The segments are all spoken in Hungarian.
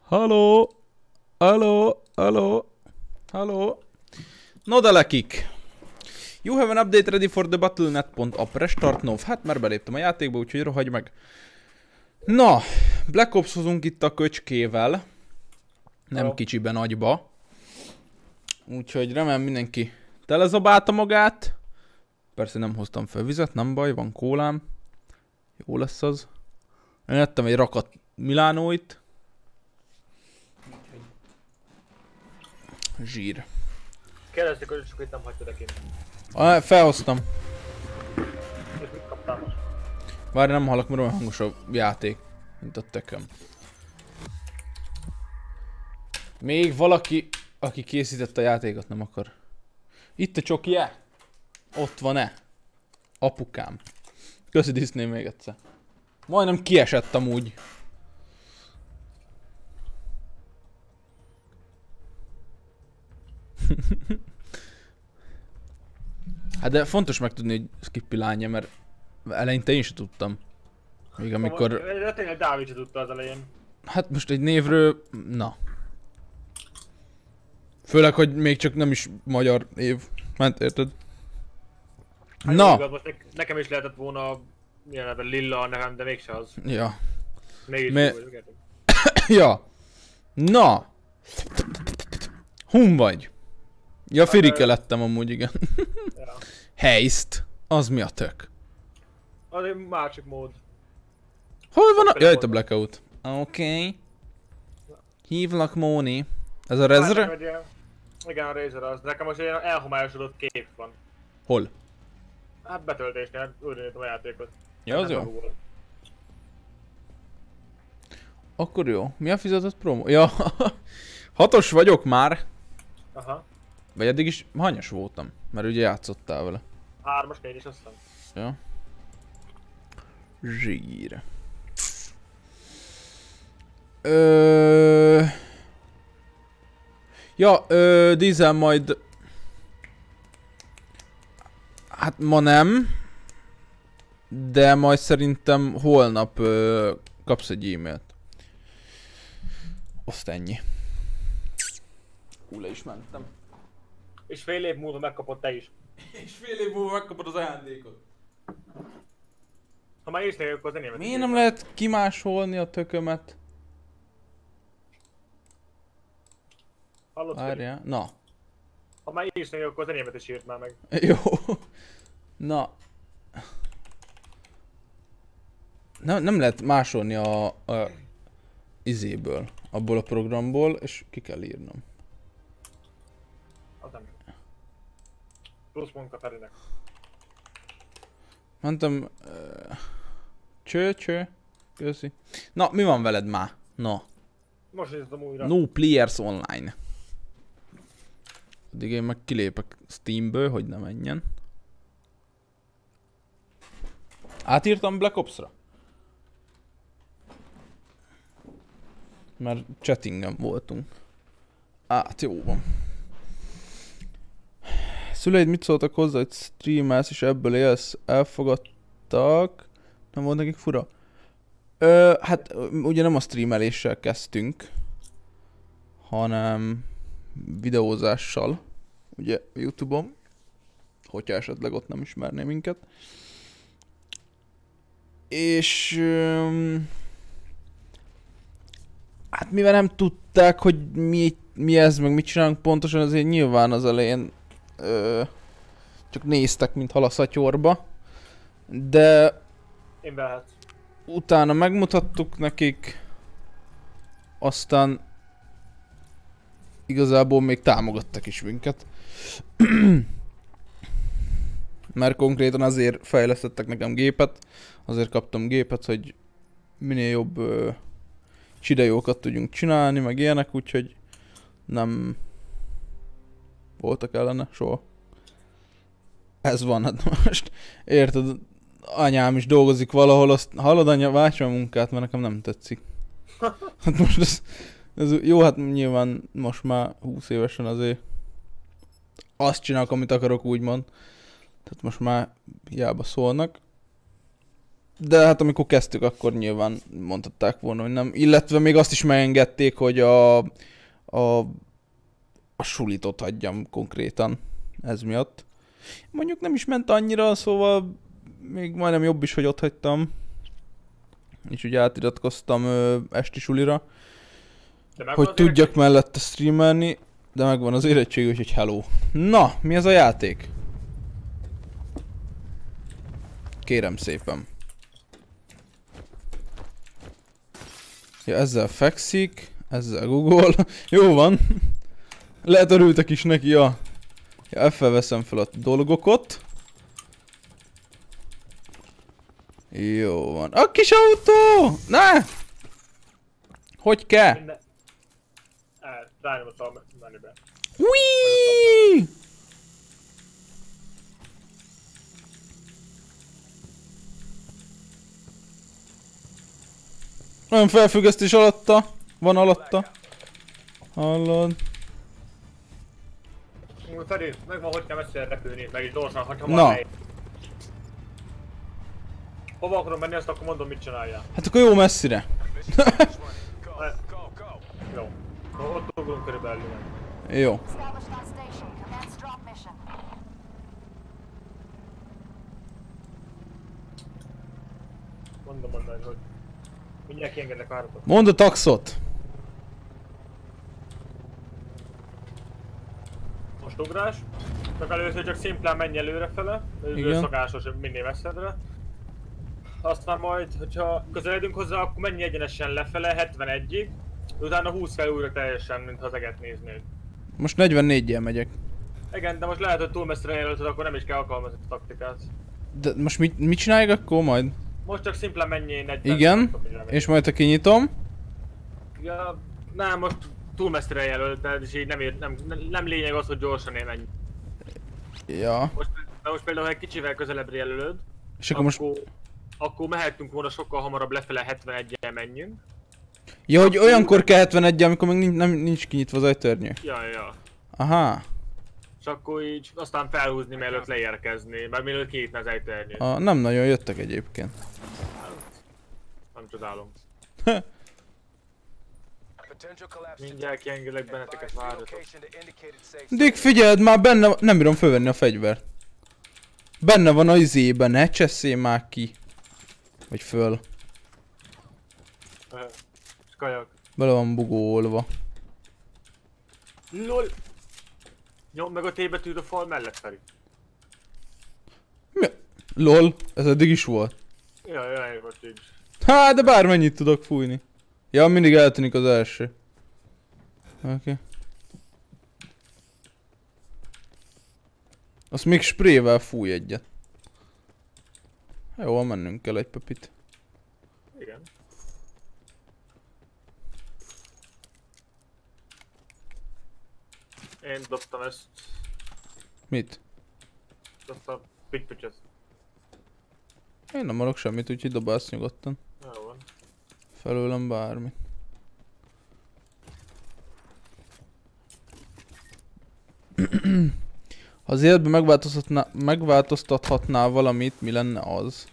Halló! Halló! Halló! Halló! No de lekik! You have an update ready for the battle.net.app restart now. Hát már beléptem a játékba, úgyhogy rohagy meg. Na, Black Ops-hozunk itt a köcskével. Nem kicsiben agyba. Úgyhogy remélem mindenki telezabálta magát. Persze nem hoztam fel vizet, nem baj, van kólám. Jó lesz az. Én ettem egy rakat Milánóit. Zsír. Kérdezték, hogy csak itt nem hagytad kint. Felhoztam. És mit kaptál most? Várj, nem hallok, mert olyan hangos a játék, mint a tekem. Még valaki, aki készítette a játékot, nem akar. Itt a csokje? Ott van-e? Apukám. Köszi Disney még egyszer. Majdnem kiesett amúgy. Hát de fontos megtudni, hogy Skippy lánya, mert eleinte én sem tudtam. Még amikor... De tényleg Dávid sem tudta az elején. Hát most egy névről... Na. Főleg, hogy még csak nem is magyar év. Ment, érted? Hát Na! Igaz, most nekem is lehetett volna milyen neve, Lilla a nevem, de mégse az. Ja. Mégis Mi- jó vagyok, érted? Ja. Na! Hun vagy? Ja, Firike lettem amúgy, igen. Ja. Heist. Az mi a tök? Az egy másik mód. Hol van a... Ja, itt a Blackout. Oké. Hívlak Móni. Ez a Rezre? Másik, hogy, igen, a Razer az. Nekem most egy elhomályosodott kép van. Hol? Hát betöltésnél, úgy a játékot. Ja, az Nem jó. Google. Akkor jó. Mi a fizetett promo? Ja, 6-os vagyok már. Aha. Vagy eddig is hanyas voltam? Mert ugye játszottál vele. 3-as, 4-es aztán. Ja. Zsír. Ja, Diesel majd... Hát ma nem. De majd szerintem holnap kapsz egy e-mailt. Azt ennyi. Hú, le is mentem. És fél év múlva megkapod te is. És fél év múlva megkapod az ajándékot. Ha már is nélkül, akkor az enyémet. Miért nem lehet kimásolni a tökömet? Hallod? Várjál. Na. Ha már is nélkül, akkor az enyémet is írt már meg. Jó. Na. Nem lehet másolni a izéből, abból a programból, és ki kell írnom. Az nem jó. Plusz munka Ferinek. Mondtam... Cső. Köszi. Na, mi van veled már? Na. Most néztem újra. No Players Online. Addig én meg kilépek Steamből, hogy ne menjen. Átírtam Black Ops-ra? Mert chattingem voltunk. Hát jó van. Szüleid mit szóltak hozzá, hogy streamelsz és ebből élsz? Elfogadtak? Nem volt nekik fura? Hát ugye nem a streameléssel kezdtünk, hanem videózással, ugye YouTube-on, hogyha esetleg ott nem ismerné minket. És hát mivel nem tudták, hogy mi ez, meg mit csinálunk pontosan, azért nyilván az elején csak néztek, mint hal a szatyorba. De Én behetsz. utána megmutattuk nekik, aztán igazából még támogattak is minket. Mert konkrétan azért fejlesztettek nekem gépet, azért kaptam gépet, hogy minél jobb csidejókat tudjunk csinálni, meg ilyenek, úgyhogy nem voltak ellene soha. Ez van, hát most érted, anyám is dolgozik valahol, azt hallod anya, válts a munkát, mert nekem nem tetszik. Hát most ez jó, hát nyilván most már 20 évesen azért azt csinálok, amit akarok, úgymond. Tehát most már hiába szólnak. De hát amikor kezdtük, akkor nyilván mondhatták volna, hogy nem. Illetve még azt is megengedték, hogy a sulit ott hagyjam konkrétan. Ez miatt. Mondjuk nem is ment annyira, szóval még majdnem jobb is, hogy ott hagytam. És ugye átiratkoztam esti sulira. Hogy tudjak mellette streamelni. De megvan az érettség, úgyhogy hello. Na, mi ez a játék? Kérem szépen. Ja, ezzel fekszik, ezzel Google. Jó van. Lehet örültek is neki, ja. Ja, felveszem fel a dolgokat. Jó van. A kis autó! Ne! Hogy kell? Rányom a menübe. Whee! Olyan felfüggesztés alatta. Van alatta. Hallod? Feri, megvan, hogy kell messzire repülni, meg is gyorsan, ha van Na. hely. Hova akarom menni, azt akkor mondom, mit csináljál. Hát akkor jó messzire. Jó. Ott ugrunk körülbelül. Jó. Mondom, hogy mindjárt kiengedlek váratot. Mondd a taxot. Most ugrás. Csak először csak szimplán menj előrefele, szokásos minél messzebbre. Aztán majd, hogyha közeledünk hozzá, akkor menj egyenesen lefele 71-ig. Utána 20 fel újra teljesen, mintha az eget néznéd. Most 44-jel megyek. Igen, de most lehet, hogy túl messzire jelölted, akkor nem is kell alkalmazni a taktikát. De most mit csináljuk akkor majd? Most csak szimplán menjél 40. Igen, és majd ha kinyitom. Ja, nem, most túl messzire jelölted, és így nem lényeg az, hogy gyorsan menj. Ja. Most például, ha egy kicsivel közelebbre jelölöd, És akkor most... Akkor mehetünk volna sokkal hamarabb lefele 71-jel menjünk. Ja, hogy olyankor kell 71, amikor még nincs kinyitva az ajtörnyű. Ja. Aha. És akkor így aztán felhúzni, mielőtt leérkezni, mert mielőtt kinyitna az ajtörnyű. Nem nagyon jöttek egyébként. Nem csodálom. Mindjárt kiengedlek benneteket, várjatok. Dick, figyeld már, benne nem bírom fölvenni a fegyvert. Benne van a izében, ne cseszél már ki. Vagy föl. Kajak. Bele van bugolva. LOL! Nyomd meg a T betűt a fal mellett, Feri. Mi? LOL, ez eddig is volt. Jaj, most így. Há, de bármennyit tudok fújni. Ja, mindig eltűnik az első. Oké. Azt még sprével fúj egyet. Jó, mennünk kell egy pöpit. Igen. Én dobtam ezt. Mit? Azt a pitpitchet. Én nem adok semmit, úgyhogy dobálsz nyugodtan. Jó van. Felőlem bármi. Ha az életben megváltoztathatnál valamit, mi lenne az?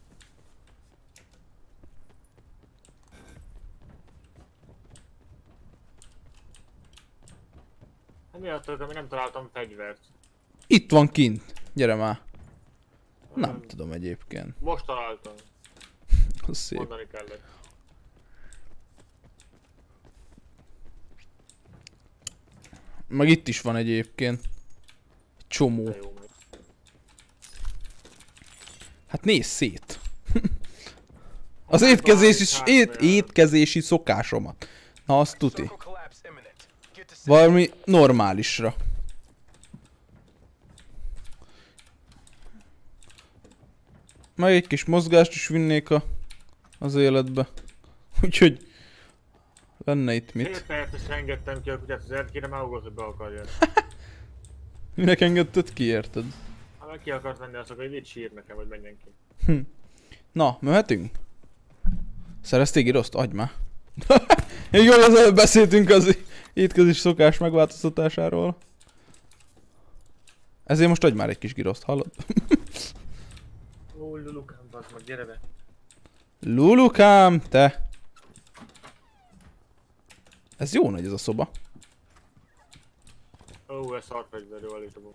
Miatt hogy nem találtam fegyvert. Itt van kint. Gyere már. Nem tudom egyébként. Most találtam. Az szép. Mondani kellett. Meg itt is van egyébként. Csomó. Hát nézz szét. Az étkezési szokásomat. Na azt tuti. Valami normálisra. Meg egy kis mozgást is vinnék az életbe. Úgyhogy lenne itt mit. 7 percet engedtem ki a kutyát az erkére, már ugrott, hogy be akarja. Minek engedted ki, érted? Ha meg ki akart menni, azt akkor így sír nekem, hogy menjen ki. Na, mehetünk? Szereztél giroszt? Adj már. Jól az előbb beszéltünk az étkezés szokás megváltoztatásáról. Ezért most adj már egy kis giroszt, hallod? Ó, Lulukám, bazd meg, gyere be. Lulukám, te! Ez jó nagy ez a szoba. Ó, ez szarfegyverő állítom.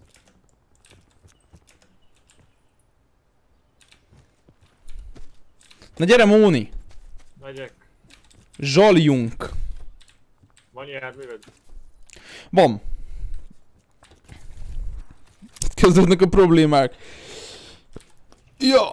Na gyere, Móni! Megyek. Zsaljunk! Van járműved? Van. Kezdődnek a problémák. Ja!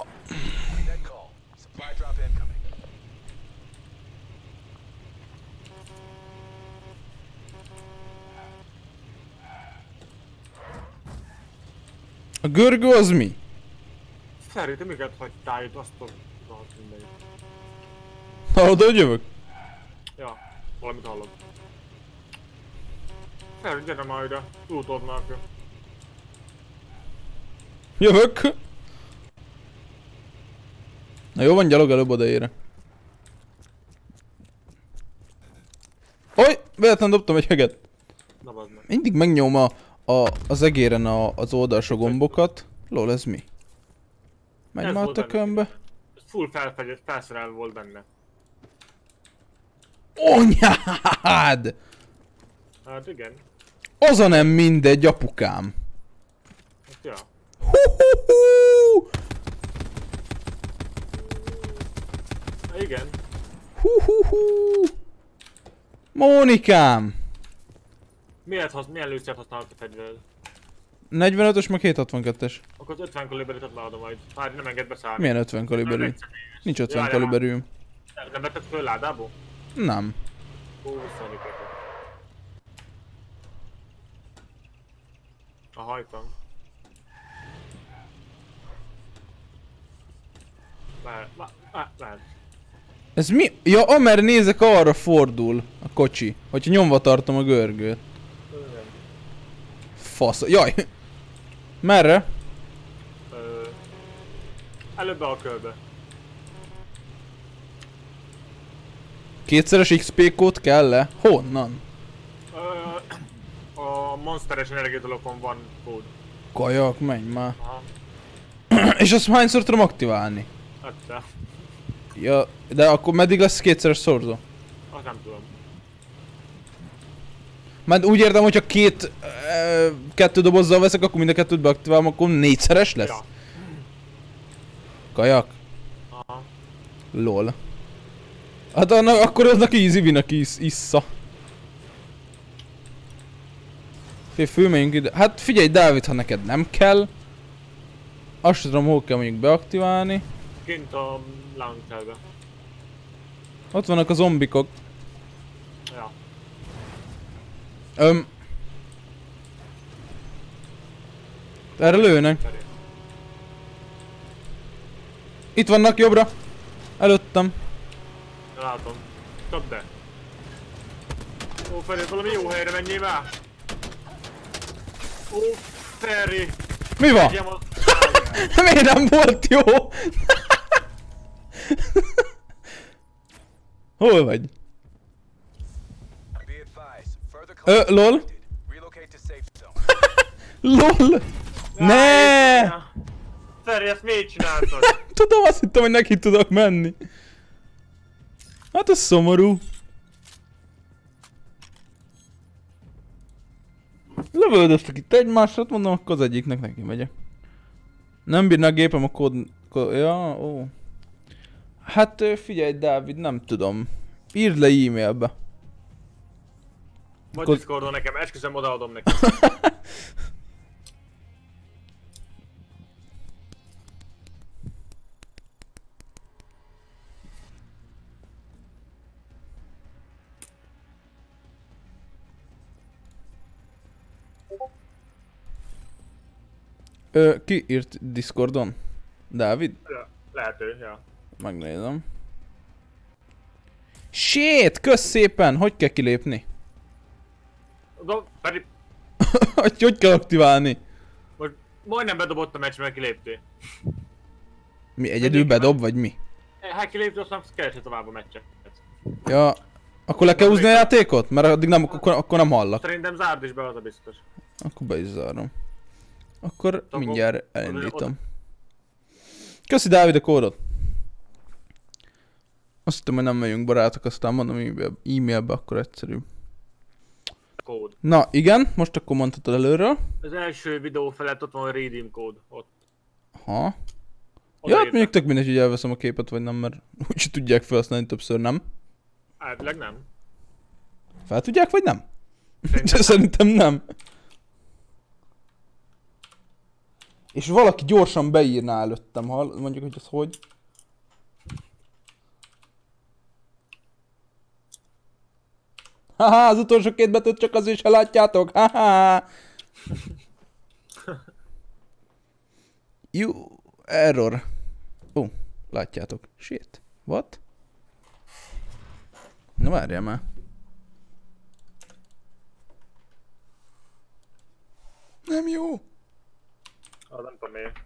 A görgő az mi? Feri, te miket hagytál itt azt a... rohadt mindegy. Hallod, hogy jövök? Ja, valamit hallok. Feri, gyere már ide, túltod már ki. Jövök! Na jó van, gyalog előbb odaérre. Oly! Véletlen dobtam egy heget. Na bazd meg. Mindig megnyom az egéren az oldalsó gombokat. Lol, ez mi? Menj Ez már a volt benne. tökönbe. Ez full felszerelve volt benne. Onyád! Hát igen. Az a nem mindegy, apukám. Hát ja. Hú-hú-hú! Igen. Hú-hú-hú! Mónikám! Milyen lőszert használod a fegyvered? 45-ös meg 762-es. Akkor az 50 kaliberét adom majd. Már nem enged beszállni. Milyen 50 kaliberű? Nincs 50 Jaj, kaliberű. Nem vetted föl ládából? Nem. Ó, visszaadjuk érte. A hajtam. Lehet. Ez mi? Ja, amerre nézek, arra fordul a kocsi. Hogyha nyomva tartom a görgőt. Fasz. Jaj! Merre? Előbb be a körbe. Kétszeres XP kód kell-e? Honnan? A monsteres energiadolokon van kód. Kajak, menj már. Aha. És azt hányszor tudom aktiválni? Hát, Ja, de akkor meddig lesz kétszeres szorzó? azt nem tudom. Mert úgy értem, hogyha kettő dobozzal veszek, akkor mind a kettőt beaktiválom, akkor négyszeres lesz? Ja. Kajak? Aha. Lol. Hát akkor aznak easy win, aki issza. Fölmegyünk ide. Hát figyelj, Dávid, ha neked nem kell. Azt sem tudom, hol kell mondjuk beaktiválni. Kint a launcherbe. Ott vannak a zombikok. Ja. Erre lőnek. Feri. Itt vannak jobbra. Előttem. Látom. Csapd be. Ó, Feri, valami jó helyre menjél már. Ó, Feri. Mi van? Vigyem a... Miért nem volt jó? Hol vagy? Lol? LOL! Ne! Feri, ezt miért csináltad? Tudom, azt hittem, hogy neki tudok menni. Hát ez szomorú. Lövöldöztek itt egymásra, mondom, akkor az egyiknek neki megyek. Nem bírna a gépem a kód... Ja, ó. Hát figyelj, Dávid, nem tudom. Írd le e-mailbe. Majd Discordon nekem, esküszöm, odaadom neki. Ki írt Discordon? Dávid? Ja, lehető, ja. Megnézem. Shit, kösz szépen! Hogy kell kilépni? Feri, Hogy kell aktiválni? most majdnem bedobott a meccs, mert kiléptél. Mi, egyedül bedob, vagy mi? Hát kiléptél, aztán keresed tovább a meccset. Ja, akkor le kell húzni a játékot? Mert addig nem, akkor nem hallak. Szerintem zárd is be, az a biztos. Akkor be is zárom. Akkor mindjárt elindítom. Köszi, Dávid, a kódot. Azt hittem, hogy nem megyünk barátok, aztán mondom e-mailbe, akkor egyszerű. Kód. Na igen, most akkor mondhatod előről. Az első videó felett ott van a redeem kód. Ott. Aha. Ja, hát mondjuk tök mindegy, hogy elveszem a képet, vagy nem, mert úgyse tudják felhasználni többször, nem? Elvileg nem. Fel tudják, vagy nem? Szerintem nem. És valaki gyorsan beírná előttem, mondjuk, hogy az hogy. Haha, az utolsó két betűt csak azért se látjátok. Haha. You error. Látjátok. Shit. What? Na várjál már. Nem jó. Nem tudom miért.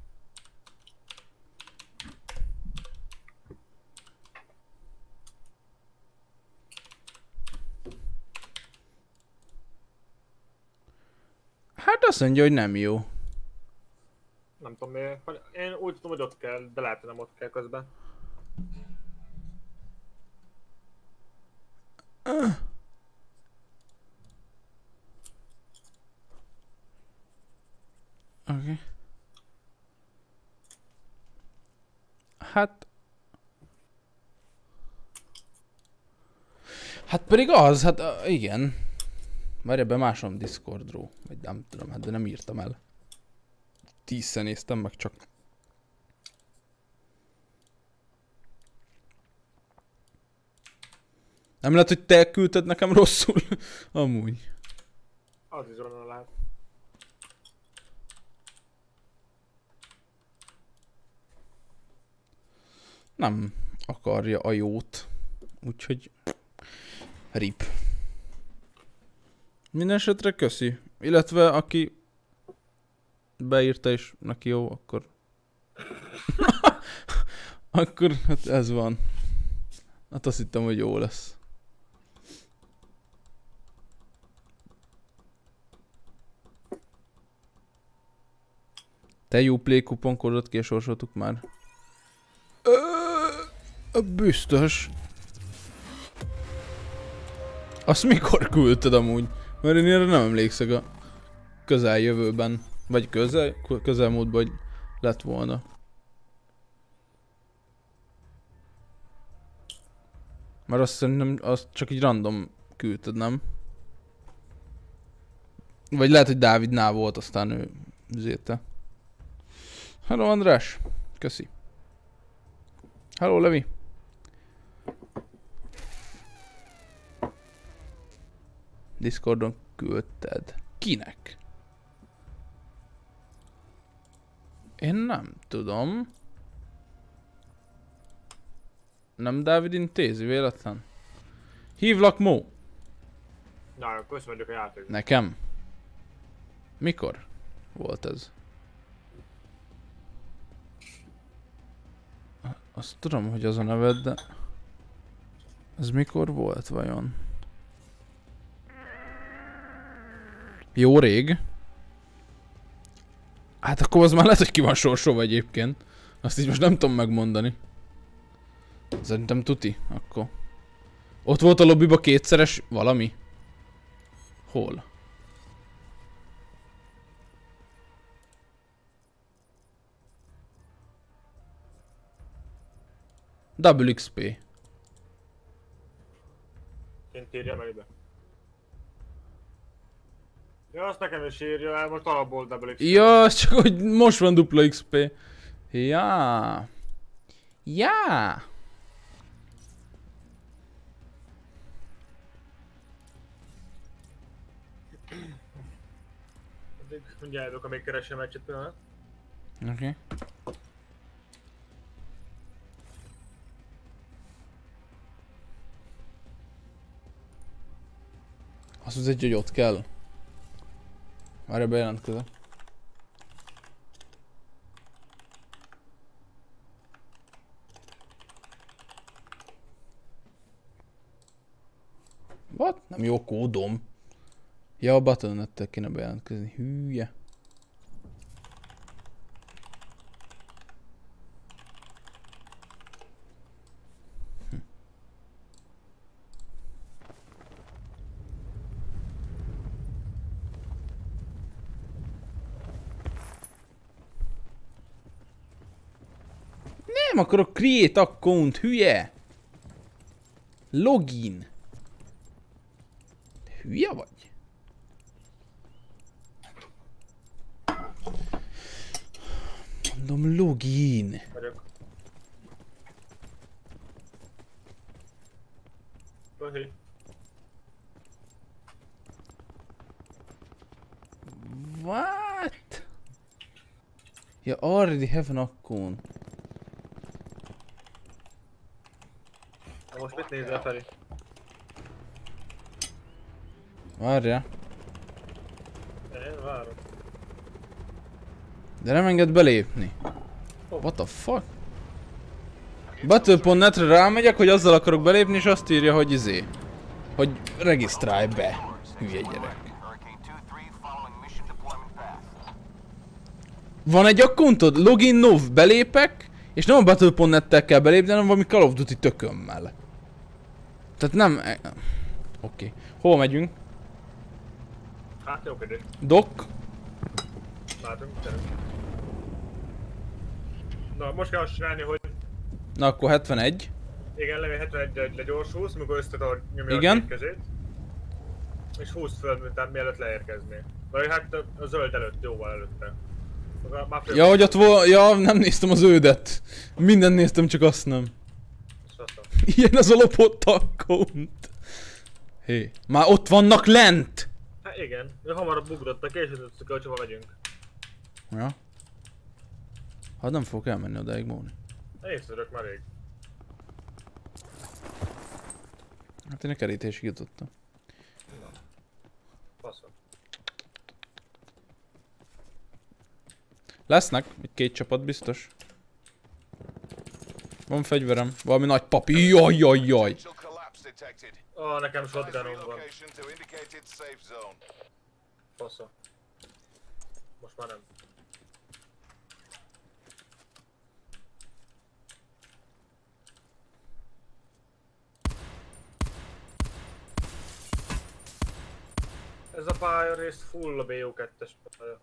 Hát azt mondja, hogy nem jó. Nem tudom miért. Én úgy tudom, hogy ott kell, de lehet, hogy nem ott kell közben. Oké. Hát pedig az, hát igen. Várj, bemásolom Discordról. Vagy nem tudom, hát de nem írtam el. 10-szer néztem meg csak. Nem lehet, hogy te küldted nekem rosszul? Amúgy. Az is onnan lehet. Nem akarja a jót. Úgyhogy... RIP. Mindenesetre köszi. Illetve aki... beírta és neki jó, akkor... akkor hát ez van. Hát azt hittem, hogy jó lesz. Te Uplay kuponkódot kisorsoltuk már. Biztos. Azt mikor küldted amúgy? Mert én erre nem emlékszek a közeljövőben. Vagy közelmúltban, hogy lett volna. Mert azt szerintem azt csak így random küldted, nem? Vagy lehet, hogy Dávidnál volt, aztán ő üzélte. Hello András! Köszi. Hello Levi! Discordon küldted. Kinek? Én nem tudom. Nem Dávid intézi véletlen? Hívlak Mo! Na, köszönjük a játék. Nekem? Mikor volt ez? Azt tudom, hogy az a neved, de... Ez mikor volt vajon? Jó rég. Hát akkor az már lehet, hogy ki van sorsolva egyébként. Azt így most nem tudom megmondani. Szerintem tuti, akkor. Ott volt a lobbyba kétszeres valami? Hol? Double XP. Én írjam el ide. Ja, azt nekem is írja el, most alapból double XP. Ja, csak hogy most van dupla XP. Ja. Ja. Mindjárt jövök, amíg keresem egy pillanat. Oké. Azt mondja, hogy ott kell. Várj, bejelentkezek. What? Nem jó kódom. Ja, a Battle.net-tel kéne bejelentkezni. Hülye. Nem akarok create account, hülye! Login. Hülye vagy? Mondom login. Vagyok. Ohi. What? You already have an account. Most mit nézel, Feri? Várjál. Én várok. De nem enged belépni. What the fuck? Battle.net-re rámegyek, hogy azzal akarok belépni, és azt írja, hogy izé. Hogy regisztrálj be. Hülye gyerek. Van egy accountod? Login nov, belépek, és nem a Battle.net-tel kell belépni, hanem valami Call of Duty tökömmel. Tehát nem... Oké. Hova megyünk? Hát jó kérdés. Doc? Látunk, gyerünk. Na, most kell azt csinálni, hogy... Na akkor 71. Igen, levél 71-re legyorsulsz, amikor összetart nyomja Igen. a két kezét. És húzd föl, mint mielőtt leérkeznél. Vagy hát a zöld előtt, jóval előtte. Ja, hogy ott volt... Ja, nem néztem az ődet. Mindent néztem, csak azt nem. Ilyen az a lopott account. Hé, már ott vannak lent! Hát igen, hamarabb ugrottak és tudtuk, hogy hova megyünk. Ja. Hát nem fogok elmenni odáig, Móni. Észrevök már rég. Hát én a kerítésig jutottam. Faszom. Lesznek, egy 2 csapat biztos. Van fegyverem, valami nagy papi, jaj, jaj, jaj. Nekem shotgunom van. Faszom. Most már nem. Ez a pályarész full a BO2-es pálya.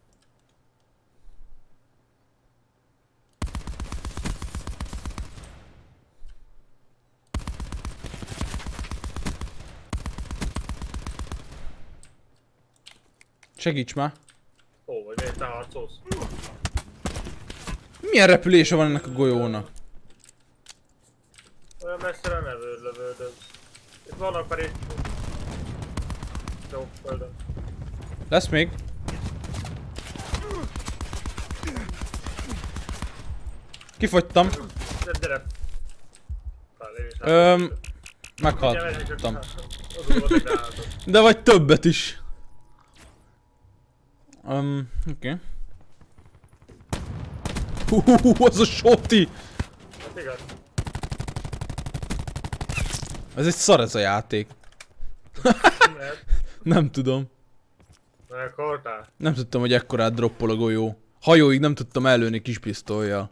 Segíts már. Ó, vagy miért te harcolsz? Milyen repülése van ennek a golyónak? Olyan messzire ne lövöldöz. Itt vannak pedig... Jó, földön. Lesz még? Kifogytam. Gyere! Meghaltam. De vagy többet is. Oké. Az a shoti! Hát igaz. Ez egy szar ez a játék. Nem tudom. Meghaltál? Nem tudtam, hogy ekkorát droppol a golyó. Hajóig nem tudtam ellőni kis pisztollyal.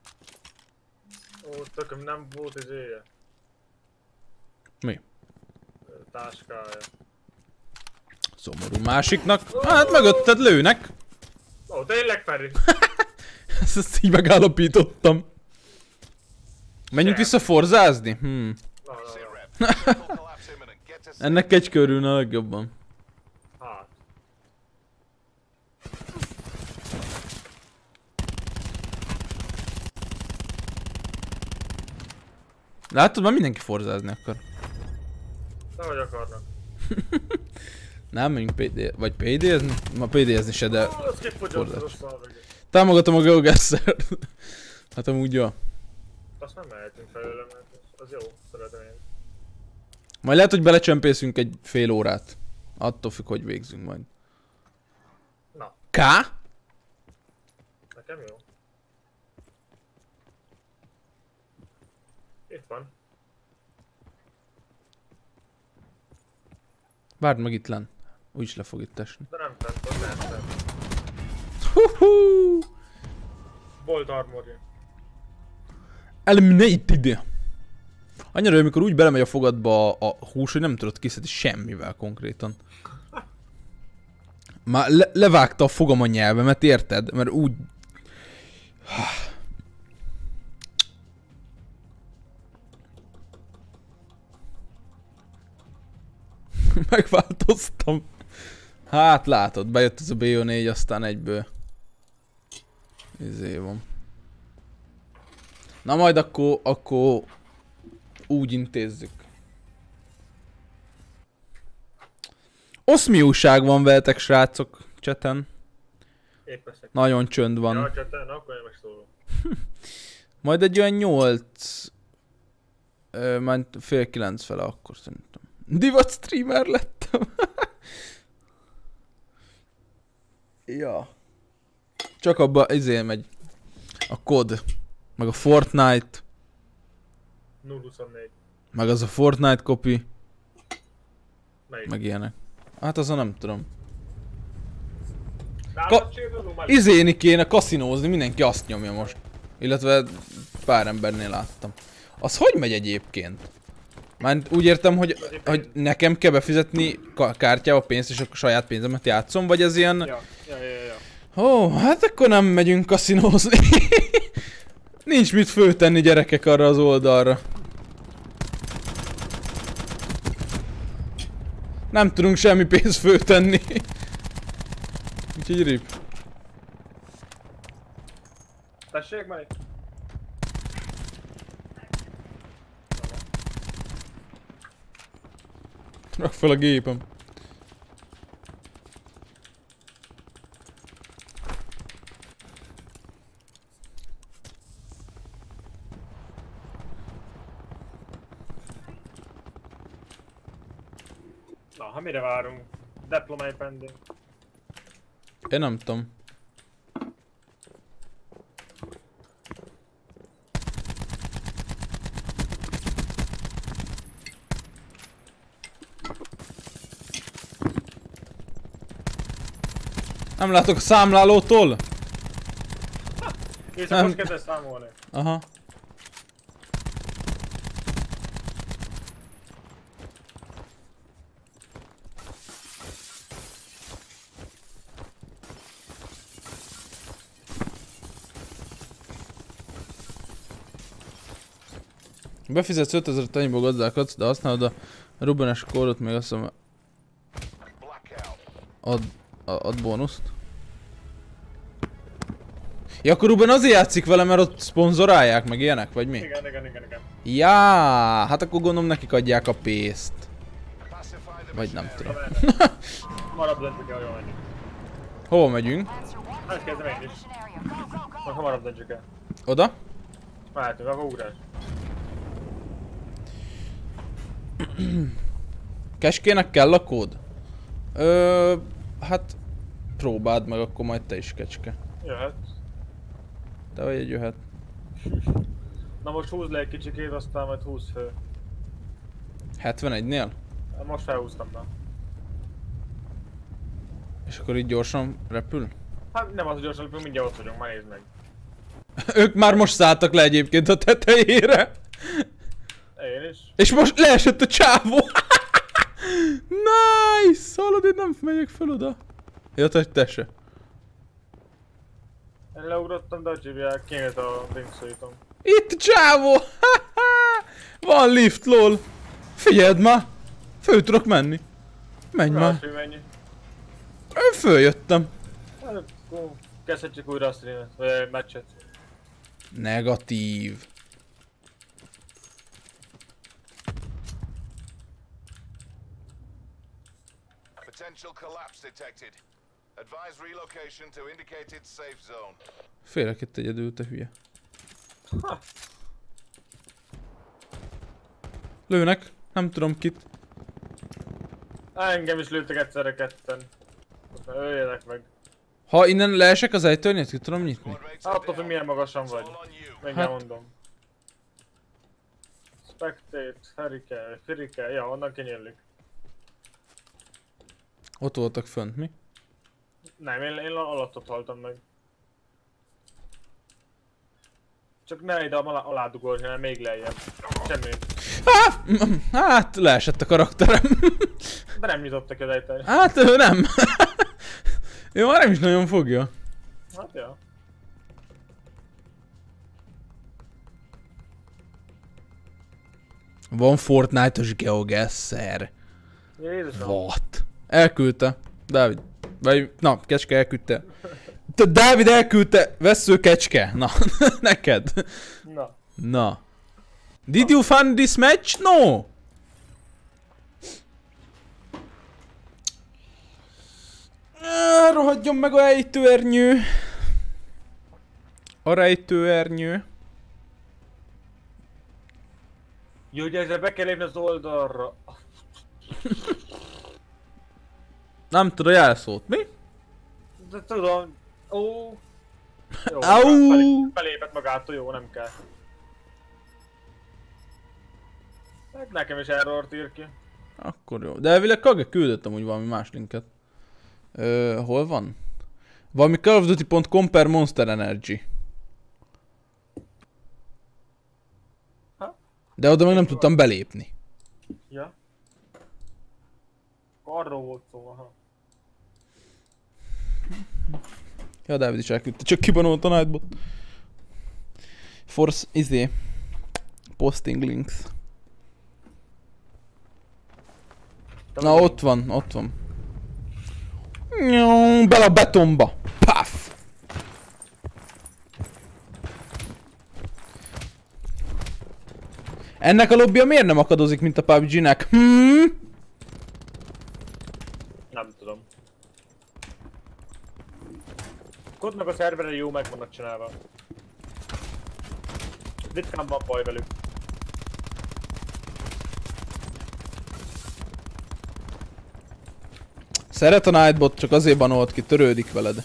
Ó, tököm nem volt izéje. Mi? Táskája. Szomorú másiknak. Hát mögötted lőnek. Ó, tényleg Feri? Ezt így megállapítottam. Menjünk vissza forzázni? Ennek egy körülne a legjobban. Hát. Látod, már mindenki forzázni akar. Nehogy akarnak. Nem, menjünk PD... vagy PD-ezni? Ma PD-ezni se, de... Az kifogyott Támogatom a GeoGuessr-t. Hát amúgy jó. Azt nem mehetünk felőle, mert az jó, szeretem én. Majd lehet, hogy belecsempészünk egy fél órát. Attól függ, hogy végzünk majd. Na. K? Nekem jó. Itt van. Várd meg itt lenn. Úgyis le fog itt esni. De nem fent, nem fent. Huhu! Volt armorja. Eliminated! Annyira, hogy amikor úgy belemegy a fogadba a hús, hogy nem tudod kiszedni semmivel konkrétan. Már levágta a fogam a nyelvemet, érted? Mert úgy... Megváltoztam. Hát látod, bejött ez a BO4, aztán egyből. Izé van. Na majd akkor úgy intézzük. Oszmi újság van veletek, srácok, cseten. Épp veszek. Nagyon csönd van. Ja, cseten, akkor én megszólom. Majd egy olyan 8... Majd fél 9 fele akkor szerintem. Divat streamer lettem. Ja. Csak abba izé megy. A COD. Meg a Fortnite. 024. Meg az a Fortnite copy. Melyik? Meg ilyenek. Hát azon nem tudom. Izéni Kéne kaszinózni, mindenki azt nyomja most. Illetve pár embernél láttam. Az hogy megy egyébként? Már úgy értem, hogy nekem kell befizetni kártyával pénzt és a saját pénzemet játszom, vagy ez ilyen... Ja. Ó, hát akkor nem megyünk kaszinózni. Nincs mit föltenni gyerekek arra az oldalra. Nem tudunk semmi pénzt föltenni. Úgyhogy rip. Tessék meg! Rak fel a gépem. Na, ha mire várunk? Diplomai pending. Én nem tudom. Nem látok a számlálótól? Kész, Nem. most kezdesz számolni. Aha. Befizetsz 5000-et, annyiból gazdálkodsz, de használod a Rubenes kódot, még azt hiszem ad bónuszt. Ja, akkor Ruben azért játszik vele, mert ott szponzorálják, meg ilyenek, vagy mi? Igen. Ja, hát akkor gondolom nekik adják a pénzt. Vagy nem tudom. Hamarabb döntjük el, jól menjünk. Hova megyünk? Hát kezdem én is. Most hamarabb döntjük el. Oda? Mehetünk, akkor ugrás. Keskének kell a kód? Hát próbáld meg, akkor majd te is, Kecske. Jöhet. Te vagy egy jöhet. Na most húzd le egy kicsikét, aztán majd húzz fő. 71-nél? Most felhúztam már. És akkor így gyorsan repül? Hát nem az, hogy gyorsan lépünk, mindjárt ott vagyunk, már nézd meg. Ők már most szálltak le egyébként a tetejére. Én is. És most leesett a csávó. Nice! Hallod, én nem megyek fel oda. Ja, te se. Én leugrottam, de hogy hívják, kéne a wingsuitom. Itt a csávó! Van lift, lol. Figyeld már! Föl tudok menni. Menj már. Hogy mennyi. Följöttem. Hát akkor kezdhetjük újra a streamet, vagy a meccset. Negatív. Potential collapse detected. Advise relocation to indicated safe zone. Félek itt egyedül, te hülye. Lőnek, nem tudom kit. Engem is lőttek egyszerre ketten. Aztán öljenek meg. Ha innen leesek az ejtőrnyet, ki tudom nyitni? Hát attól, hogy milyen magasan vagy. Mindjárt mondom. Spectate, Ferike, ja, onnan kinyílik. Ott voltak fönt, mi? Nem, én alattot haltam meg. Csak ne ide aládugolni, hanem még lejjebb. Semmi. Hát, leesett a karakterem. De nem nyitottak ki az ejtőt. Hát, nem. Ő már nem is nagyon fogja. Hát ja. Van Fortnite-os geogesser. Jézusom. What? Elküldte. Dávid. Vagy, na, Kecske elküldte. Dávid elküldte. Vessző Kecske. Na, neked. Na. Na. Did you find this match? No. Rohadjon meg a ejtőernyő. A rejtőernyő. Jó, hogy ezzel be kell lépni az oldalra. Nem tudod a jelszót, mi? De tudom. Ó. Jó, Au! felépett magától, jó, nem kell. Hát nekem is errort ír ki. Akkor jó. De elvileg Kage küldött amúgy valami más linket. Hol van? Valami Call of Duty.com per Monster Energy. Ha? De oda meg nem tudtam belépni. Ja. Arról volt szó, aha. Ja, Dávid is elküldte, csak kibanolt a Nightbot. Force, posting links. Na ott van, ott van. Bele a betonba. Paf! Ennek a lobbija miért nem akadozik, mint a PUBG-nek? Nem tudom. Kodnak a szerveren jó meg vannak csinálva. Ritkán van baj velük. Szeret a Nightbot, csak azért banolt ki, törődik veled.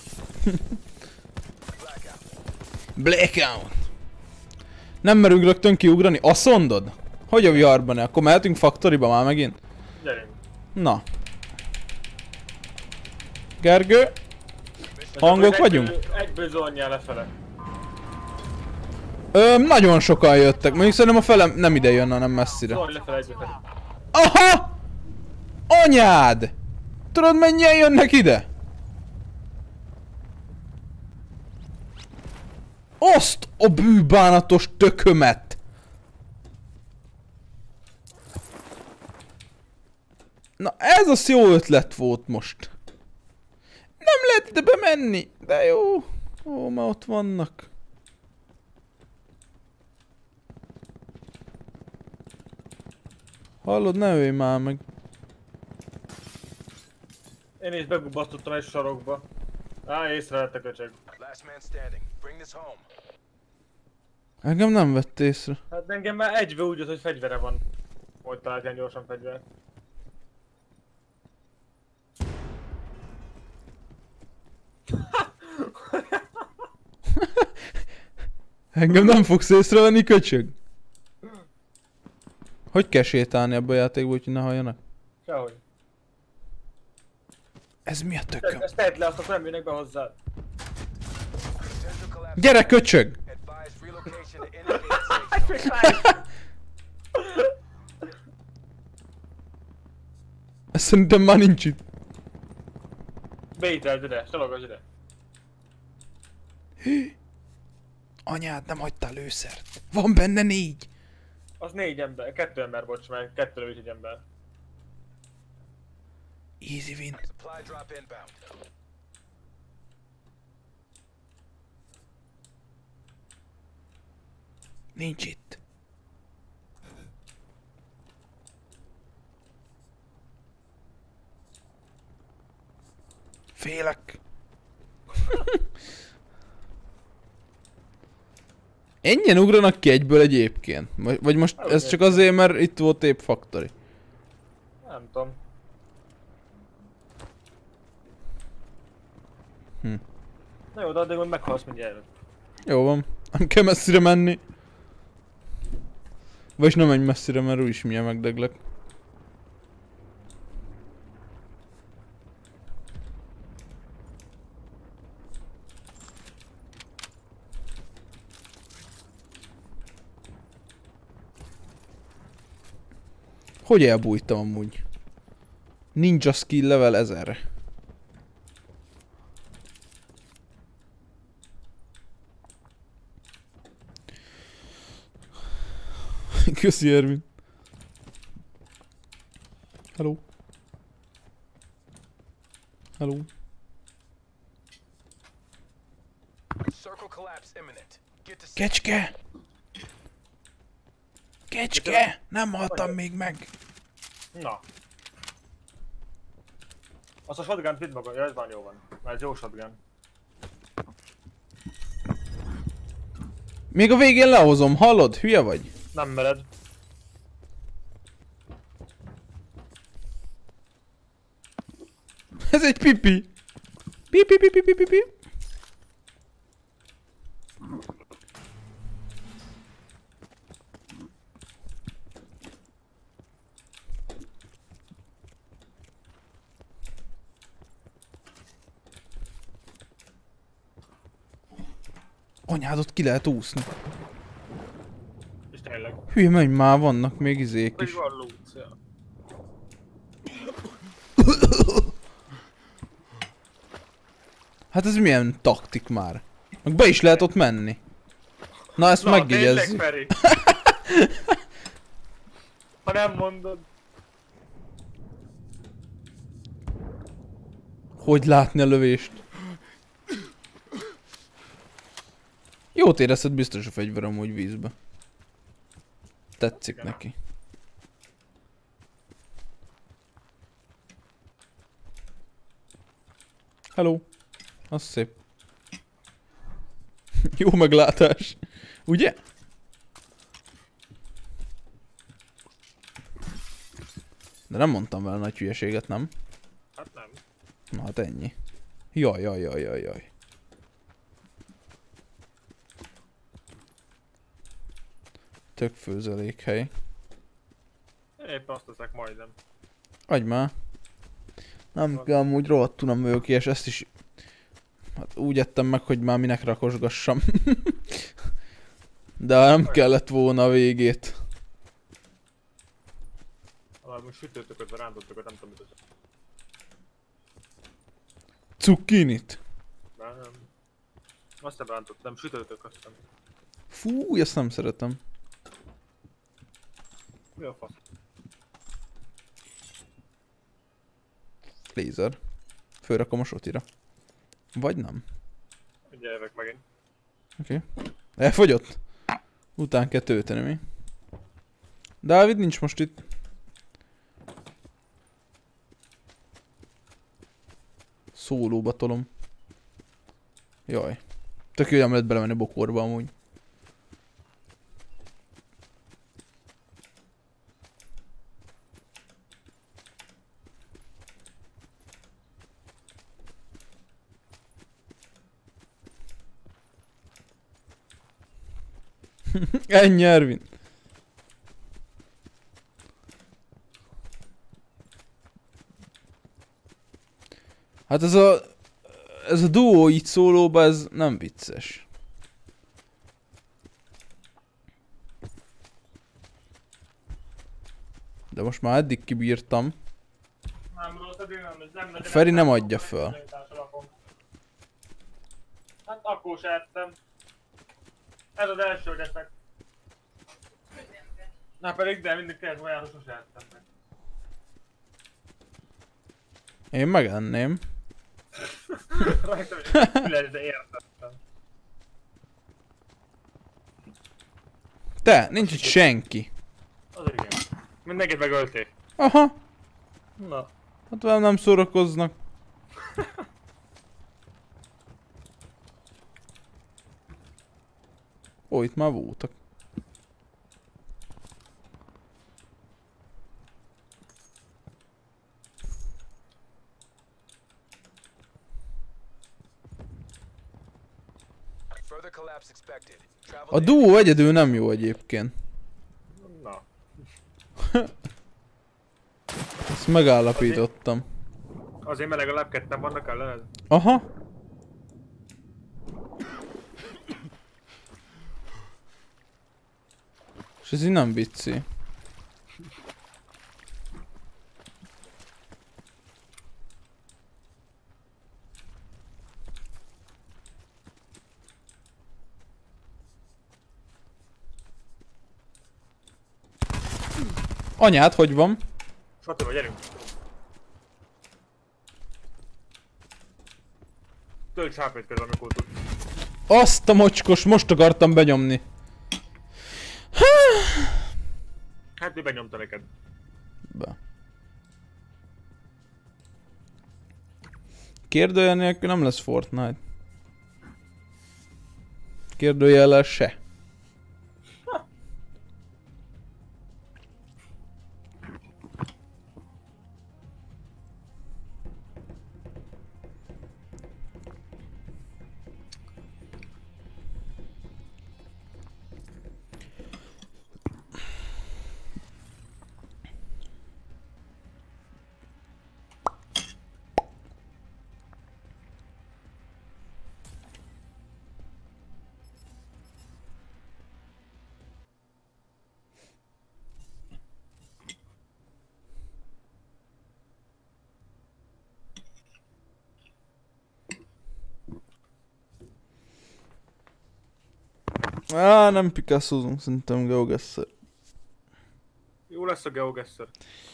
Blackout! Nem merünk rögtön kiugrani? Aszondod? Hogy a VR-ban? Akkor mehetünk Factoryba már megint? Gyerünk. Na. Gergő? Hangok vagyunk? Egyből zónjál lefele. Nagyon sokan jöttek. Mondjuk szerintem a felem nem ide jönne, hanem messzire. Zónj lefele egyből. Aha! Anyád! Tudod mennyien jönnek ide? Azt a bűbánatos tökömet! Na ez az jó ötlet volt most. Nem lehet ide bemenni, de jó. Ó, már ott vannak. Hallod, ne ölj már meg. Én is begubbasztottam egy sarokba. Á, észrevette köcsög. Last man standing. Bring this home. Engem nem vett észre. Hát engem már egyből úgy jött, hogy fegyvere van. Hogy talált ilyen gyorsan fegyver. Engem nem fogsz észrevenni, köcsög? Hogy kell sétálni ebbe a játékba, úgyhogy ne halljanak? Sehogy. Ez mi a tököm? Ezt tedd le, azt akkor nem jönnek be hozzád. Potential collapse. Gyere, köcsög! Advise relocation to indicated safe zone. Ez szerintem már nincs itt. Beíteld ide, szalogass ide. Anyád, nem hagytál lőszert. Van benne 4. Az 4 ember, 2 ember, bocs, mert 2 lövés egy ember. Easy win. Supply drop inbound. Nincs itt. Félek. Ennyien ugranak ki egyből egyébként? Vagy most ez csak azért, mert itt volt épp Factory? Nem tudom. Na jó, de addig majd meghalsz mindjárt. Jó van. Nem kell messzire menni. Vagyis nem menj messzire, mert úgyis milyen megdeglek. Hogy elbújtam amúgy? Ninja skill level 1000. Köszi, Ervin. Hello. Hello. Circle collapse imminent. Get to Kecske! Kecske! Nem haltam még meg! Na. Azt a shotgun vidd maga, ja ez már jó van. Már ez jó shotgun. Még a végén lehozom, hallod? Hülye vagy? Nem mered. Ez egy pipi! Pipi pipi pipi pipi! Anyádot ki lehet úszni. És tényleg. Hülye, menj már, vannak még izék Hogy is. van loot, ja. Hát ez milyen taktik már? Meg be is lehet ott menni. Na ezt megjegyezzük. Tényleg, Feri. Ha nem mondod. Hogy látni a lövést? Jót érezted biztos a fegyver amúgy vízbe. Tetszik neki. Hello. Az szép. Jó meglátás. Ugye? De nem mondtam vele nagy hülyeséget, nem? Hát nem. Na hát ennyi. Jaj, jaj, jaj, jaj, jaj. Tök főzelékhely. Éppen azt teszek majdnem. Adj már. Nem kell, amúgy rohadtul nem vagyok ilyes, ezt is... Hát úgy ettem meg, hogy már minek rakosgassam. De nem kellett volna a végét. Most sütőtököt, vagy rántottököt, nem tudom mit az. Cukkinit. Nem. Azt nem rántottam, sütőtök aztán. Fú, ezt nem szeretem. Mi a fasz? Lézer. Fölrakom a sotira. Vagy nem. Ugye jövök megint. Oké. Elfogyott? Után kell tölteni, mi? Dávid nincs most itt. Szólóba tolom. Jaj. Tök jó, nem lehet belemenni bokorba amúgy. Ennyi, Ervin. Hát ez a duó így szólóba, ez nem vicces. De most már eddig kibírtam. Nem rossz, eddig nem. Feri nem adja föl. Hát akkor se ettem. Ez az első, hogy eszek. Na pedig, de mindig kell olyan, sose ettem meg. Én megenném. Rajtam, hogy üles, de értettem. Te, nincs itt senki. Az igen. Mindenkit megölték. Aha. Na. Hát velem nem szórakoznak. Ó, itt már voltak. A duó egyedül nem jó egyébként. Na. Ezt megállapítottam. Azért mert legalább ketten vannak ellened. Aha. És ez így nem vicci. Anyád, hogy van? Sativa, gyerünk! Tölts HP-t közben, amikor tudsz. Azt a mocskos, most akartam benyomni. Hát mi benyomta neked. Be. Kérdőjel nélkül nem lesz Fortnite. Kérdőjellel se. Nem Picasso-zunk, szerintem GeoGuessr. Jó lesz a GeoGuessr.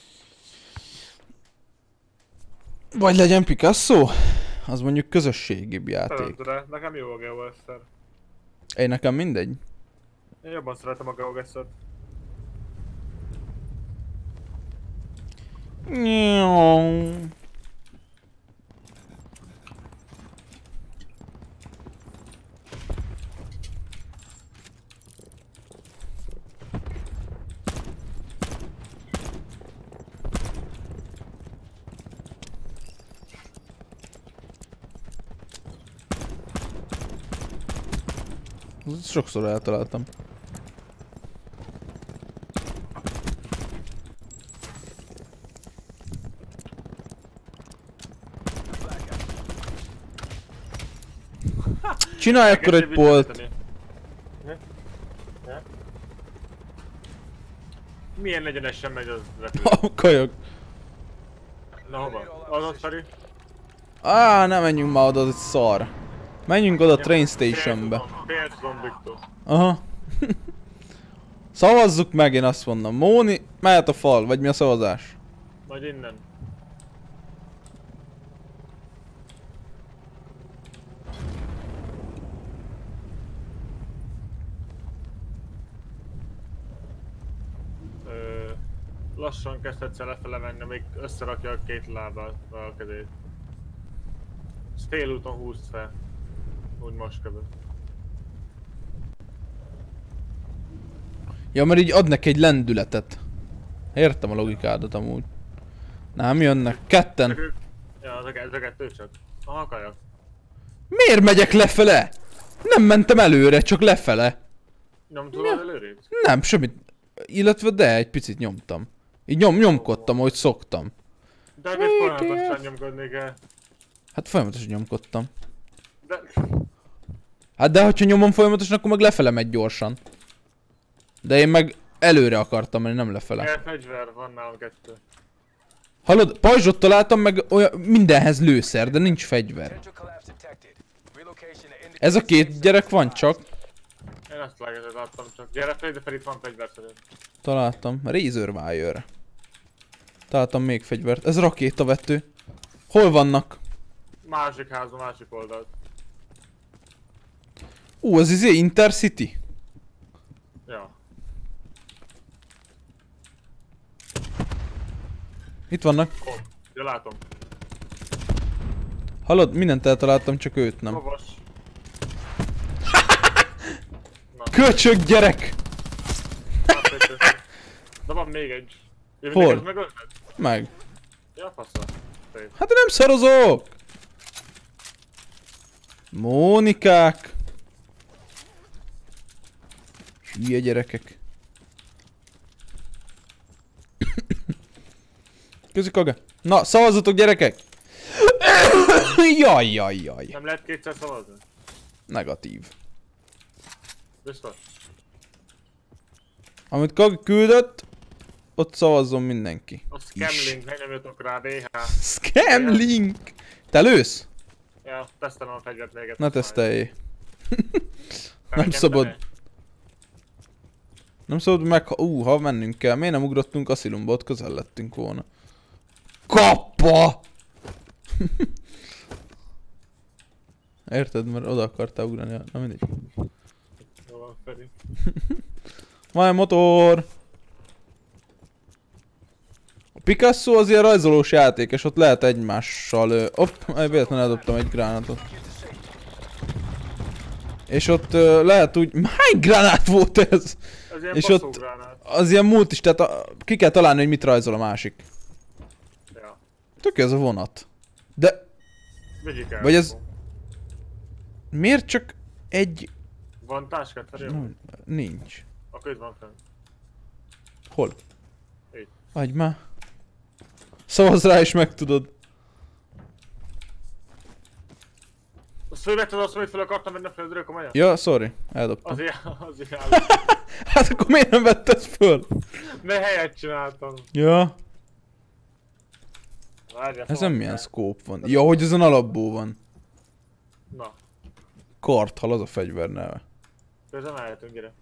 Vagy legyen Picasso? Az mondjuk közösségibb játék. De nekem jó a GeoGuessr. Nekem mindegy. Én jobban szeretem a GeoGuessr-t. Sokszor eltaláltam. Csinálj akkor egy polt! Milyen egyenesen megy az repülő? Kajak. Na hova? Az Feri? Nem menjünk már oda, az egy szar. Menjünk oda a train stationbe. Félt zombiktól. Aha. Szavazzuk meg, én azt mondom. Móni, mehet a fal, vagy mi a szavazás? Majd innen. Lassan kezdhetsz el lefele menni, még összerakja a két lábát, a kezét. Ezt félúton húzd fel. Úgy most köböd. Ja, mert így ad neki egy lendületet. Értem a logikádat amúgy. Nem jönnek. Ketten. Ja, ez a kettő csak. Aha, kajak. Miért megyek lefele? Nem mentem előre, csak lefele. Nyomtad az előrét? Nem, semmit. Illetve de, egy picit nyomtam. Így nyomkodtam, ahogy szoktam. De egy folyamatosan nyomkodni kell. Hát folyamatosan nyomkodtam. De... Hát de hogyha nyomom folyamatosan, akkor meg lefele megy gyorsan. De én meg előre akartam menni, nem lefele. Fegyver, van nálam kettő. Hallod, pajzsot találtam, meg olyan mindenhez lőszer, de nincs fegyver. Ez a két gyerek van csak. Én azt lágezet adtam csak. Gyere fel, de fel itt van fegyver szerint. Találtam. Razorwire. Találtam még fegyvert. Ez rakétavető. Hol vannak? Másik házon, másik oldalt. Az izé Intercity? Ja. Itt vannak. Ja, látom. Hallod, mindent eltaláltam, csak őt nem. Lovas. Köcsög gyerek! De van még egy. Hol? Megölted? Meg. Ja, faszol. Hát nem szarozok! Mónikák! Hülye gyerekek. Köszi Kaga. Na, szavazzatok gyerekek! Jaj, jaj, jaj. Nem lehet kétszer szavazni? Negatív. Biztos? Amit Kaga küldött, ott szavazzon mindenki. A scamlink, ne nyomjatok rá, VH. Scamlink! Te lősz? Ja, tesztelem a fegyvert véget. Na teszteljé. Nem szabad. Nem szabad meg... ha mennünk kell. Miért nem ugrottunk Asylumba? Ott közel lettünk volna. Kappa! Érted? Mert oda akartál ugrani. Na mindegy. Jó van, Feri. Van motor! A Picasso az ilyen rajzolós játék, és ott lehet egymással... véletlenül eldobtam egy gránátot. És ott lehet úgy... Hány gránát volt ez? Ez ilyen és ott gránát. az ilyen múlt is, tehát ki kell találni, hogy mit rajzol a másik. Ja. Tök ez a vonat. De... Vigyük el. Vagy ez... Miért csak egy... Van táskát, Feri? Nincs. Akkor itt van fenn. Hol? Itt. Adj már. Szavazz rá és megtudod. Azt fölvetted azt, amit fel akartam venni a földről, komolyan? Ja, sorry. Eldobtam. Azért Hát akkor miért nem vetted föl? mert helyet csináltam. Ja. Várjál, Ez szóval nem milyen scope van. Ja, hogy ezen alapból van. Na, Karthal, az a fegyver neve. közben eljöttünk, gyere.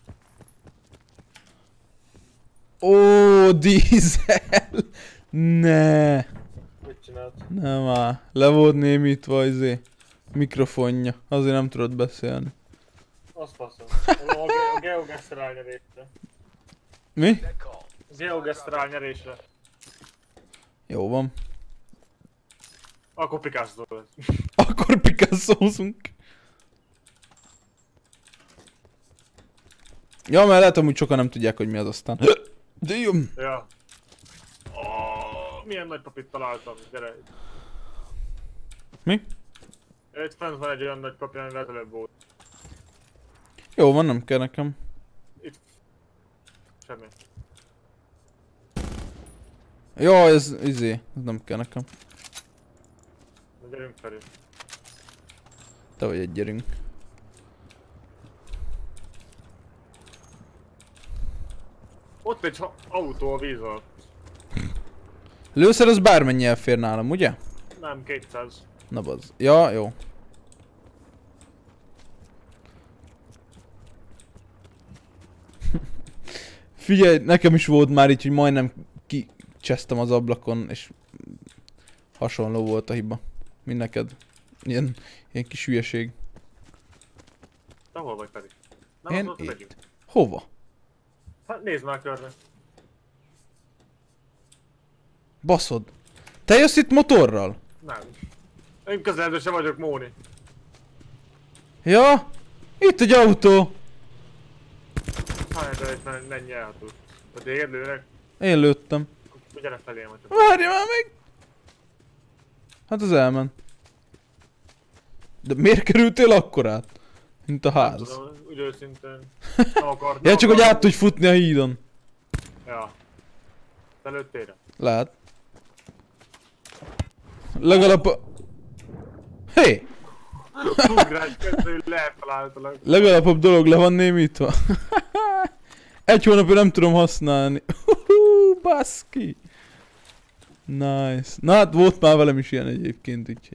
Ó, dízel! Ne, Mit csinált? nem áll. Le volt némítva izé. Mikrofonja. Azért nem tudod beszélni. Azt faszom. A geogeszterál nyerésre. Mi? A geogeszterál nyerésre. Jó van. Akkor Picasso lesz. Akkor Picasso-zunk. Ja, mert lehet amúgy sokan nem tudják, hogy mi az aztán. De jó. Ja. Oh, milyen nagy papit találtam, gyere. Mi? Itt fent van egy olyan nagy papi, amivel előbb volt. Jó van, nem kell nekem. Itt... Semmi. Jó, ez izé, ez nem kell nekem. Na gyerünk felé. Te vagy egy gyerünk. Ott egy autó a víz alatt. Lőszer az bármennyi elfér nálam, ugye? Nem, 200. Na bazd. Ja, jó. Figyelj, nekem is volt már így, hogy majdnem kicsesztem az ablakon, és hasonló volt a hiba. Mint neked. Ilyen kis hülyeség. Te hol vagy pedig? Nem Én az ott itt. megyünk. Hova? Hát nézd már körbe. Baszod. Te jössz itt motorral? Nem. Én közelről sem vagyok, Móni. Ja? Itt egy autó. Hány itt menj el, hát úgy. A téged lőnek? Én lőttem. Gyere felém, hogy Várj már meg! Hát az elment. De miért kerültél akkorát? Mint a nem ház. tudom, úgy őszintén. Nem akar. Ja, csak hogy át tudj futni a hídon. Ja. Te lőttél? Lehet. Legalább a... Hé! Ugrás közül lefeláltalak. Legalább dolog le van némítva. Egy hónapja nem tudom használni. Baszki! Nice. Na hát volt már velem is ilyen egyébként, úgyhogy...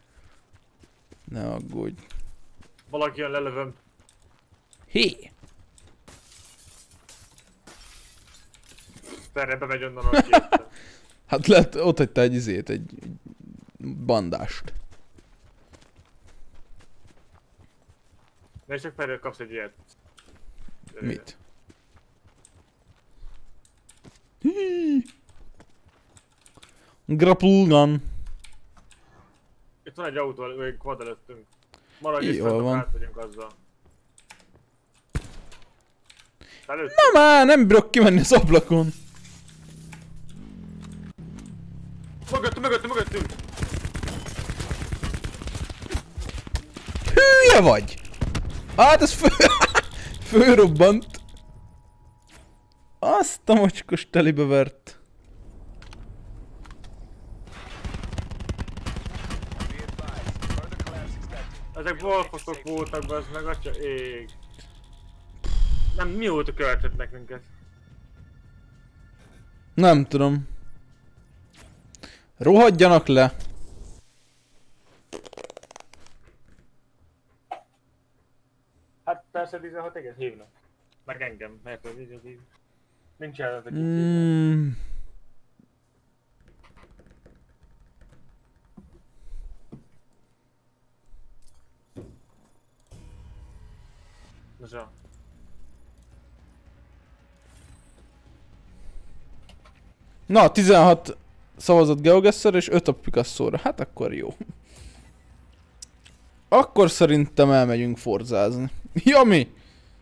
Ne aggódj. Valaki jön, lelövöm. Hé! Erre bemegy onnan a képten. Hát lehet, ott hagytál egy izét, egy bandást. Ne csak felül kapsz egy ilyet. Mit? Hí. Grapple gun. Itt van egy autó, egy quad előttünk. Maradj itt, Jól van. át vagyunk azzal. Előtt? Na már, nem bírok kimenni az ablakon. Mögöttünk! Hülye vagy! Hát ez fölrobbant. Azt a mocskos telibe vert. Ezek balfaszok voltak, be, ez meg atya ég. Nem, mióta követhetnek minket? Nem tudom. Rohadjanak le. Hát persze 16 egész hívnak. Meg engem, mert az így hív. Nincs el ezek Zsa. Na, 16 szavazott Geogesser és 5 a Picasso-ra. Hát akkor jó. Akkor szerintem elmegyünk forzázni. Ja, mi?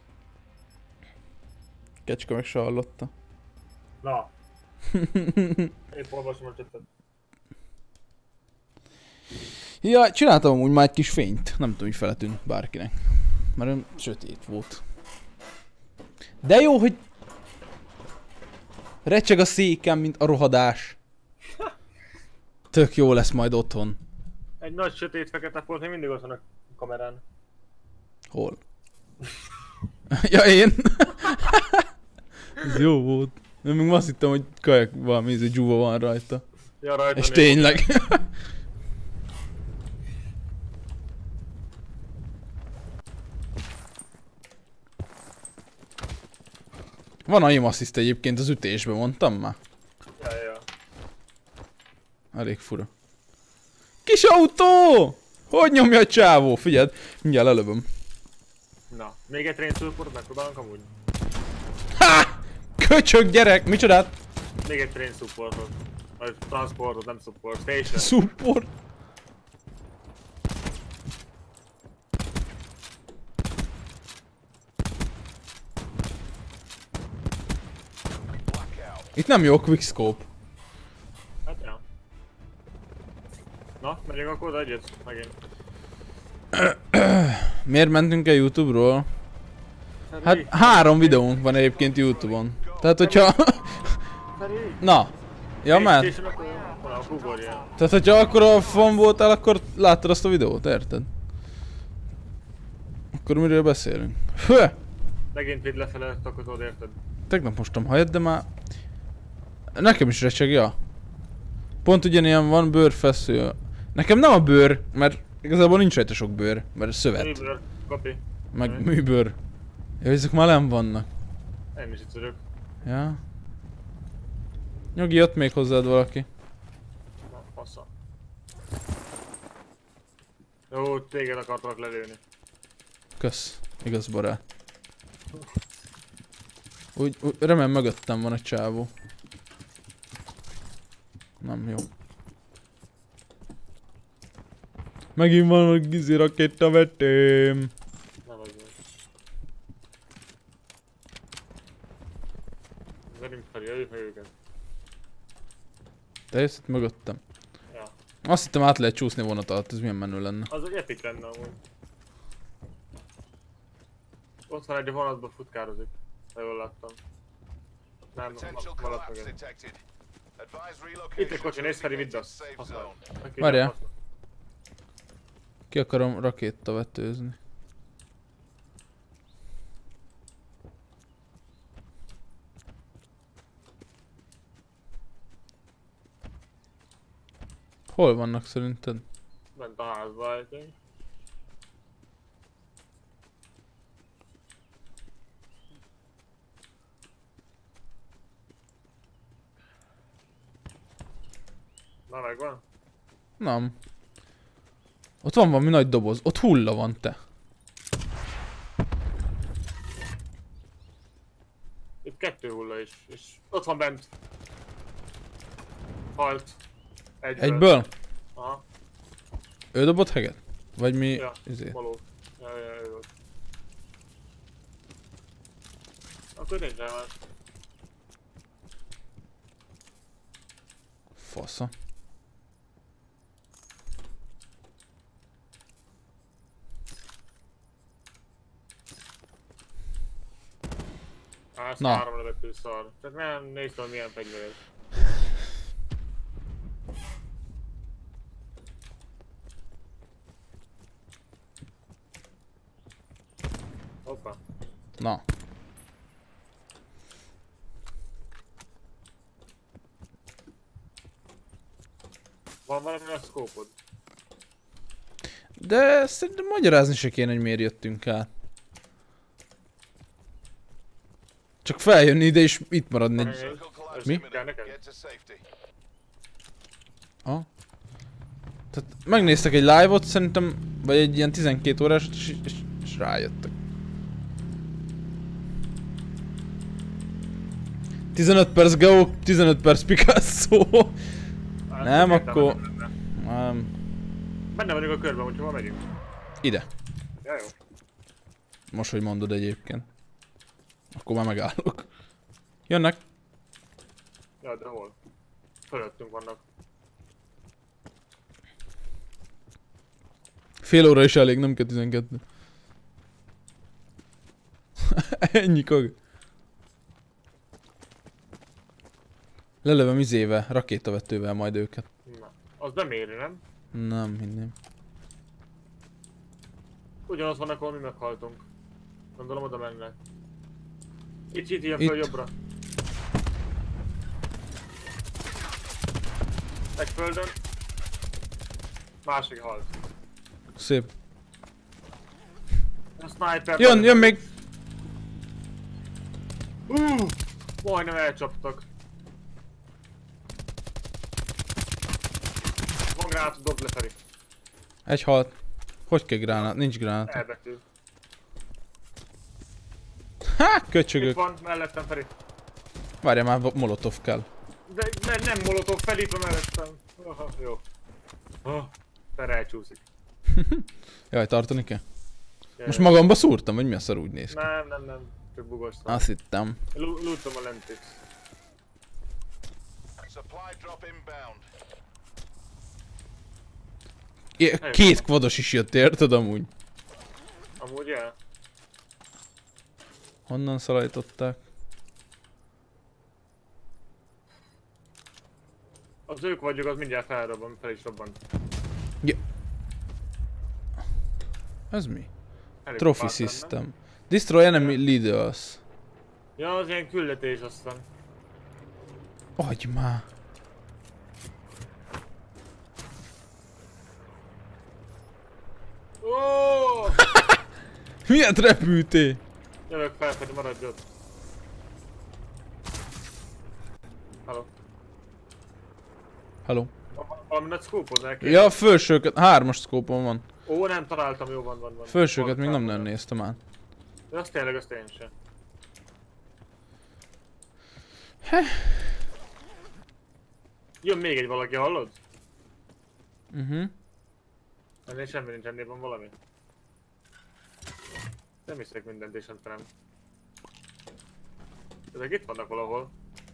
Kecske meg se hallotta. Na. Épp olvasom a csetet. Ja, csináltam amúgy már egy kis fényt. Nem tudom, hogy feletűnt bárkinek. Mert olyan sötét volt. De jó, hogy recseg a székem, mint a rohadás. Tök jó lesz majd otthon. Egy nagy sötét fekete folt, még mindig ott van a kamerán. Hol? Ja, én? Ez jó volt. Én még azt hittem, hogy kajak valami dzsúva van rajta. Ja, rajta. És tényleg. Van aim assist egyébként az ütésben, mondtam már. Ja. Elég fura. Kis autó! Hogy nyomja a csávó? Figyeld, mindjárt lelövöm. Na, még egy train supportot megpróbálunk amúgy. Ha! Köcsög gyerek! Micsodát? Még egy train supportot. Vagy transportot, nem support. Station. Support? Itt nem jó a quickscope. Hát ja. Na, megyünk akkor oda egyet, megint. Miért mentünk el YouTube-ról? Hát 3 videónk van egyébként YouTube-on. Tehát hogyha... Na. Ja, már. Tehát hogyha akkor a fan voltál, akkor láttad azt a videót, érted? Akkor miről beszélünk? Hö! Megint vidd lefele, takotod, érted? Tegnap mostam hajat, de már... Nekem is recseg, ja. Pont ugyanilyen van bőrfesző. Nekem nem a bőr, mert igazából nincs rajta sok bőr, mert szövet. Műbőr, kapi. Meg műbőr. Ja, ezek már nem vannak. Én is itt vagyok. Ja. Nyugi, jött még hozzád valaki. Na, passza. Jó, téged akartalak lelőni. Kösz. Igaz barát. Úgy remélem mögöttem van egy csávó. Nem jó. Megint van a gizi rakétavetőm. Nem az volt. Velünk felé, jöjjük meg őket. Te jössz itt mögöttem. Ja. Azt hittem át lehet csúszni vonat alatt, ez milyen menő lenne. Az egy epic lenne amúgy. Ott van egy vonatba futkározik, ha jól láttam. Nem, maradt meg egy. Itt egy kocsi, nézd Feri, vidd azt. Várjál. Ki akarom rakétavetőzni. Hol vannak szerinted? Bent a házba, I think. Na, megvan? Nem. Ott van valami nagy doboz. Ott hulla van, te. Itt 2 hulla is, és ott van bent. Halt. Egyből? Aha. Ő dobott heget? Vagy mi? Ja, Izé? való. Ja, ő volt. Akkor nincs el már. Fasza. Ez Na. 3 lövető szar. Csak nem nézd, hogy milyen fegyver ez. Hoppa. Na. Van valami a szkópod? De szerintem magyarázni se kéne, hogy miért jöttünk át. Csak feljönni ide és itt maradni egy... Mi? Kell neked? Ha? Tehát megnéztek egy live-ot szerintem, vagy egy ilyen 12 órás, és rájöttek. 15 perc Geo, 15 perc Picasso. Nem, akkor... Nem. Benne vagyunk a körben, úgyhogy hol megyünk? Ide. Ja, jó. Most, hogy mondod egyébként. Akkor már megállok. Jönnek. Ja, de hol? Fölöttünk vannak. Fél óra is elég, nem kell 12. Ennyi kag. Lelövöm izével, rakétavetővel majd őket. Na, az beméri, nem? Nem hinném. Ugyanaz vannak, ahol mi meghaltunk. Gondolom oda mennek. Itt ilyen Itt. föl jobbra. Egy földön. Másik halt. Szép. A sniper. Jön még! Majdnem elcsaptak. Van gránát, dobd le, Feri. Egy halt. Hogy kell gránát? Nincs gránát. Elbetű. Há, Itt köcsögök. van, mellettem, Feri. Várjál már, molotov kell. De nem molotov, felépve mellettem. Aha, jó. Feri elcsúszik. Jaj, tartani kell? Jaj, Most jaj. magamba szúrtam, vagy mi a szar úgy néz ki? Nem. Csak bugoztam. Azt hittem. Lootom a lentét. Supply drop inbound. Két kvados is jött, érted amúgy? Amúgy el. Honnan szalajtották? Az ők vagyok, az mindjárt felrobban, fel is robban. Ez mi? Elég Trophy pár lenne. system. Destroy enemy leaders. Ja, az ilyen küldetés aztán. Adj már! Oh! Milyen repültél? Jövök felfelé, maradj ott. Halló. Hello. Valami nagy szkópod neki? Ja, a felsőket, 3-as szkópon van. Ó, nem találtam, jó van. Felsőket még nem Találtam. nagyon néztem át. De azt tényleg, azt én sem. Jön még egy valaki, hallod? Ennél semmi nincs, ennél van valami. Nem hiszek mindent és nem terem. Ezek itt vannak valahol.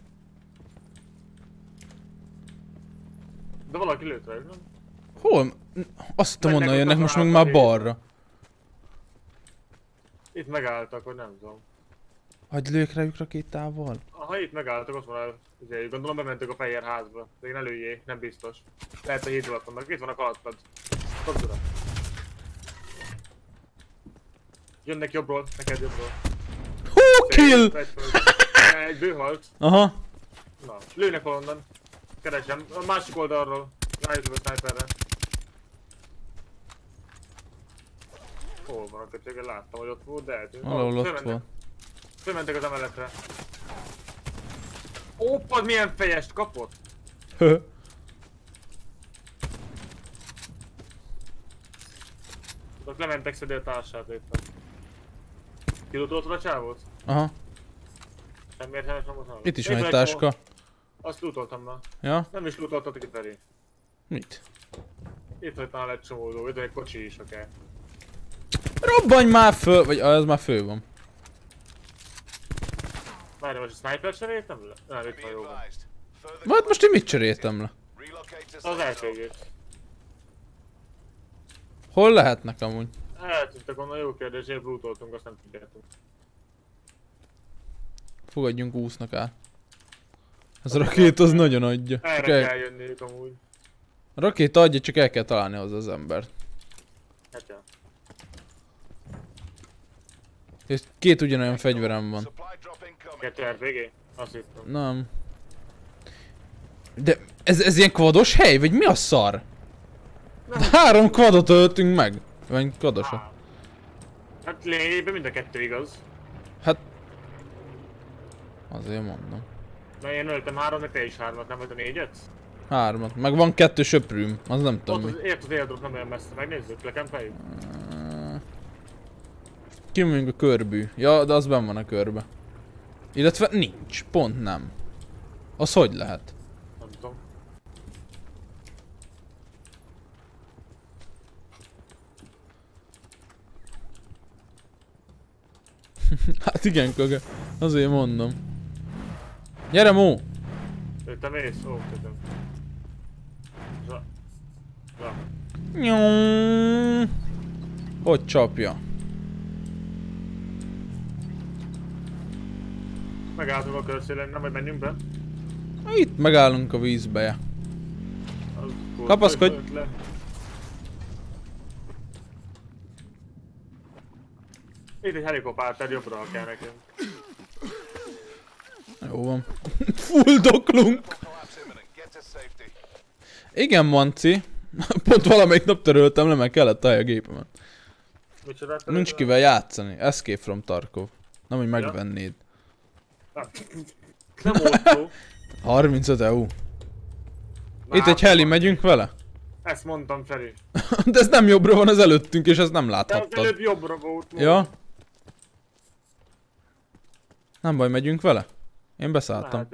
De valaki lőtt rá, nem? Hol? Azt hittem Mennek onnan ott jönnek, az most meg által már balra. Itt megálltak, vagy nem tudom. Hagyd lőjek rájuk rakétával. Ha itt megálltak, ott van a... Ugye, gondolom bementek a fehér házba. De ne lőjék, nem biztos. Lehet a híd alatt vannak, itt vannak alattad. Dobd oda. Jönnek jobbról, neked jobbról. Hú, kill! Egy bőhalt. Aha. Na, lőnek valonnan. Keresem, a másik oldalról. Rájutok a sniperre. Hol van a kötőge? Láttam, hogy ott volt, de eltűnt. Valahol ott van. Fölmentek az emeletre. Oppad, milyen fejest kapott! Ott lementek szedni a társát éppen. Kilutoltad a csávót? Aha. Nem értelmes nem volt. Itt is van egy táska. Azt lootoltam már. Ja? Nem is lootoltatok itt felé. Mit? Itt vagy talán egy csomó dolog, itt van egy kocsi is akár. Robbanj már föl! Vagy ez már fő van. Várj, most a sniper sem értem le? Nem, itt Be van jó van. advised. Further Vagy most én mit cseréltem le? relocate to Az safe zone. RPG-t. Hol lehetnek amúgy? Eltűntek onnan, jó kérdés, én lootoltunk, azt nem tudjátunk. Fogadjunk úsznak át. Ez a rakéta az nagyon adja. Csak Erre kell jönniük amúgy. A rakéta adja, csak el kell találni hozzá az embert. Hát ja. És két ugyanolyan fegyverem van. Supply drop incoming. Kettő RPG? Azt hittem. Nem. De ez ilyen kvados hely? Vagy mi a szar? 3 kvadot öltünk meg. Vagy kvadosat. Hát lényegében mind a kettő igaz. Hát... Azért mondom. Na én öltem 3, meg te is 3-at, nem vagy a 4-et? 3. Meg van 2 söprűm. Az nem tudom Ott mi. az, ért az airdrop nem olyan messze, megnézzük, lekenpeljük. Kimegyünk a körbű. Ja, de az benn van a körbe. Illetve nincs, pont nem. Az hogy lehet? Nem tudom. Hát igen, Kage. Azért mondom. Gyere, Mó! Te mész? Ó, tudom. Nyom. Hogy csapja? Megálltunk a körszélen, nem, hogy menjünk be. Itt megállunk a vízbe. Kapaszkodj! Itt egy helikopter jobbra, ha kell nekünk. Jó van. Fuldoklunk! Igen, Manci. Pont valamelyik nap töröltem le, mert kellett a gépemet. Nincs kivel játszani. Escape from Tarkov. Nem, hogy megvennéd. Nem olcsó. 35 EU. Itt egy heli, megyünk vele? Ezt mondtam, Feri. De ez nem jobbra van az előttünk, és ezt nem De az láthattad. előbb jobbra volt. Ja. Nem baj, megyünk vele? Én beszálltam.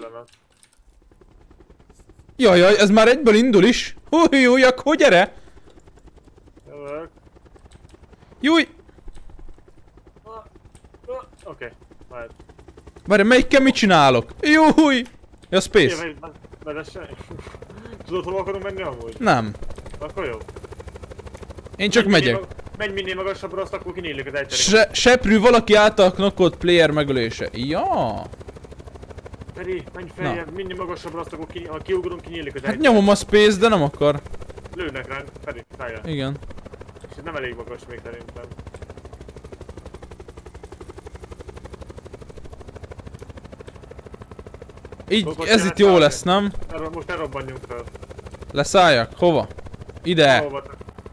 Jaj, ez már egyből indul is. Húj, akkor gyere! Jövök. Júj! Oké, majd. Várj, melyikkel mit csinálok? Júj! Ja, Space. Vezessen. Tudod, hol akarunk menni amúgy? Nem. Akkor jó. Én csak megyek. Menj minél magasabbra, azt akkor kinyílik az egyszerűen. Seprű valaki által knockolt player megölése. Ja. Feri, menj feljebb, minél magasabbra, azt akkor ha kiugrunk, kinyílik az Hát egyszerűen. nyomom a Space, de nem akar. Lőnek ránk, Feri, feljebb. Igen. És ez nem elég magas még szerintem. Így, ez itt jó lesz, nem? Most ne robbanjunk fel. Leszálljak? Hova? Ide! Hova?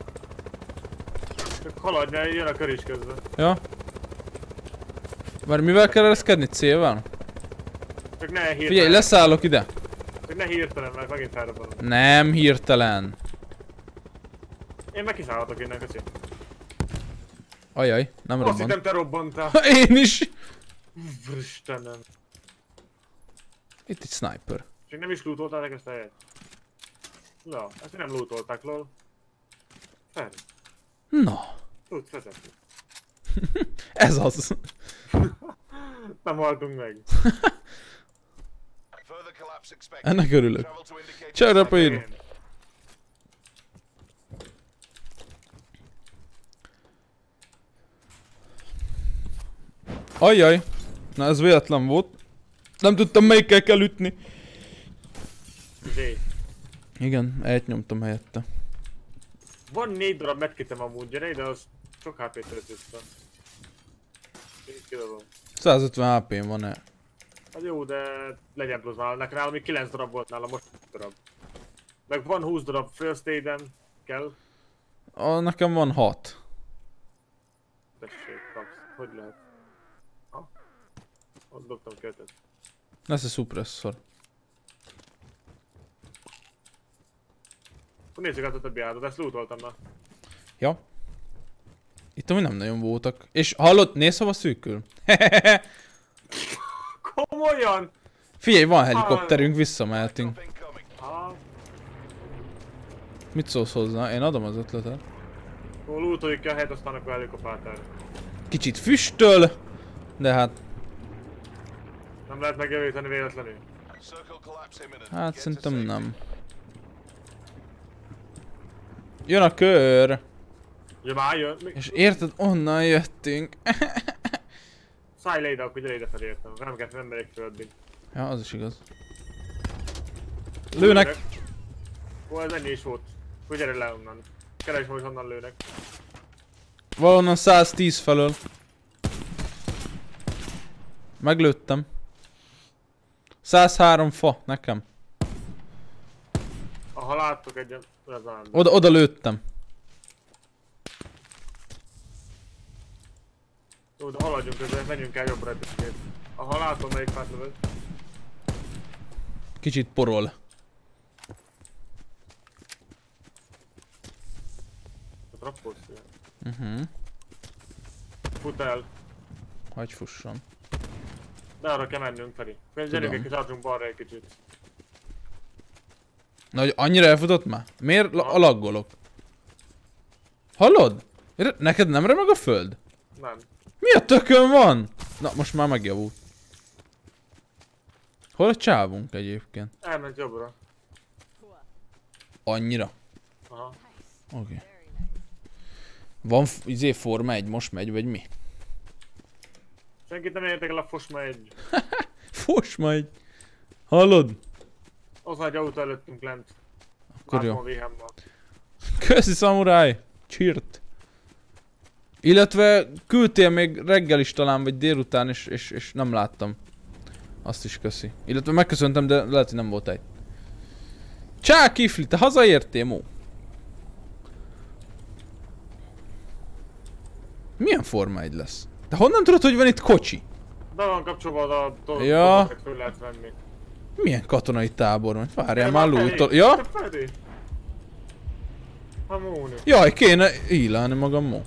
Csak haladj, mert jön a kör is közben. Ja. Várj, mivel kell ereszkedni? C-vel? Csak ne hirtelen. Figyelj, leszállok ide. Csak ne hirtelen, mert megint felrobbanom. Nem hirtelen. Én meg kiszállhatok innen, köszi. Ajaj, nem Azt robban. hittem te robbantál. Én is! Istenem. Itt egy sniper. Csak nem is lootolták ezt a helyet? Na, ezt nem lootolták, lol. Fel. Na. Tudsz vezetni. Ez az. Nem haltunk meg. Ennek örülök. Ciao, Rapid! Ajjaj. Na ez véletlen volt. Nem tudtam melyikkel kell ütni. Z. Igen, egyet nyomtam helyette. Van 4 darab medkitem amúgy, gyere ide, az sok HP-t tölt vissza. Én kidobom. 150 HP-n van-e? Hát jó, de legyen plusz nálam még 9 darab volt nálam, most 5 darab. Meg van 20 darab first aid-em, kell. Nekem van 6. Tessék, kapsz. Hogy lehet? Ha? Ott dobtam 2-et. Lesz a suppressor. Akkor nézzük át a többi áldot, ezt lootoltam már. Ja. Itt amúgy nem nagyon voltak. És hallod, nézd hova szűkül. Komolyan? Figyelj, van helikopterünk, visszamehetünk. Ha? Mit szólsz hozzá? Én adom az ötletet. Akkor lootoljuk ki a helyet, aztán akkor helikopter. Kicsit füstöl, de hát... Nem lehet megjavítani véletlenül. Hát szerintem nem. Jön a kör! Ja már jön. És érted, onnan jöttünk. Szállj le ide, akkor gyere ide felé értem. Nem kell, nem megyek föl addig. Ja, az is igaz. Lőnek! Ó, ez ennyi is volt. Akkor gyere le onnan. Keresd majd, honnan lőnek. Valonnan 110 felől. Meglőttem. 103 fa, nekem. Ha láttok egyen, ez nem. Oda lőttem. Jó, de haladjunk közben, menjünk el jobbra egy kicsit. Ha látom, melyik fát lövöd. Kicsit porol. A trappolsz, ugye? Mhm. Fut el. Hagy fusson. De arra kell mennünk, Feri. Gyerünk egy kis, tartsunk balra egy kicsit. Na, hogy annyira elfutott már? Miért laggolok? Hallod? Neked nem remeg a föld? Nem. Mi a tökön van? Na, most már megjavult. Hol a csávunk egyébként? Elment jobbra. Annyira? Aha. Oké. Van Forma 1 most megy, vagy mi? Senkit nem értek el a Fosma 1. Fosma 1. Hallod? Ott van egy autó előttünk lent. Akkor jó. Látom a VHM-mal. Köszi, szamuráj! Csírt! Illetve küldtél még reggel is talán, vagy délután, és nem láttam. Azt is köszi. Illetve megköszöntem, de lehet, hogy nem volt egy. Csá, Kifli, te hazaértél, Mó? Milyen Forma 1 lesz? Te honnan tudod, hogy van itt kocsi? Be van kapcsolva a dolgot, Ja. hogy föl lehet venni. Milyen katonai tábor van? Várjál már lútol. Ja? Te Feri? Hamóni. Jaj, kéne ílálni magam, Mó.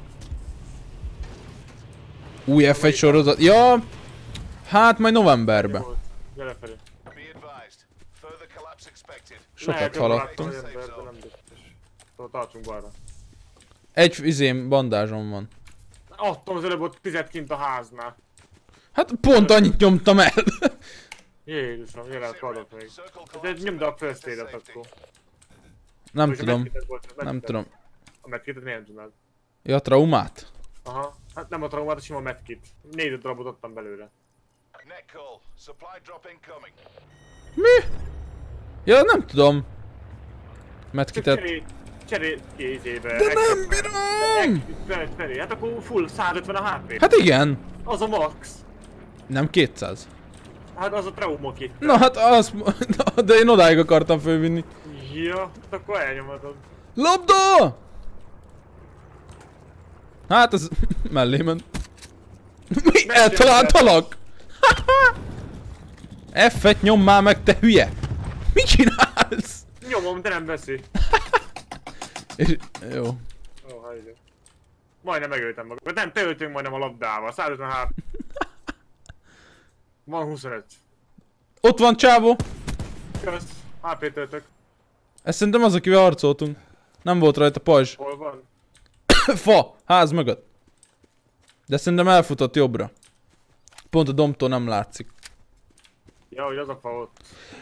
Új F1 sorozat. Ja! Hát majd novemberben. Gyere Feri. Be advised. Further collapse expected. Sokat haladtunk. De nem biztos. Szóval tartsunk balra. Egy bandázsom van. Adtam az előbb ott 10 kint a háznál. Hát pont annyit nyomtam el. Jézusom, jöhet adott még. De nyomd a first aid-et akkor. Nem Vagy a tudom. medkitet, bocs, a Nem medkitet. tudom. A medkitet miért nem tudnád? Ja, traumát? Aha. Hát nem a traumát, a sima medkit. 4 darabot adtam belőle. Net call. Supply drop incoming. Mi? Ja, nem tudom. Medkitet. Cseré kézébe. De nem bírom! Feri, hát akkor full 150 a HP. Hát igen. Az a max. Nem 200. Hát az a trauma kit. Na hát az... De én odáig akartam fölvinni. Ja, hát akkor elnyomatod. Labda! Hát ez mellé ment. Mi? Eltaláltalak? F-et nyom már meg, te hülye! Mit csinálsz? Nyomom, de nem veszi. És, jó. Ó, hajde. Majdnem megöltem magam. Nem, te öltünk majdnem a labdával. 150 HP. Van 25. Ott van csávó. Kösz. HP töltök. Ez szerintem az, akivel harcoltunk. Nem volt rajta pajzs. Hol van? Fa! Ház mögött. De szerintem elfutott jobbra. Pont a domtól nem látszik. Ja, hogy az a fa ott.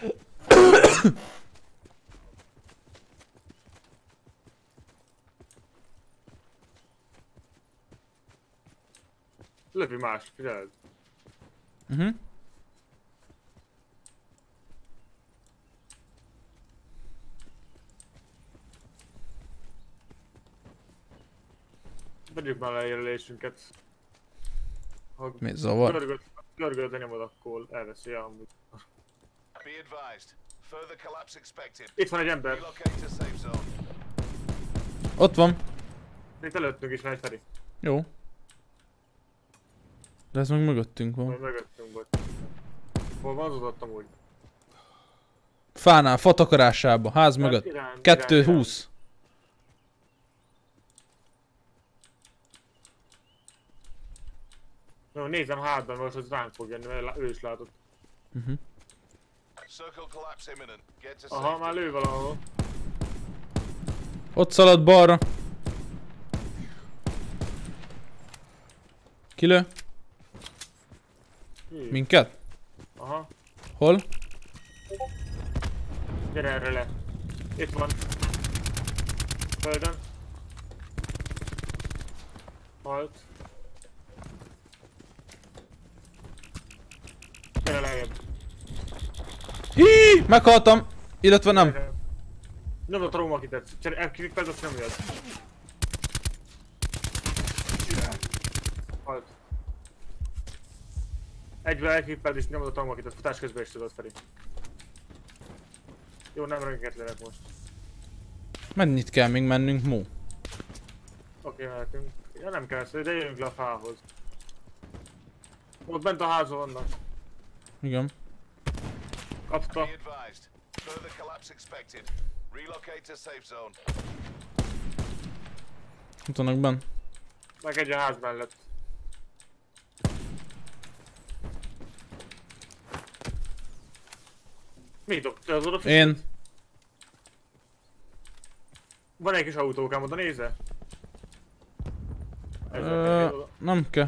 Löpi más, figyeld. Vegyük már lejelölésünket. Ha Mi zavar? görgöt lenyomod, akkor elveszi amúgy. Be advised. Further collapse expected. Itt van egy ember. Relocate to safe zone. Ott van. Itt előttünk is van egy Feri. Jó. De ez meg mögöttünk Majd van. mögöttünk volt. Hol van az ott amúgy? Fánál, fatakarásába, ház mögött. Irány, 220. Jó, nézem hátban, most az ránk fog jönni, mert ő is látott. Circle collapse imminent. Get to Aha, safety. már lő valahol. Ott szalad balra. Kilő? Hű. Minket? Aha, Hol? gyere erre le. Itt van. Földön. Halt. Gyere lejjebb. Hí! Meghaltam! Illetve nem. Nyomd a trauma kitet. Csere, elkilippeld, azt nem jött. Halt. Egyben elkilippeld és nyomd a trauma kitet. Futás közben is tudod, Feri. Jó, nem röngetlenek most. Mennyit kell még mennünk, Mó? Oké, mehetünk. Ja, nem kell szó, de jöjjünk le a fához. Ott bent a házon vannak. Igen. Kapta. Be advised. Further collapse expected. Relocate to safe zone. Ott vannak benn. Meg egy a ház mellett. Mi dobtál az oda? Én. Van egy kis autókám, oda nézze? Nem kell.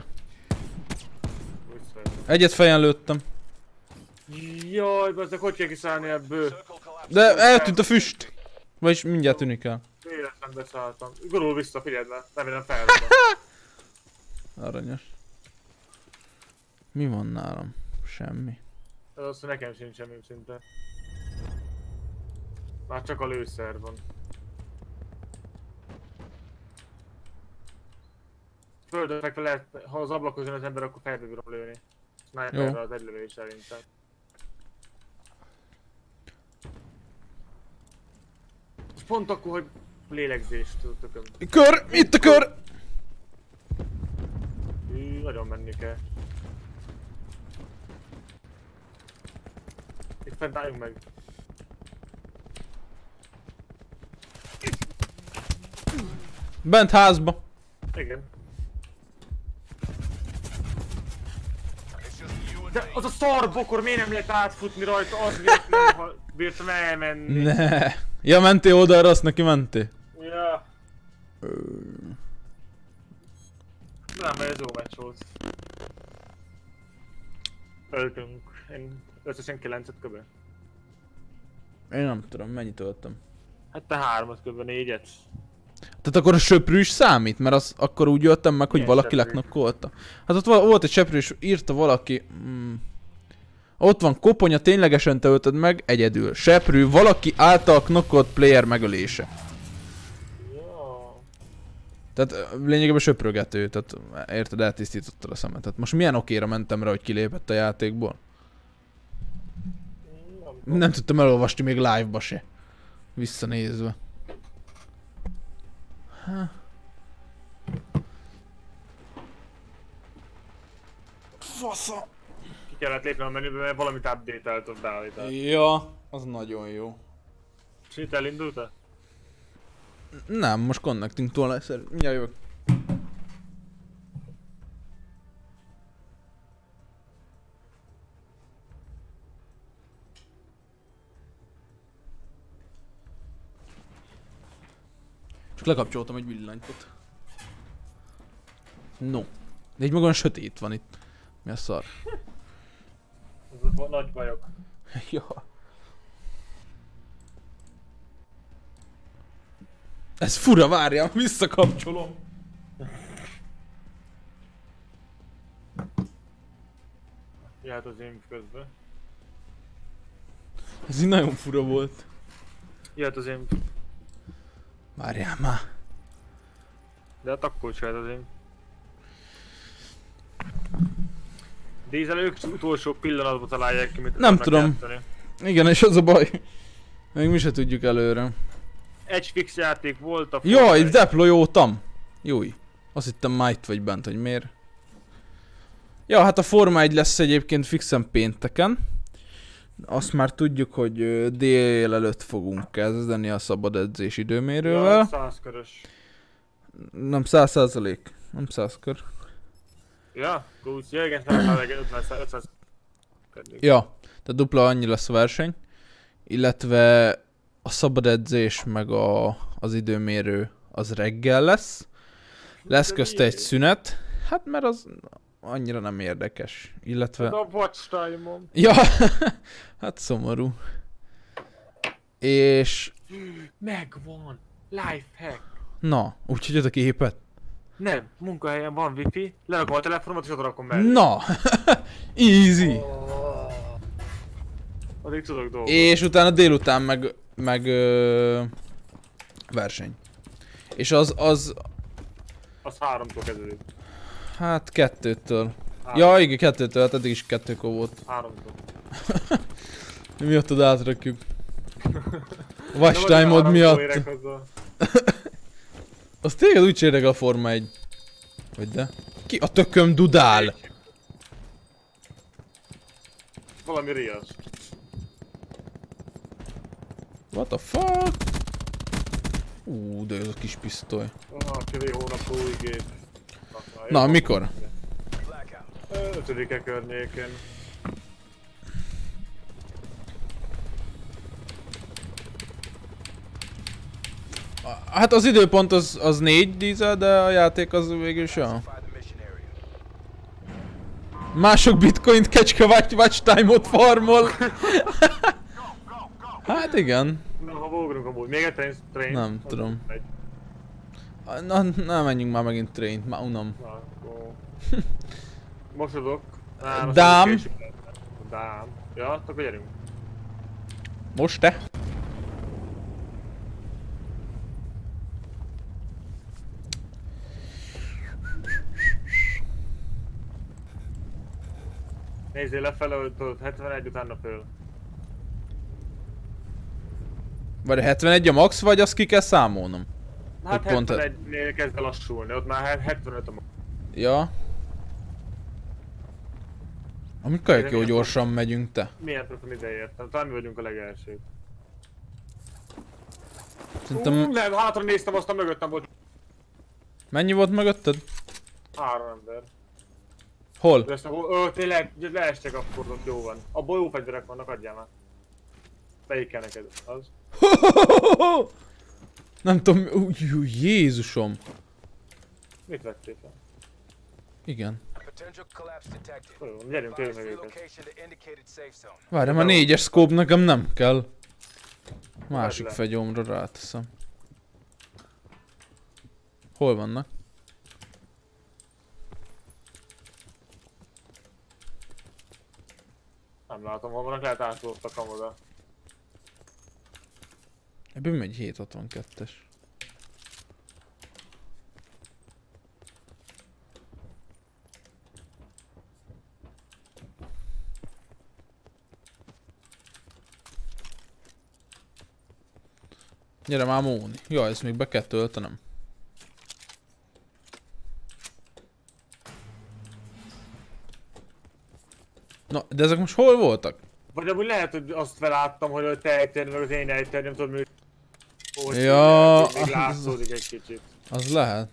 Egyet fejen lőttem. Jaj, bazdek, hogy kell kiszállni ebből? Circle collapse. De eltűnt a füst. Vagyis mindjárt tűnik el. Életlen beszálltam. Gurul vissza, figyeld már. Remélem felrobban. Aranyos. Mi van nálam? Semmi. Ez azt, hogy nekem sincs semmi szinte. Már csak a lőszer van. Földön fekve lehet, ha az ablakhoz jön az ember, akkor fejbe bírom lőni. Sniperre az egylövés szerintem. És pont akkor, hogy lélegzést tököm. Kör! Itt a kör! Nagyon menni kell. Itt fent álljunk meg. Bent házba. Igen. It's just you and De me. az a szar bokor miért nem lehet átfutni rajta, az miért nem bírtam elmenni. Ne. Ja, mentél oldalra, azt neki mentél. Ja. Nem, mert ez jó meccs volt. Öltünk. Én összesen 9-et köbben. Én nem tudom, mennyit öltem. Hát te 3-at köbben, 4-et. Tehát akkor a söprű is számít, mert az akkor úgy jöttem meg, hogy Milyen valaki söprű? leknokkolta. Hát ott volt egy söprű, és írta valaki... Ott van koponya, ténylegesen te ölted meg, egyedül. Söprű, valaki által knokkolt player megölése. Ja. Tehát lényegében söprögető, tehát érted, eltisztítottad a szemet. Tehát most milyen okéra mentem rá, hogy kilépett a játékból? Nem tudtam elolvasni még live-ba se. Visszanézve. Fasza! Ki kellett lépni a menübe, mert valamit update-elt ott beállítani. Ja, az nagyon jó. És itt elindult-e? Nem, most connecting tól lesz. Mindjárt jövök. Csak lekapcsoltam egy villanykot. No. De egy maga sötét van itt. Mi a szar? Ez a nagy bajok. Ja. Ez fura, várjál, visszakapcsolom. Jöhet az én közben. Ez így nagyon fura volt. Jöhet az én. Várjál már. De hát akkor is jöhet az én. Dízelők utolsó pillanatban találják ki, mit Nem akarnak tudom. játszani. Igen, és az a baj. Még mi se tudjuk előre. Egy fix játék volt a Jaj, deployoltam. Júj. Azt hittem már itt vagy bent, hogy miért. Ja, hát a Forma 1 lesz egyébként fixen pénteken. Azt már tudjuk, hogy délelőtt fogunk kezdeni a szabad edzés időmérővel. 100 körös. Nem 100%. Nem 100 kör. Ja, gut. Ja, igen, 500. Ja, tehát dupla annyi lesz a verseny. Illetve a szabad edzés meg az időmérő az reggel lesz. Lesz közte egy szünet. Hát mert az annyira nem érdekes. Illetve... A watch time-om. Ja, hát szomorú. És... Megvan. Lifehack. Na, úgyhogy jött a képet. Nem, munkahelyen van wifi, lerakom a telefonomat és oda rakom mellé. Na! Easy! Addig tudok dolgozni. És utána délután meg verseny. És az... Az 3-tól kezdődik. Hát 2-től. Ja, igen, 2-től, hát eddig is 2-kor volt. 3-tól. Miattad átrakjuk. Watch time-od miatt. Az téged úgy érdekel a Forma 1. Hogy de? Ki a tököm dudál? Valami riasz. What the fuck? De ez a kis pisztoly. Kövé hónap új gép. Na, mikor? 5-e környéken. Hát az időpont az 4 dízel, de a játék az végül is olyan. Mások bitcoint kecske watch time-ot farmol. Hát igen. Na, ha ugrunk amúgy, még egy train. Nem tudom. Na, menjünk már megint traint, már unom. Na, akkor... Mosodok. Dám. Dám. Ja, akkor gyerünk. Most te? Nézzél lefele, hogy tudod, 71 utána föl. Vagy a 71 a max, vagy azt ki kell számolnom? Hát Hogy pont 71-nél kezd el lassulni, ott már 75 a max. Ja. Amikor jó gyorsan megyünk, te? Milyen profil ideértem, talán mi vagyunk a legelsők. Szerintem... Nem, hátra néztem, aztán mögöttem volt Mennyi volt mögötted? 3 ember. Hol? De ezt tényleg, leestek akkor, ott jó van. Abból jó fegyverek vannak, adjál már. Melyik kell neked? Az? Nem tudom, Jézusom. Mit vettél fel? Igen. Jó, gyerünk, tényleg meg őket. Várj, már 4-es scope nekem nem kell. Másik le. fegyomra ráteszem. Hol vannak? Nem látom, hol vannak, lehet átoltak oda. Ebből megy 762-es. Gyere már Móni. Jaj, ezt még be kell töltenem. Na, de ezek most hol voltak? Vagy amúgy lehet, hogy azt feláttam, hogy te ejteni, meg az én ejteni, nem tudom mi. Ja, Még látszódik egy kicsit. Az lehet.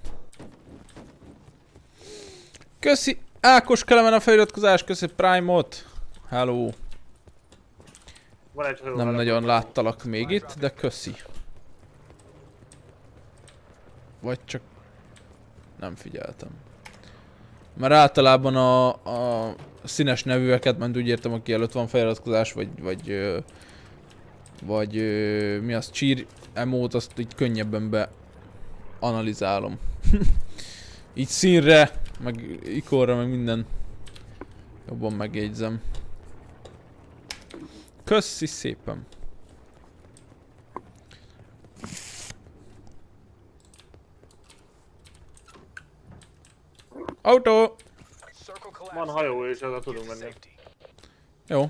Köszi Ákos Kelemen a feliratkozás, köszi Prime-ot. Hello. Van egy hajó Nem velem. nagyon láttalak még itt, de köszi. Vagy csak nem figyeltem. Mert általában a színes nevűeket, mert úgy értem, aki előtt van feliratkozás, vagy mi az, cheer emote, azt így könnyebben beanalizálom. Így színre, meg ikonra, meg minden jobban megjegyzem. Köszi szépen! Autó! Van hajó és oda tudunk menni. Jó.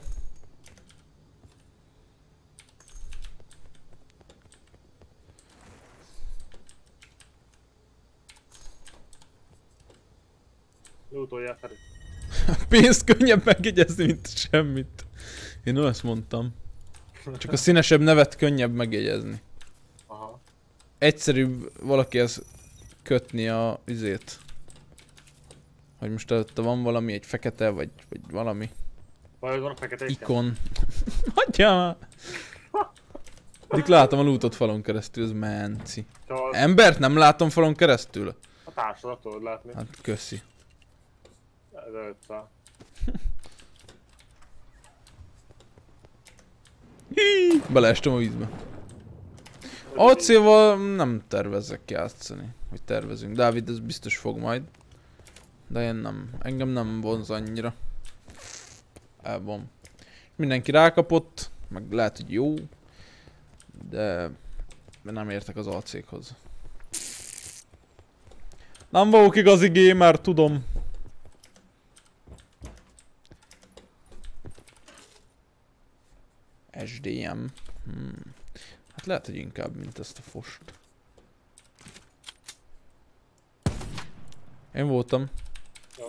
Lootoljál fel. Pénzt könnyebb megjegyezni, mint semmit. Én azt mondtam. Csak a színesebb nevet könnyebb megjegyezni. Aha. Egyszerűbb valakihez kötni a izét. Hogy most előtte van valami, egy fekete, vagy valami. Bajod van a fekete Ikon. Hagyjál már! Dik látom a lootot falon keresztül, ez menci. Embert nem látom falon keresztül? A társadat tudod látni. Hát köszi. Ez 500. Beleestem a vízbe. AC-val nem tervezek játszani. Hogy tervezünk. Dávid ez biztos fog majd. De én nem. Engem nem vonz annyira. Elvom. Mindenki rákapott. Meg lehet, hogy jó. De nem értek az AC-hoz. Nem vagyok igazi gamer, tudom. SDM. Hát lehet, hogy inkább, mint ezt a fost. Én voltam. Jó.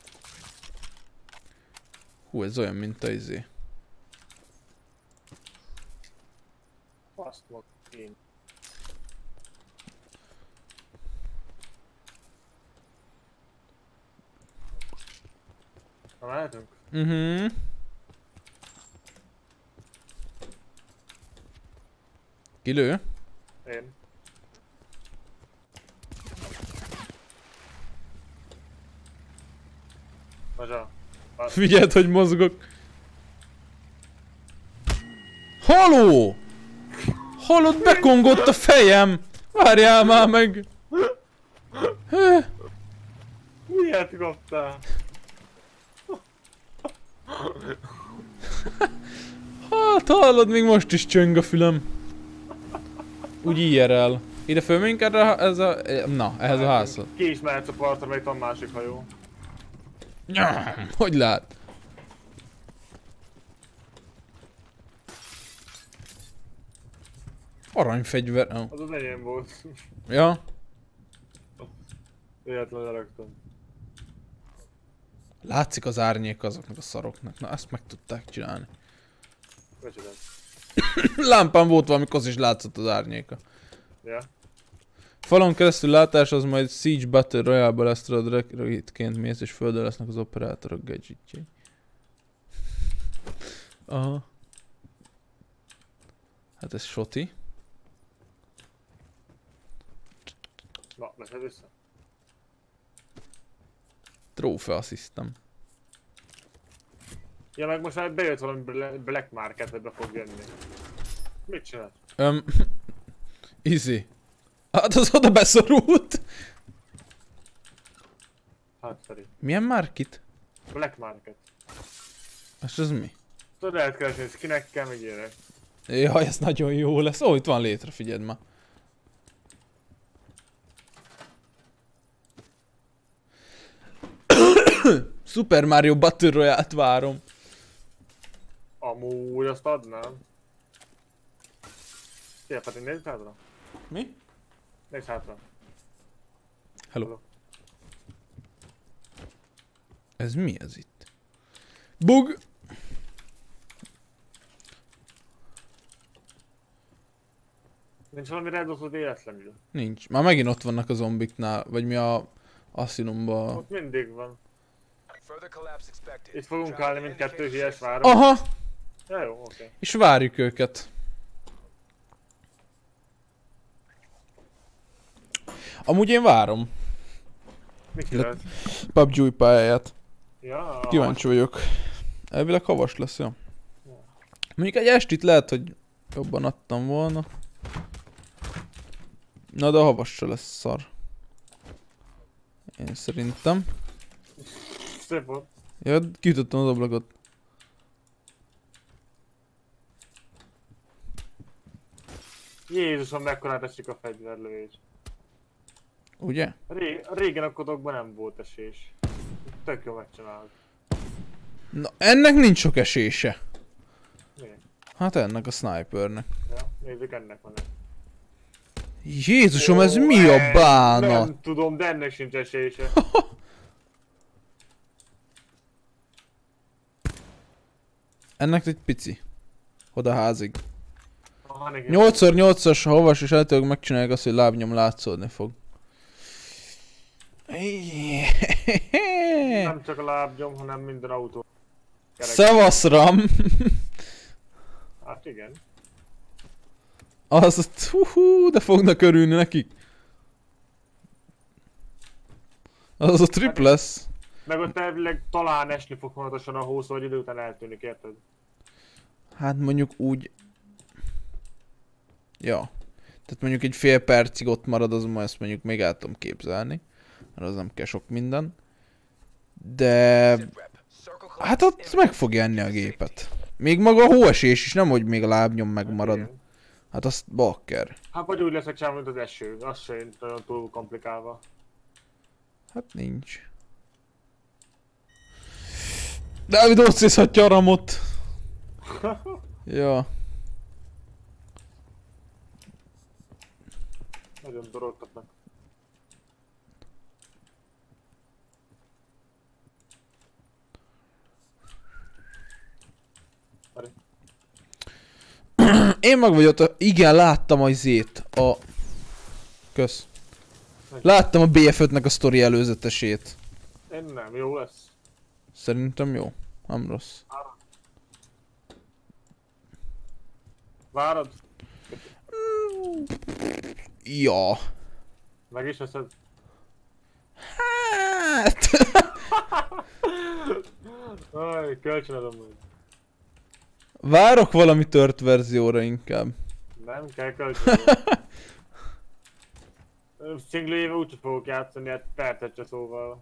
Hú, ez olyan, mint a izé. Azt mondom én. Na mehetünk? Kilő? Én. Magyar. Figyeld, hogy mozgok. Haló! Hallod, bekongott a fejem! Várjál már meg! Miért kaptál? Hát hallod, még most is csöng a fülem. Úgy IRL. Ide fölmegyünk erre ez a... Na, ehhez a házhoz. Ki is mehetsz a partra, mert itt van másik hajó. Hogy lát? Aranyfegyver... Oh. Az az enyém volt. Ja? Véletlenül raktam. Látszik az árnyék azoknak a szaroknak. Na, ezt meg tudták csinálni. Köszönöm. Lámpán volt valami kosz, és látszott az árnyéka. Ja. Falon keresztül látás, az majd Siege Battle Royale-ba lesz, tudod, rövidként mész, és földön lesznek az operátorok gadgetjei. Aha. Hát ez soti. Na, mehet vissza. Trófea asszisztem. Ja, meg most már bejött valami Black Market, hogy be fog jönni. Mit csinál? Easy. Hát az oda beszorult. Hát Feri. Milyen market? Black Market. És ez mi? Tudod, lehet keresni skinekkel, meg ilyenek. Jaj, ez nagyon jó lesz. Ó, itt van létre, figyeld már. Super Mario Battle Royale-t várom. Amúgy azt adnám. Szia Peti, nézd hátra. Mi? Nézd hátra. Hello. Ez mi ez itt? Bug! Nincs valami redoszott életlenül. Nincs. Már megint ott vannak a zombiknál, vagy mi a Asylumban. Ott mindig van. Further collapse expected. Itt fogunk állni mindkettő híjes város. Aha! Ja, jó, oké. És várjuk őket. Amúgy én várom. Mit csinálsz? PUBG új pályáját. Ja, Kíváncsi vagyok. Elvileg havas lesz, jó? Mondjuk egy estit lehet, hogy jobban adtam volna. Na de a havas se lesz szar. Én szerintem. szép volt. Ja, kiütöttem az ablakot. Jézusom, mekkorát esik a fegyverlövés. Ugye? Régen a kodokban nem volt esés. Tök jó megcsinálod. Na, ennek nincs sok esése. Miért? Hát ennek a snipernek. Ja, nézzük, ennek van. Jézusom, ez mi a bánat? Nem tudom, de ennek sincs esése. Ennek egy pici. Oda házig. Aha, neki 8x8-as havas és eltőleg megcsinálják azt, hogy lábnyom látszódni fog. nem csak a lábnyom, hanem minden autó. Szevasz Ram! Hát igen. Az, de fognak örülni nekik. Az a trip lesz. Meg ott elvileg talán esni fog fontosan a hó, szóval idő után eltűnik, érted? Hát mondjuk úgy... Ja. Tehát mondjuk egy fél percig ott marad, az majd ezt mondjuk még el tudom képzelni. Mert az nem kell sok minden. De... Hát ott meg fogja enni a gépet. Még maga a hóesés is, nem hogy még a lábnyom megmarad. Igen. Hát azt bakker. Hát vagy úgy lesz, hogy sem, mint az eső. Az sem nagyon túl komplikálva. Hát nincs. Dávid oszcészhatja a Ramot. Ja. Nagyon dorogtatnak. Én meg vagyok ott, igen, láttam a izét, a... Kösz. Láttam a BF5-nek a sztori előzetesét. Én nem, jó lesz. Szerintem jó, nem rossz. Várod? Ja. Meg is veszed? Hát... Aj, kölcsönadom majd. Várok valami tört verzióra inkább. Nem kell kölcsönadom. Single éve úgyse fogok játszani, hát percet se szóval.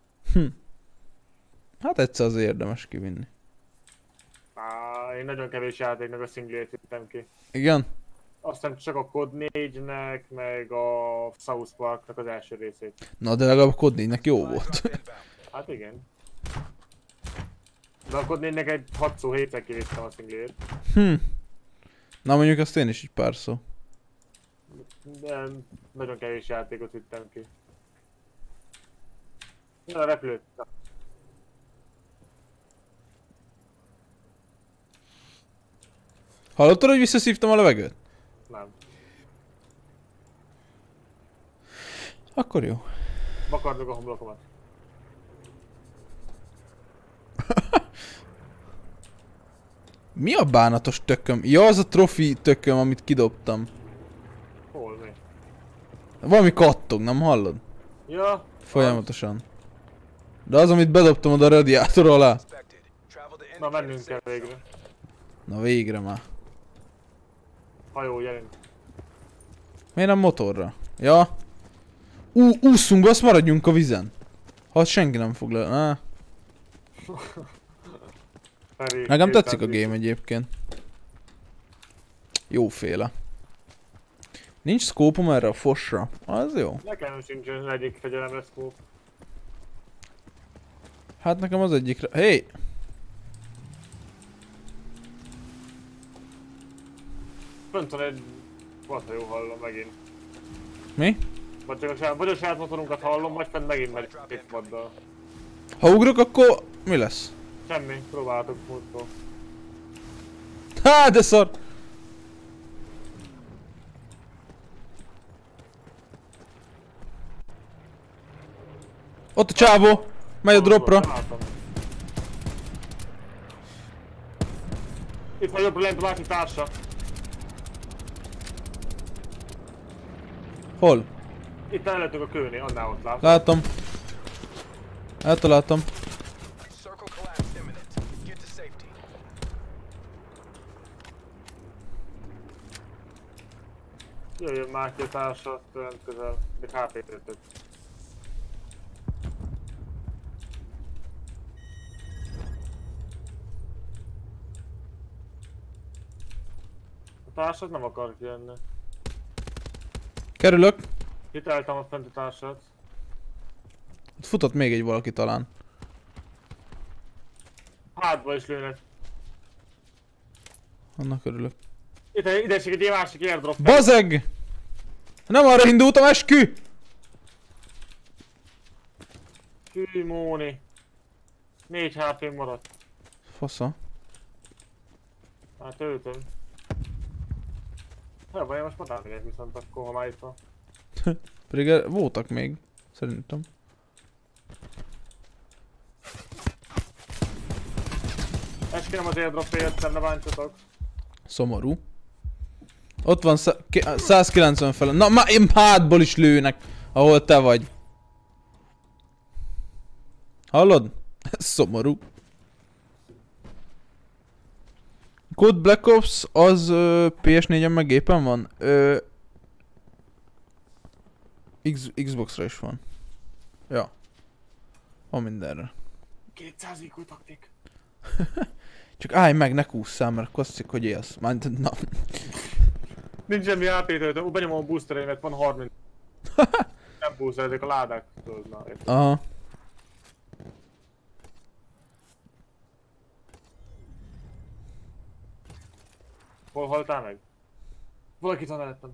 Hát egyszer az érdemes kivinni. Én nagyon kevés játéknak a singlét vittem ki. Igen? Aztán csak a Code 4-nek, meg a South Parknak az első részét. Na de legalább a Code 4-nek jó volt. Hát igen. De a Code 4-nek egy 6-7-szer kivittem a singlét. Na mondjuk azt én is egy pár szó. De nagyon kevés játékot vittem ki. Ja, a repülőt. Hallottad, hogy visszaszívtam a levegőt? Nem. Akkor jó. Vakardok a homlokomat. Mi a bánatos tököm? Ja, az a trofi tököm, amit kidobtam. Hol mi? Valami kattog, nem hallod? Ja. Folyamatosan. De az, amit bedobtam oda a radiátor alá. Na mennünk kell végre. Na végre már. Hajó, gyerünk. Miért nem motorra? Ja. Ússzunk be, azt maradjunk a vizen. Ha senki nem fog le... Nekem tetszik a game egyébként. Jóféle. Nincs szkópom erre a fosra. Az jó. Nekem sincsen egyik fegyelemre szkóp. Hát nekem az egyikre... Hé! Fönt van egy... Vad, jó hallom megint. Mi? Vagy a saját motorunkat hallom, vagy fent megint megy két vaddal. Ha ugrok, akkor mi lesz? Semmi, próbáltok múltkor. Há, de szar! Ott a csávó! Megy a dropra! Itt van jobbra lent a másik társa. Hol? Itt előttünk a kőnél, annál ott lát. Látom. Eltaláltam. Jöjjön már ki a társat, olyan közel, még HP-t ötött. A társad nem akar kijönni. Kerülök. Hiteltem a fent a társat. Ott futott még egy valaki talán. Hátba is lőnek. Annak örülök. Ide esik egy másik airdrop. Bazeg! Nem arra indultam, eskü! Hű, Móni. 4 HP maradt. Fasza. Hát öltöm. Nem baj, most madármegyek viszont akkor, ha már itt van. Pedig voltak még. Szerintem. Eskérem az airdropért, ne bántsatok. Szomorú. Ott van 190 fele. Na, hátból is lőnek, ahol te vagy. Hallod? Ez szomorú. Code Black Ops az PS4-en meg gépen van? Xbox-ra is van. Ja. Van mindenre. 200 IQ taktik. Csak állj meg, ne kússzál, mert kosszik, hogy élsz. Na. Nincs semmi AP töltöm, benyomom a boostereimet, van 30. Nem booster, ezek a ládák. Tudod, na, Aha. hol haltál meg? Valakit van előttem.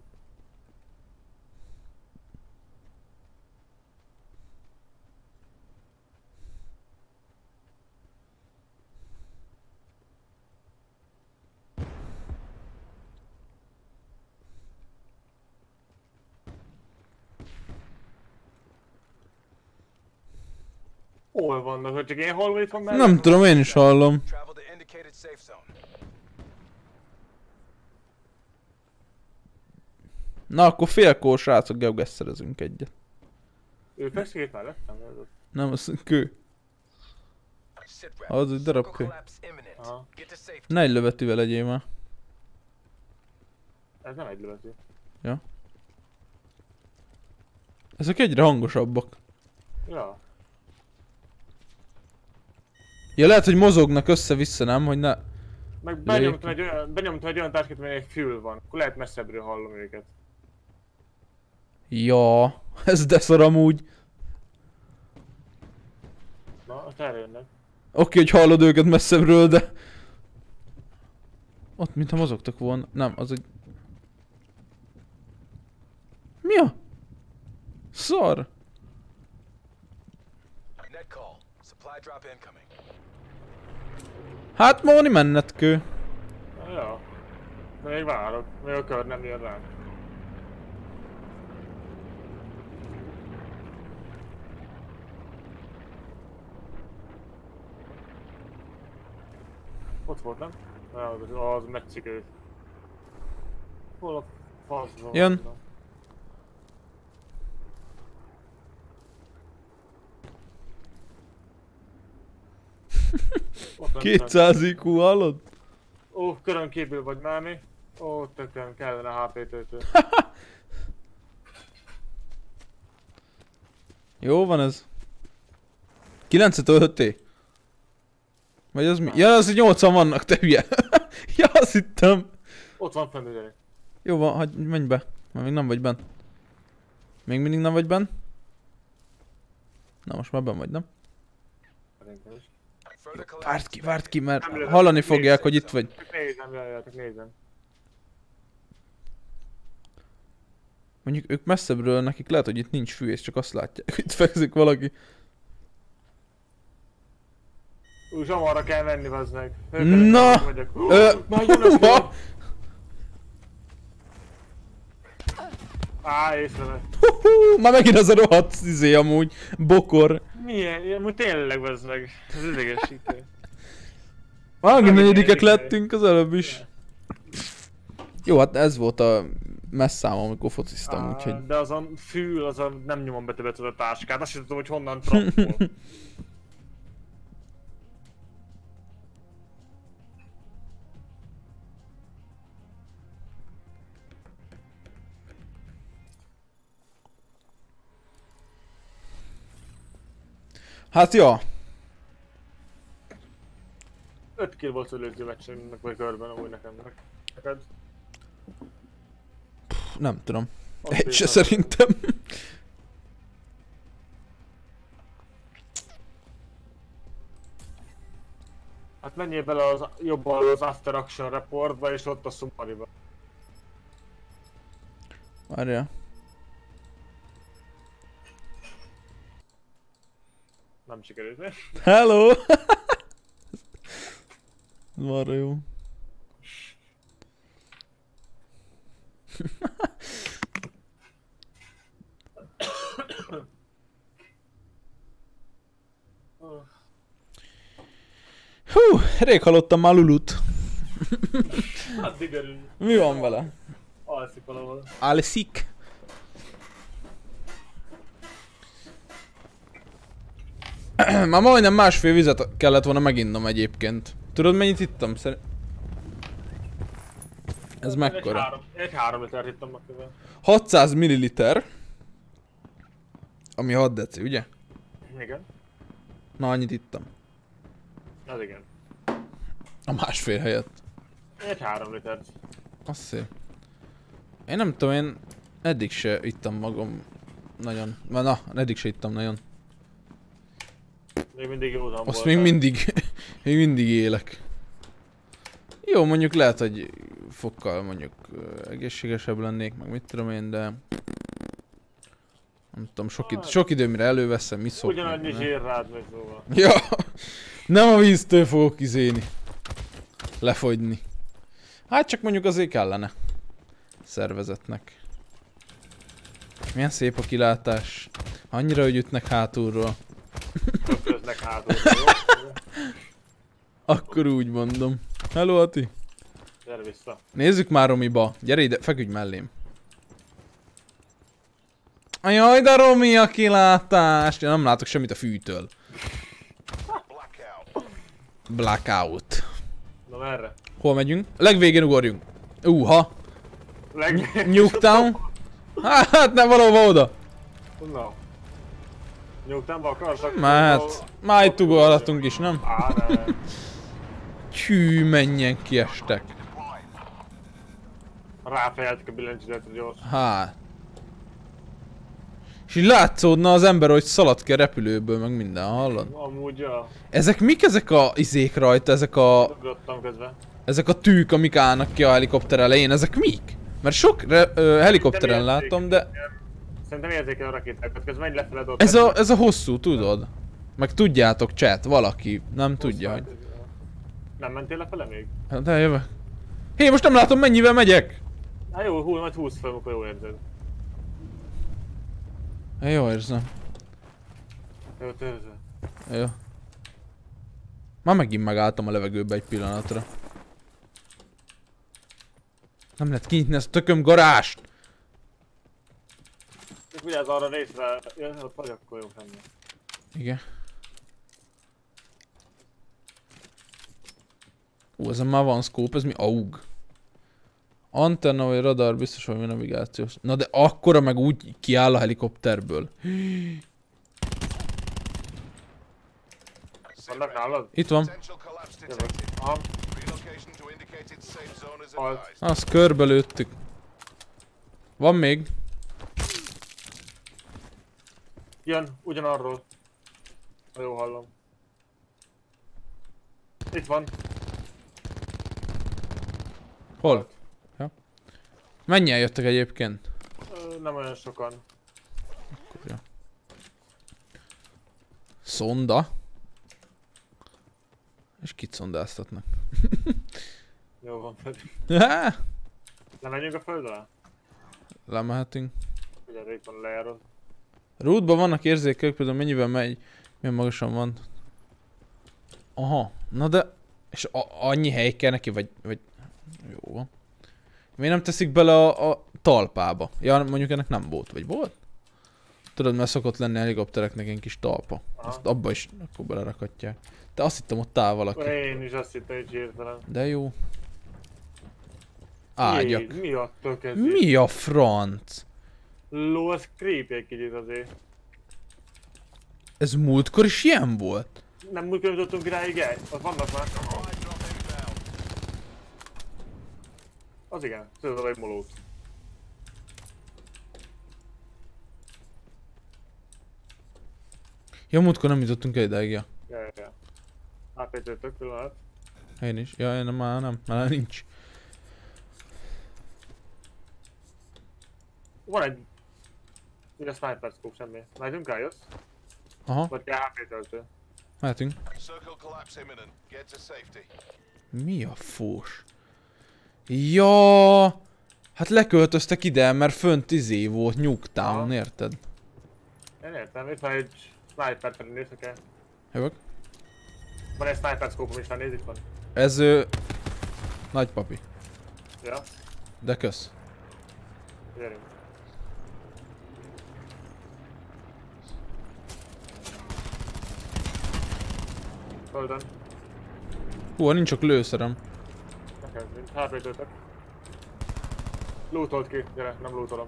Hol vannak, hogy csak én hallom itt van mellett? Nem tudom, én is hallom. Na akkor félkor srácok, geogesszerezünk egyet. Ő fekszik itt mellettem? Nem, az kő. Az egy darab kő. Aha. Ne egy lövetűvel legyél már. Ez nem egy lövető. Ja. Ezek egyre hangosabbak. Ja. Ja, lehet, hogy mozognak össze-vissza, nem? Hogy ne... Meg benyomtam egy olyan táskát, amely egy fül van. Akkor lehet messzebbről hallom őket. Ja, ez de szar amúgy. Na, azt erre jönnek. Oké, hogy hallod őket messzebbről, de... Ott mintha mozogtak volna. Nem, az egy... Mi a? Szar! Hát Móni mennetkő. Ja. De még várok. Még a kör nem jön rám. Ott volt, nem? Az megcikő. Hol a faszban? Jön. Ott nem 200 IQ, hallod? Ó, körön kívül vagy Mámi. Ó, tökön, kellene HP töltő. Jó van ez. 9-et öltöttél? Vagy az mi? Ja, az 80 vannak, te hülye. Ja, azt hittem. Ott van fenn, gyerek. Jó van, hagyj, menj be. Már még nem vagy benn. Még mindig nem vagy benn? Na most már benn vagy, nem? Várd ki, mert hallani fogják, hogy itt vagy. Nézem, jaj, nézem. Mondjuk ők messzebbről, nekik lehet, hogy itt nincs fű, és csak azt látják, hogy itt fekszik valaki. Zsamarra kell menni, bazd meg. Na! Észrevett. Már megint az a rohadt izé amúgy, bokor. Milyen? Amúgy tényleg, bazd meg. Ez idegesítő. Vágni negyedikek lettünk az előbb is. Jó, hát ez volt a messzámom, amikor fociztam, úgyhogy... De az a fül, az a nem nyomom be többet a táskát, azt sem tudom, hogy honnan trappol. Hát ja. 5 kill volt az előző meccsemnek, vagy körben amúgy nekem. Neked? Nem tudom. Egy se szerintem. Hát menjél bele az jobban az After Action Reportba és ott a summary-ba. Várjál. Nem sikerült, ne? Hello! Marra jó. Hú, rég hallottam már Lulut. Addig örül. Mi van vele? Alszik valahol. Alszik. Már majdnem másfél vizet kellett volna meginnom egyébként. Tudod mennyit ittam? Ez mekkora? Egy 3 litert ittam meg közben. 600 ml. Ami 6 deci, ugye? Igen. Na, annyit ittam. Az igen. A másfél helyett. Egy 3 litert. Azt szép. Én nem tudom, én eddig se ittam magam nagyon. Na, eddig se ittam nagyon. Még mindig józan volt. Azt még mindig élek. Jó, mondjuk lehet, hogy fokkal mondjuk egészségesebb lennék, meg mit tudom én, de... Nem tudom, sok idő mire előveszem, mit szoknak. Ugyanannyi zsír rád megy szóval. Ja, nem a víztől fogok izéni. Lefogyni. Hát csak mondjuk azért kellene. Szervezetnek. Milyen szép a kilátás. Annyira, hogy ütnek hátulról. Köznek hátulról. Akkor úgy mondom. Hello, Ati. Gyere vissza. Nézzük már Romiba. Gyere ide, feküdj mellém. Ajaj, de Romi a kilátás! Ja, nem látok semmit a fűtől. Blackout. Na merre? Hol megyünk? Legvégén ugorjunk. Ha. Nuketown. Hát nem valahova oda. Na. Nuketownba akarsz? Már itt ugorhatunk is, nem? Nem. Hű, menjen kiestek. Ráfejeltek a billentyűzetre gyors. Hát. És így látszódna az ember, hogy szalad ki a repülőből, meg minden, hallod? Amúgy, ja. Ezek mik ezek a izék rajta, Ugrottam közben. ezek a tűk, amik állnak ki a helikopter elején, ezek mik? Mert sok helikopteren látom, de Szerintem érzékel a rakétákat, közben menj lefele ott. ez a hosszú, tudod? Meg tudjátok, chat, valaki nem tudja, hogy... Nem mentél lefele még? Hát de jövök. Hé, most nem látom, mennyivel megyek! Hát jó, majd húzz fel, amikor jól érzed. Jó érzem. Jó, te érzed. Jó. Már megint megálltam a levegőbe egy pillanatra. Nem lehet kinyitni ezt a tököm garást! Csak vigyázz arra részre, ott vagy, akkor jó fenni. Igen. Ezen már van scope, ez mi? AUG. Antenna vagy radar, biztos valami navigációs. Na de akkora meg úgy kiáll a helikopterből. Vannak nálad? Itt van. Potential collapse detected. Aha. Relocation to indicated safe zone is Halt. advised. Azt körbe lőttük. Van még. Jön, ugyanarról. Ha jól hallom. Itt van. Hol? Ja. Mennyien jöttek egyébként? Nem olyan sokan. Ja. Szonda. És kit szondáztatnak? Jó van, pedig. Há! Lemegyünk a föld alá? Lemehetünk. Ugye itt van lejárod. Rootban vannak érzékelők, például mennyivel megy, milyen magasan van. Aha, na de... És annyi hely kell neki, vagy... Jó van. Miért nem teszik bele a talpába? Ja, mondjuk ennek nem volt, vagy volt? Tudod, mert szokott lenni a helikoptereknek egy kis talpa. Azt abba is akkor belerakhatják. De azt hittem, ott áll valaki. Én is azt hittem, hogy hirtelen. De jó. Ágyak. Mi a tök ez? Mi a franc? Ló, az creepy egy kicsit azért. Ez múltkor is ilyen volt? Nem úgy jutottunk idáig el? Az vannak már. Az igen, szőzöl egy molót. Ja, múltkor nem jutottunk el idáig, ja. Ja. AP-től tök pillanat. Én is. Ja, én már nincs. Van egy... Ugye sniper scope, semmi. Mehetünk rá, jössz? Aha, Vagy kell HP töltő? mehetünk. Circle collapse imminent. Get to safety. Mi a fós? Ja, hát leköltöztek ide, mert fönt izé volt Nuketown, Aha. érted? Én értem, itt van egy sniper felé, nézzük el. Jövök. Van egy sniper scope-om is, már nézd, itt van. Ez nagypapi. Ja, De kösz. gyerünk. Földön. Hú, nincs csak lőszerem. Ne kezdjünk, HP töltök. Lootolt ki, gyere, nem lootolom.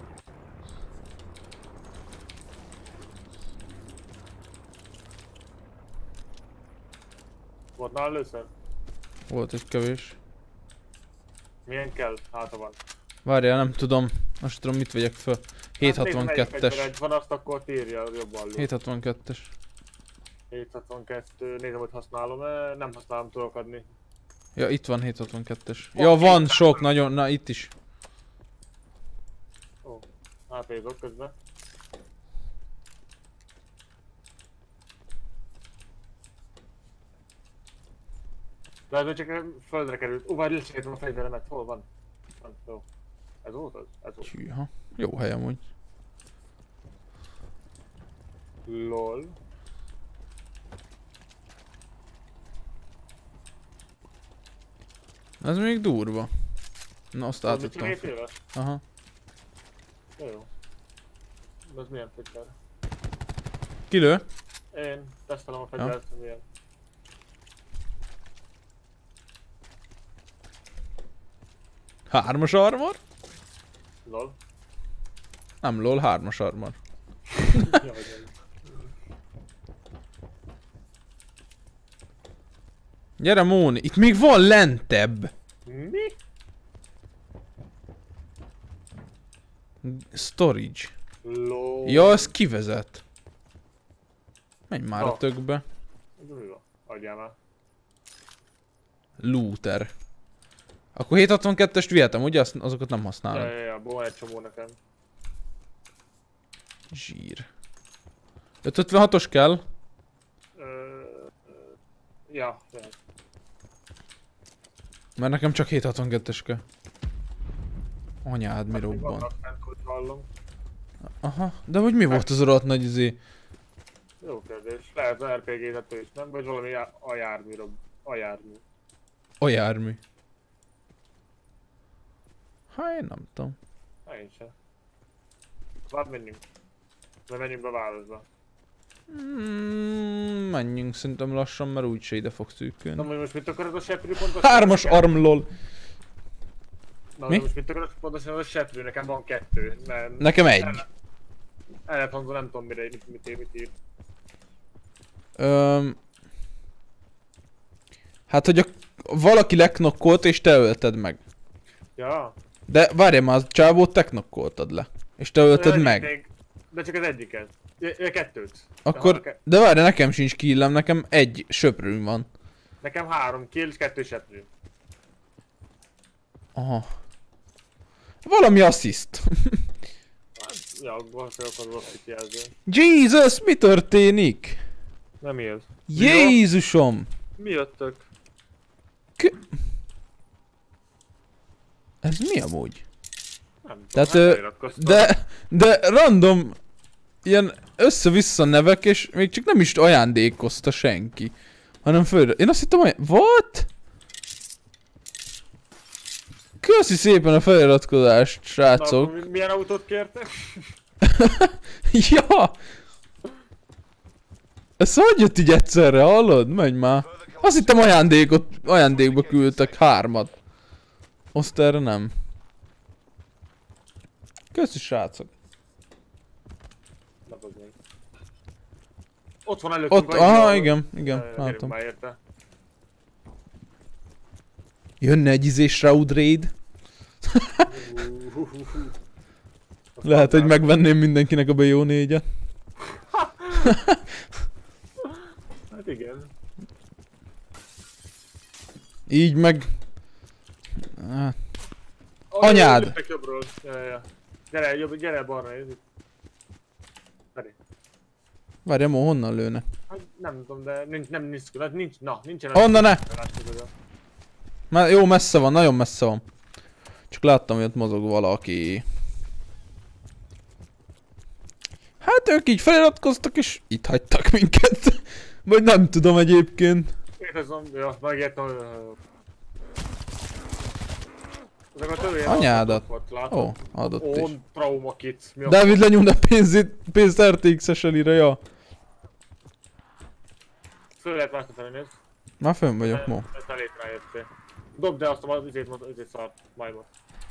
Volt nála először? Volt egy kevés. Milyen kell? Háta van. Várjál, nem tudom. Most tudom mit vegyek föl. Hát nézd, melyik 762-es. fegyvered van, azt akkor írja jobban loot. 762-es. 762, nézem, hogy használom-e, nem használom, tudok adni. Ja, itt van 762-es. Ja, van sok, nagyon, na itt is. Ó, HP-zok közben. De ez csak földre került. Várj, lecseréltem a fegyveremet, hol van? Van, jó. Ez volt az? Ez volt. Hűha. Jó hely amúgy. LOL. Ez még durva. Na, azt át Az mit csak tudtam. 7 éves? Aha. Jó. Ez milyen fegyver? Kilő? Én tesztelem a fegyvert, milyen. 3-as armor? Lol. Nem lol, 3-as armor. Jaj, Gyere Móni, itt még van lentebb. mi? Storage. Lol. Ja, az kivezet. Menj már a Na. tökbe. Mi van? Adjál már. Looter. Akkor 762-est vihetem, ugye? Azokat nem Ja, használom. abból van egy csomó nekem. Zsír. 556-os kell? Ja. Mert nekem csak 762-es kell. Anyád, mi Még robban. vannak fent, hogy hallom. Aha, de hogy mi volt az a rohadt nagy izé? Jó kérdés. Lehet az RPG-zető is, nem? Vagy valami a jármű. A jármű. A jármű. Hát én nem tudom. Na én sem. Várj, menjünk. Vagy menjünk be városba. Menjünk szerintem lassan, mert úgyse ide fog Na, szűkülni. hogy most mit akarod a seprű pontosan? 3-as armlol. Na, Mi? most mit akarod pontosan a seprű? Nekem van 2. Mert... Nekem 1. Ellenhangzó nem tudom mire, mit ír. Hát, hogy valaki leknokkolt és te ölted meg. Ja. De várjál már, a csávót te knokkoltad le. És te ölted Az meg. egyik még- De csak az egyiket. Ja, 2. Akkor, de várjál, nekem sincs killem, nekem 1 söprőm van. Nekem 3 kill és 2 seprű. Aha. Valami assziszt. Ja, valószínűleg akkor rossz jelző. Jesus, mi történik? Nem mi ez? Jézusom! Mi jöttök? Ez mi amúgy? Nem tudom, Tehát, hát feliratkoztam. de random ilyen össze-vissza nevek, és még csak nem is ajándékozta senki. Hanem föl... Én azt hittem, hogy... What? Köszi szépen a feliratkozást, Na, srácok. akkor milyen autót kértek? Ja! Ez hogy jött így egyszerre, hallod? Menj már. Azt hittem ajándékba küldtek 3-at. Azt erre nem. Köszi, srácok. Na, bazd meg. Ott van előttünk. Ott, aha, igen, látom. Gyerünk már érte. Jönne egy Shroud Raid. Lehet, hogy megvenném mindenkinek a BO 4-et. Hát igen. Így meg... Hát, Anyád! Lőttek jobbról. Ja. Gyere, gyere balra, nézzük. Várj. várjál, honnan lőne? Hát nem tudom, de nincsen. Honnan ne? Látszik oda. Már jó messze van, nagyon messze van. Csak láttam, hogy ott mozog valaki. Hát ők így feliratkoztak és itt hagytak minket. Vagy nem tudom egyébként. Itt a zombi, ja, megértem. Ezek a tövén Anyádat. ott látod? Ó, adott is. On trauma kit. Mi a Dávid lenyomna pénzt RTX-es elire, ja. Föl lehet változtatni, nézd. Már fönn vagyok, mo. Ezt elég rájöttél. Dobd el azt a izét szart, majmot.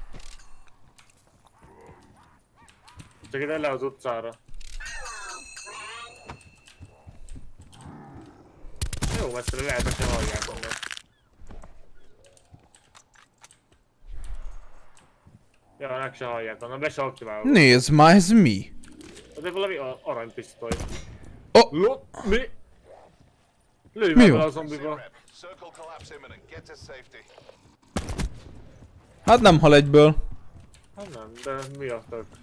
Csak ide le az utcára. Jó messzire lehet, hogy se hallják onnan. Ja, meg se hallják onnan, be se aktiválva. Nézd már, ez mi? Ez valami aranypisztoly. Oh. Mi? Lőj Mi meg van? bele a zombiba. Circle collapse imminent. Get to safety. Hát nem hal egyből. Hát nem, de mi a tök?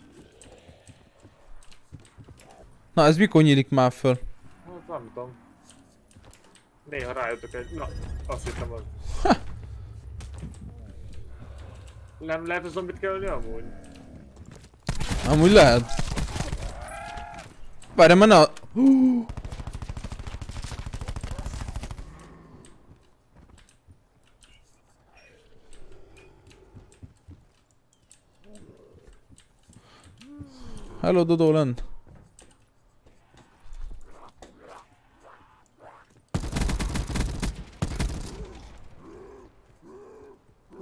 Na ez mikor nyílik már föl? Hát nem tudom. Néha rájöttök egy... Na, azt hittem az. Nem lehet a zombit kelleni amúgy? Amúgy lehet. Várjál, mert na... Hello, Dodo lent.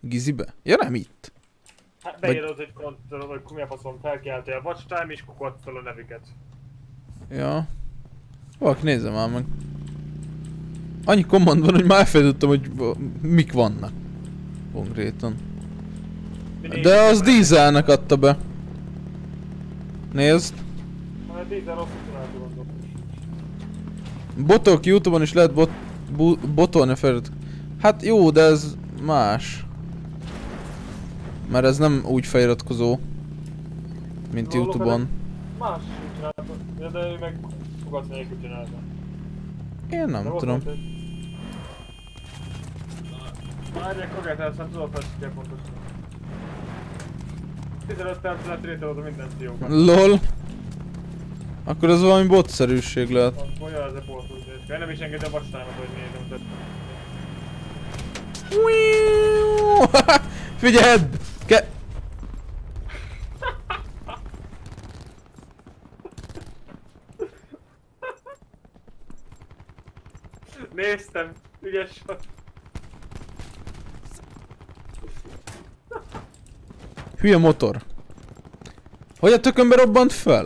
Gizibe? Ja nem itt. Hát beírod, hogy kontroll, vagy mi a faszom felkelti a watch time és kukod fel a neviket. Ja. Valaki nézze már meg. Annyi command van, hogy már elfelejtettem, hogy mik vannak. Konkrétan. De az dízelnek adta be. Nézd. Hát dízel rosszul csinálta gondol. Botok YouTube-on is lehet botolni a felirat. Hát jó, de ez más. Mert ez nem úgy feliratkozó, mint YouTube-on. Más csinálta, de ő meg fogadsz nélkül csinálta. Én nem tudom. Várják, kogáltál, aztán tudod, hogy kell pontosan. 15 perc lett rételozva minden fiókat. LOL. Akkor ez valami botszerűség lehet. Olyan ez a bot, úgyhogy nem is engedi a vastámat, hogy nézem. Figyeld! Néztem, ügyes vagy. Hülye motor. Hogy a tökönbe robbant fel?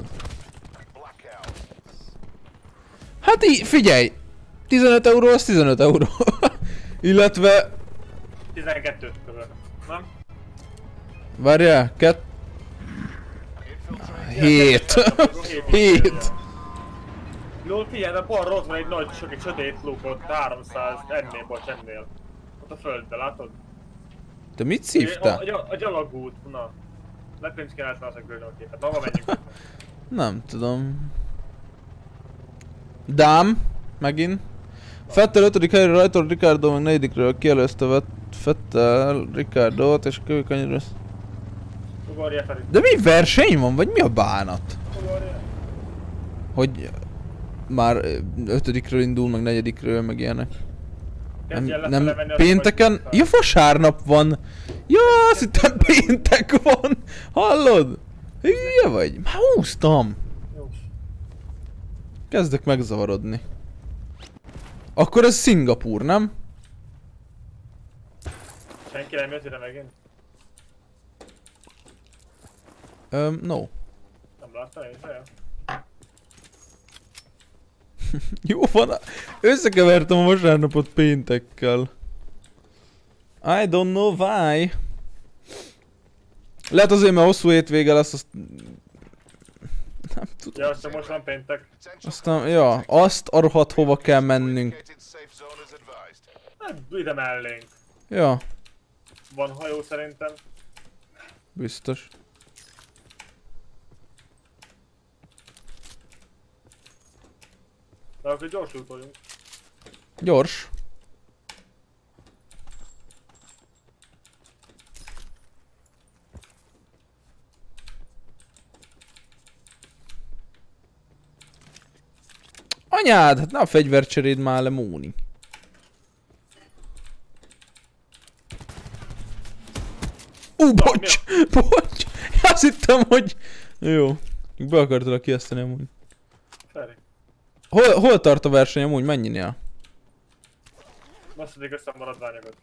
Hát figyelj! 15 euró az 15 euró. Illetve... 12 körül, nem? Várjál, 7. 7. Lol, figyelj, de balra ott van egy nagy, sok egy sötét luk ott, 300, ennél, bocs, ennél. Ott a földbe, látod? Te mit szívtál? A gyalogút, na. Lettem is kellett a környékét, hova menjünk? Nem tudom. Dám, megint. Fettel 5. helyre, rajtól Ricardo meg 4-ről kielőzte Fettel Ricardot és kövőkanyarra. Ugorja fel itt. De mi verseny van, vagy mi a bánat? Ugorja. Hogy már 5-ről indul, meg 4-ről, meg ilyenek. Nem pénteken? Ja, vasárnap van! Ja, azt hittem péntek van! Hallod? Hülye vagy? Már húztam! Kezdek megzavarodni. Akkor ez Szingapúr, nem? Senki nem jött ide megint? No. Nem láttam én se? Jó van, összekevertem a vasárnapot péntekkel. I don't know why. Lehet azért, mert hosszú hétvége lesz, azt... Nem tudom. Ja, aztán most van péntek. Aztán, ja, azt a rohadt hova kell mennünk. Hát, ide mellénk. Ja, Van hajó szerintem. biztos. De akkor gyors útoljunk. Gyors. Anyád, hát ne a fegyvercseréd már le, Móni. Bocs! Bocs! Azt hittem, hogy... Jó. Be akartalak kieszteni amúgy. Feri. Hol tart a verseny amúgy? Mennyinél? Masszadik össze a maradványokat.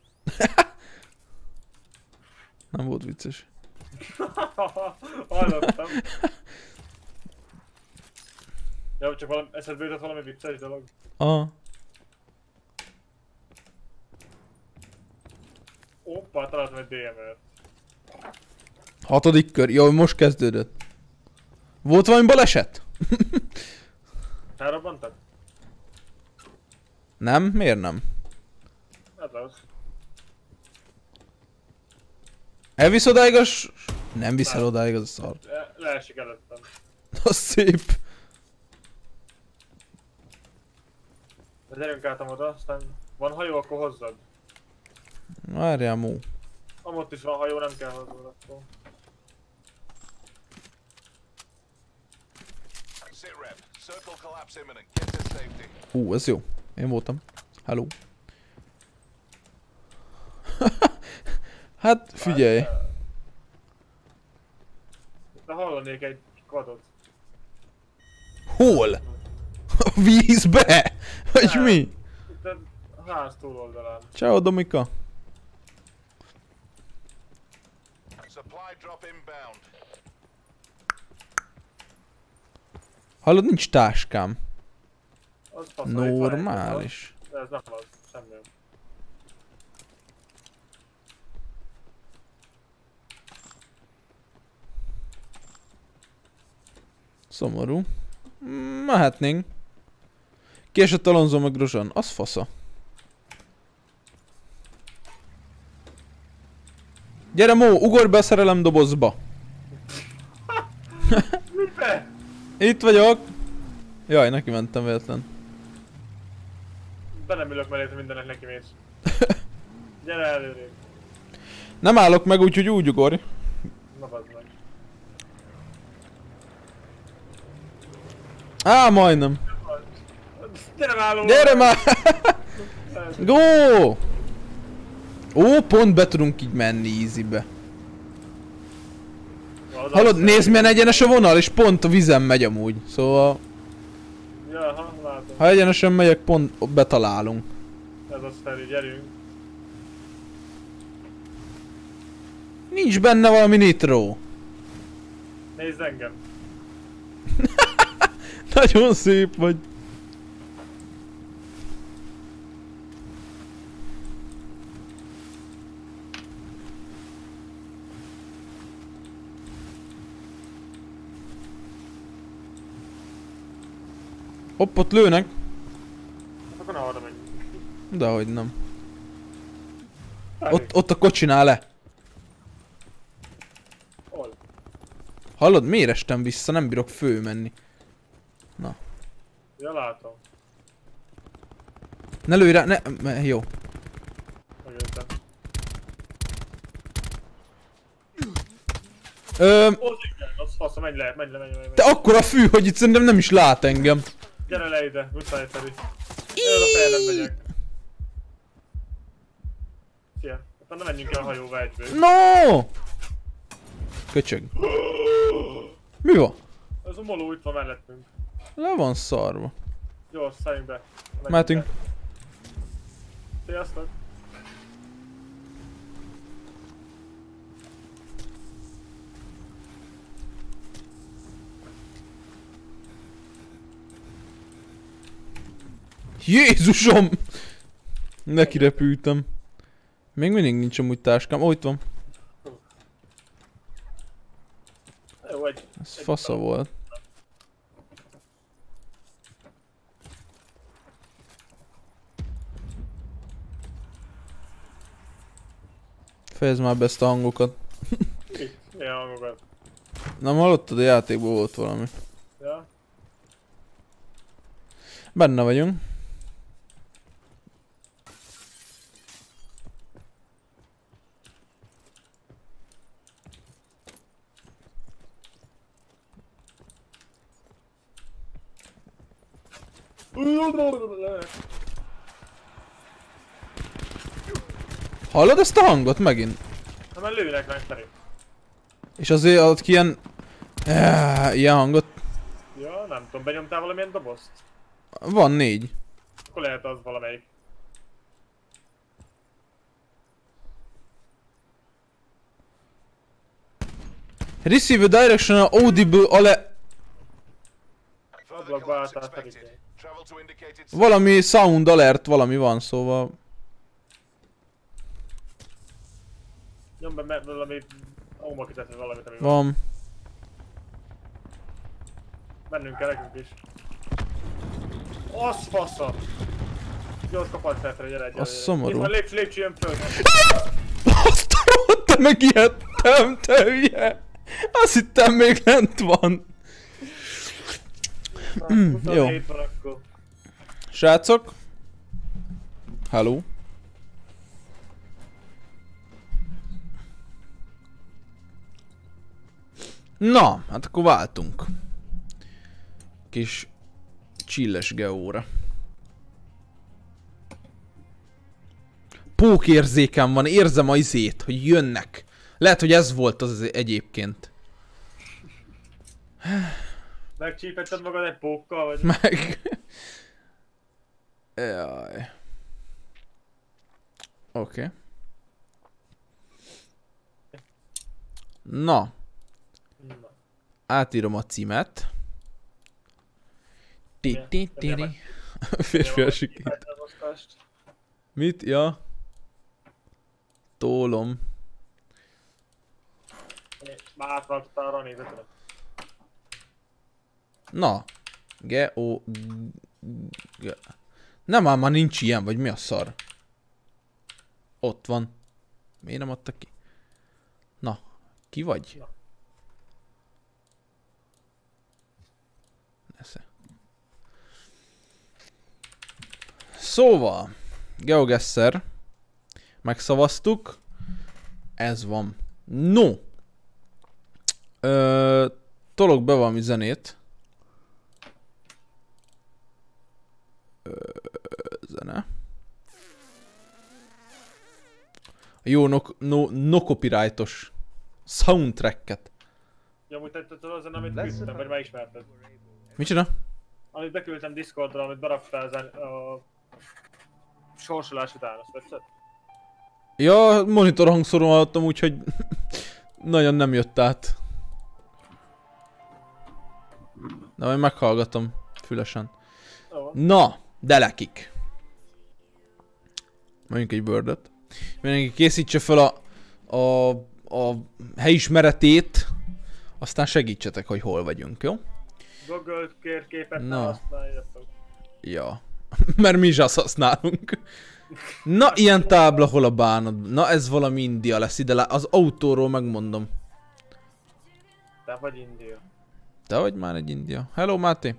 Nem volt vicces. Hallottam. Ja, csak valami, eszedbe jutott valami vicces dolog. Aha. Hoppá, találtam egy DMR-t. 6. kör. Jó, most kezdődött. Volt valami baleset? Elrobbantak? Nem? Miért nem? Hát az. Elvisz odáig Nem viszel odáig, az a szar. Leesik előttem. Az szép. De gyerünk át oda, aztán van hajó, akkor hozzad. Várjál, Mó. Amott is van hajó, nem kell hozzad akkor. Ez jó. Én voltam. Hello. Hát figyelj. De hallanék egy kvadot. Hol? A vízbe? Vagy mi? Itt a ház túloldalán. Ciao, Domika. Hallod, nincs táskám. Az fasz, itt van egy, Normális. de ez nem az, semmi. Szomorú. Mehetnénk. Kiesett Alonso meg Grosjean. Az fasza. Gyere Mó, ugorj be a szerelem dobozba. Mibe? Itt vagyok. Jaj, neki mentem véletlen. Be nem ülök mellé, mindennek neki mész. Gyere előrébb. Nem állok meg, úgyhogy úgy ugorj. Na bazd meg. Á, majdnem. Gyere már alul! Gyere már! Go! Ó, pont be tudunk így menni easybe. Hallod, nézd milyen egyenes a vonal, és pont a vizen megy amúgy. Szóval... Ja, ha, látom. Ha egyenesen megyek, pont betalálunk. Ez az Feri, gyerünk. Nincs benne valami nitro. Nézd engem. Nagyon szép vagy. Hopp, ott lőnek. Akkor ne arra menjünk. Dehogy nem. Ott a kocsinál le. Hol? Hallod, miért estem vissza? Nem bírok fölmenni. Na. Ja, látom. Ne lőj rá, jó. Megjöttem. Az igen, az fasz, menj le. Te akkora fű, hogy itt szerintem nem is lát engem. Gyere le ide, muszáj Feri. Gyere, a fejlem megyek. Szia. Hát nem menjünk el a hajóba egyből. No! Köcsög. Mi van? Ez a moló itt van mellettünk. Le van szarva. Jó, szálljunk be. Mehetünk. Sziasztok. Jézusom! Neki repültem. Még mindig nincs amúgy táskám. Ó, itt van. Jó, Ez fasza volt. Fejezd már be ezt a hangokat. Milyen hangokat? Nem hallottad, a játékban volt valami. Ja? Benne vagyunk. Hallod ezt a hangot megint? Na mert lőnek meg Feri. És azért ad ki ilyen... ilyen hangot. Ja, nem tudom, benyomtál valamilyen dobozt? Van 4. Akkor lehet az valamelyik. Receive a directional audible Ablakba álltál Feri. Travel to indicated valami sound alert, valami van, szóval... Nyom be valami... Ómakítetve valamit, ami van. Van. Mennünk kell nekünk is. Az fasza! Gyors kapad fel Feri, gyere. Az szomorú. Itt van lépcső, jön föl. Azt ott megijedtem, te hülye! Azt hittem még lent van. Jó. Van akkor. Srácok. Hello. Na, hát akkor váltunk. Kis csilles geóra. Pókérzékem van, érzem a izét, hogy jönnek. Lehet, hogy ez volt az egyébként. Megcsípetted magad egy pókkal, vagy? Meg... Jaj. Oké. Na. Átírom a címet. Ti-ti-ti-ti. Férfi sikít. Mit? Ja. Tólom. Már átváltottál a ranézetet. Na. Nem ám, már nincs ilyen, vagy mi a szar? Ott van. Miért nem adta ki? Na. Ki vagy? Na. Nesze. Szóval. GeoGuessr. Megszavaztuk. Ez van. No. Tolok be valami zenét. Zene. Jó, no copyrightos soundtracket. Ja, amúgy tetted az zene, amit küldtem, vagy megismerted. Micsoda? Amit beküldtem Discordra, amit beraktál a sorsolás után, azt tetszett? Ja, monitor hangszoron hallottam, úgyhogy nagyon nem jött át. De majd meghallgatom fülesen. Na, delekik. Mondjuk egy birdöt. Mindenki készítse fel a helyismeretét, aztán segítsetek, hogy hol vagyunk, jó? Google kérképet Na. használjatok. Ja, mert mi is azt használunk. Na, ilyen tábla, hol a bánat? Na, ez valami India lesz ide, az autóról megmondom. Te vagy India. Te vagy már egy India. Hello, Máté.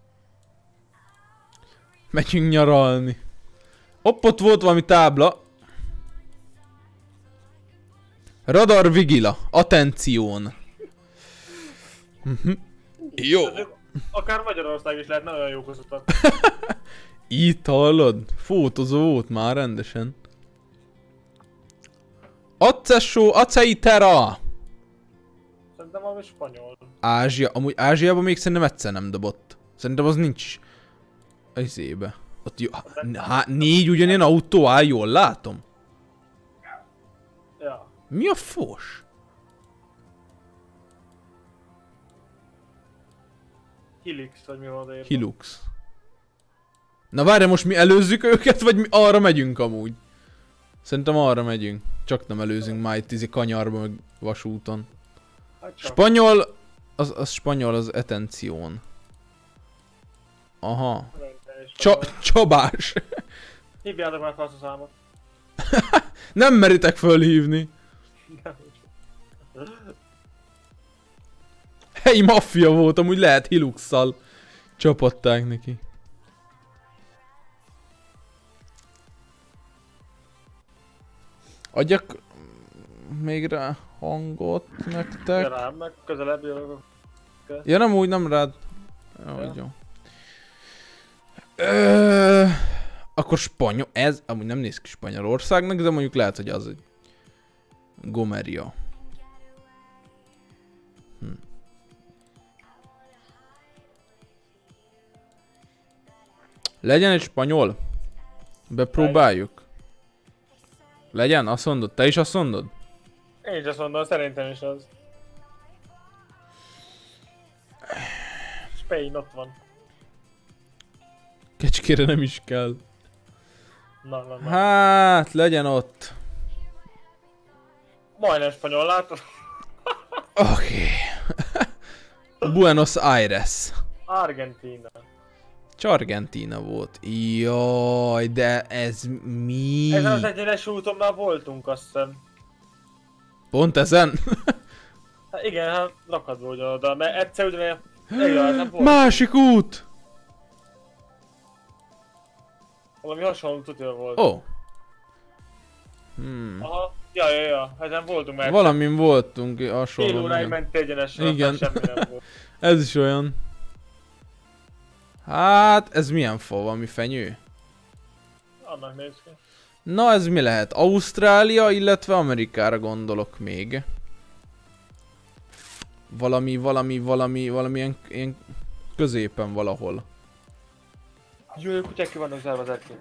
Megyünk nyaralni. Hopp, ott volt valami tábla. Radar Vigila. Attention. Jó. Akár Magyarország is lehetne, olyan jók az utak. Itt hallod? Fotózó volt már rendesen. Accessó, aceitera! Szerintem valami spanyol. Ázsia, amúgy Ázsiában még szerintem egyszer nem dobott. Szerintem az nincs is. Izébe. Ott jó, négy ugyanilyen autó áll, jól látom. Ja. Mi a fos? Hilix, vagy mi van odaírva. Hilux. Na várj, most mi előzzük őket, vagy mi arra megyünk amúgy? Szerintem arra megyünk. Csak nem előzünk már itt izé kanyarba, meg vasúton. Hát csak. Spanyol, az spanyol, az attention. Aha. Csabás. Hívjátok már fel azt a számot. Nem meritek fölhívni. Helyi maffia volt, amúgy lehet Hiluxszal csapatták neki. Adjak még rá hangot nektek. Ja, rám, meg közelebb jövök. Ja, nem úgy, nem rád. Jó, Ja. jó. Akkor spanyol, ez amúgy nem néz ki Spanyolországnak, de mondjuk lehet, hogy az egy Gomeria. Legyen egy spanyol? Bepróbáljuk. Legyen? Azt mondod? Te is azt mondod? Én is azt mondom, szerintem is az. Spain ott van. Kecskére nem is kell. Na. Hát, legyen ott. Majdnem spanyol, látod? Oké. Buenos Aires. Argentina. Argentína volt. Jaj, de ez mi? Ezen az egyenes úton már voltunk, azt hiszem. Pont ezen? Hát igen, hát lakadva ugyanoda, mert egyszer ugyanilyen... Igen, volt. Másik út! Valami hasonló tudja volt. Ó. Oh. Aha, ja, ezen voltunk már. Valamin voltunk Fél hasonló. óráig ment egyenesen, Igen. aztán semmi nem volt. Ez is olyan. Hát, ez milyen fa? Valami fenyő? Annak néz ki. Na, ez mi lehet? Ausztrália, illetve Amerikára gondolok még. Valami ilyen középen valahol. Jó, kutyák ki vannak zárva az erkély.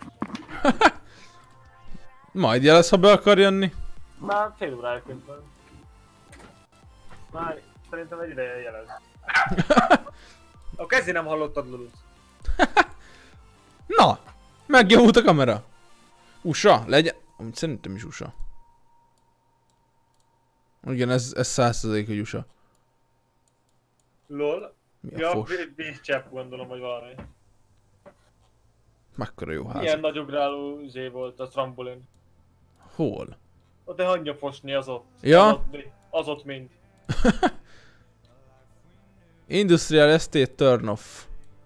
Majd jelez, ha be akar jönni. Már fél óráig közben. Már szerintem egy ideje jelez. A kezdi nem hallottad, Lulus. Na! Megjavult a kamera. USA, legyen... Amúgy szerintem is USA. Igen, ez 100% hogy USA. Lol. Mi a Ja, fos? vízcsepp gondolom, hogy valami. Mekkora jó ház. Milyen nagy ugráló volt a trambolin. Hol? Ott egy hagyja fosni az ott. Ja? Az ott mind. Industrial Estate Turnoff.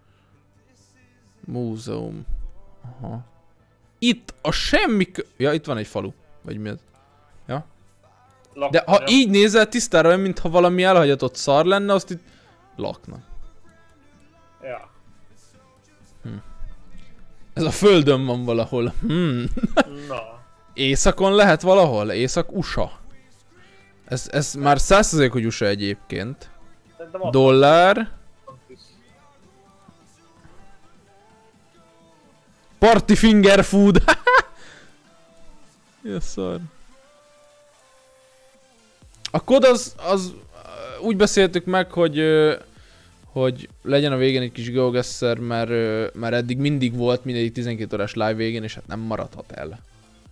Múzeum. Aha. Itt a semmi ja, itt van egy falu. Vagy mi ez? Ja. De ha így nézel tisztára, olyan, mintha valami elhagyatott szar lenne, azt itt laknak. Ja. Ez a földön van valahol. Na. Északon lehet valahol? Észak-USA. Ez már 100% hogy USA egyébként. Dollár. Party finger food. Ja, szar. A kod az úgy beszéltük meg, hogy legyen a végén egy kis GeoGuessr, mert eddig mindig volt mindegyik 12 órás live végén, és hát nem maradhat el.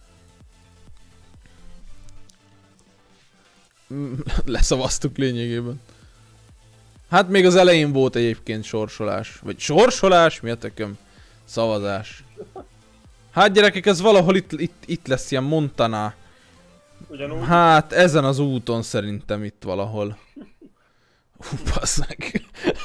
Leszavaztuk lényegében. Hát még az elején volt egyébként sorsolás. Vagy sorsolás? Mi a tököm? Szavazás. Hát gyerekek, ez valahol itt lesz ilyen Montana. Ugyanúgy. Hát ezen az úton szerintem itt valahol. Bassz meg.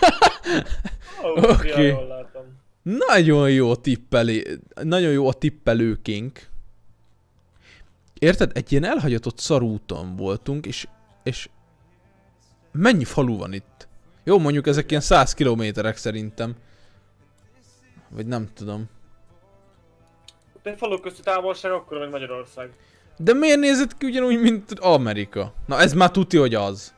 Oké. Nagyon jó nagyon jó a tippelőkénk. Érted? Egy ilyen elhagyatott szarúton voltunk, és mennyi falu van itt? Jó, mondjuk ezek ilyen 100 kilométerek szerintem. Vagy nem tudom. Egy falu közti távolság akkor, mint Magyarország. De miért nézett ki ugyanúgy, mint Amerika? Na ez már tuti, hogy az.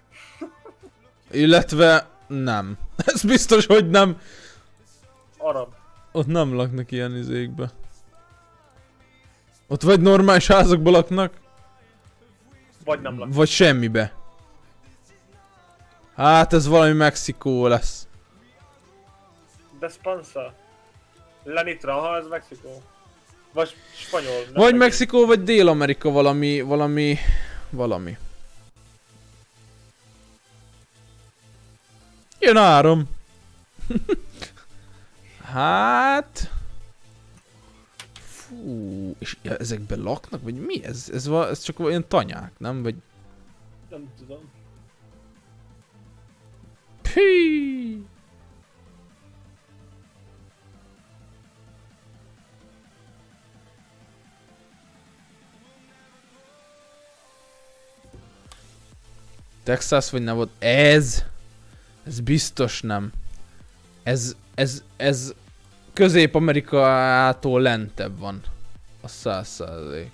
Illetve nem. Ez biztos, hogy nem. Arab. Ott nem laknak ilyen izékbe. Ott vagy normális házakban laknak. Vagy nem laknak. Vagy semmibe. Hát ez valami Mexikó lesz. Despansa. Lenitra, ha ez Mexikó. Vagy spanyol. Vagy Mexikó, vagy Dél-Amerika valami. Jön áram. Hát... Fú, és ja, ezekben laknak? Vagy mi? Ez csak olyan tanyák, nem? Vagy... Nem tudom. Pí. Texas vagy nem volt? Ez biztos nem. Ez Közép-Amerikától lentebb van. A 100%.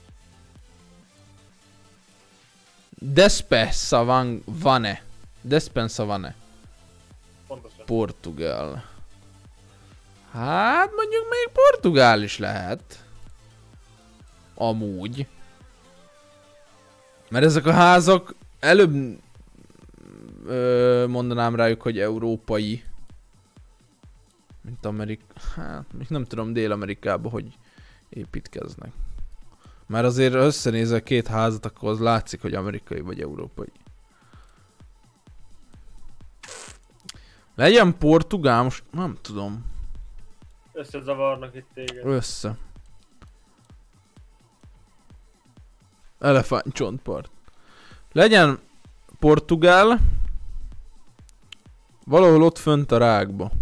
Despensa Vane. Pontosan. Portugál. Hát mondjuk még Portugál is lehet. Amúgy. Mert ezek a házak előbb mondanám rájuk, hogy európai. Mint Amerika. Hát, még nem tudom Dél-Amerikában, hogy építkeznek. Mert azért összenézel két házat, akkor az látszik, hogy amerikai vagy európai. Legyen portugál, most nem tudom. Összezavarnak itt téged. Össze. Elefántcsontpart. Legyen portugál. Valahol ott fönt a rákba.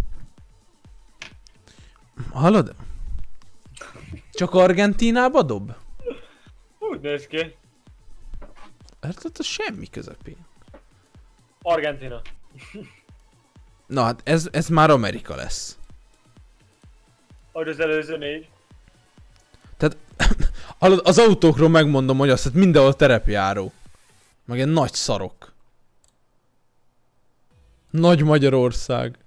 Hallod? Csak Argentínába dob? Úgy néz ki. Hát ott a semmi közepén. Argentina. Na hát ez már Amerika lesz. Ahogy az előző 4. Tehát hallod, az autókról megmondom, hogy azt hát mindenhol terepjáró. Meg ilyen nagy szarok. Nagy Magyarország.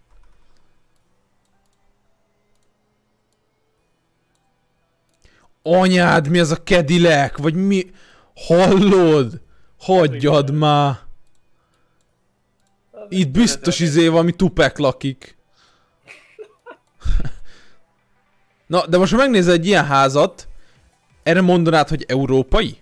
Anyád, mi az a Cadillac? Vagy mi? Hallod? Hagyjad már. Itt biztos izé valami Tupac lakik. Na, de most ha megnézel egy ilyen házat, erre mondanád, hogy európai?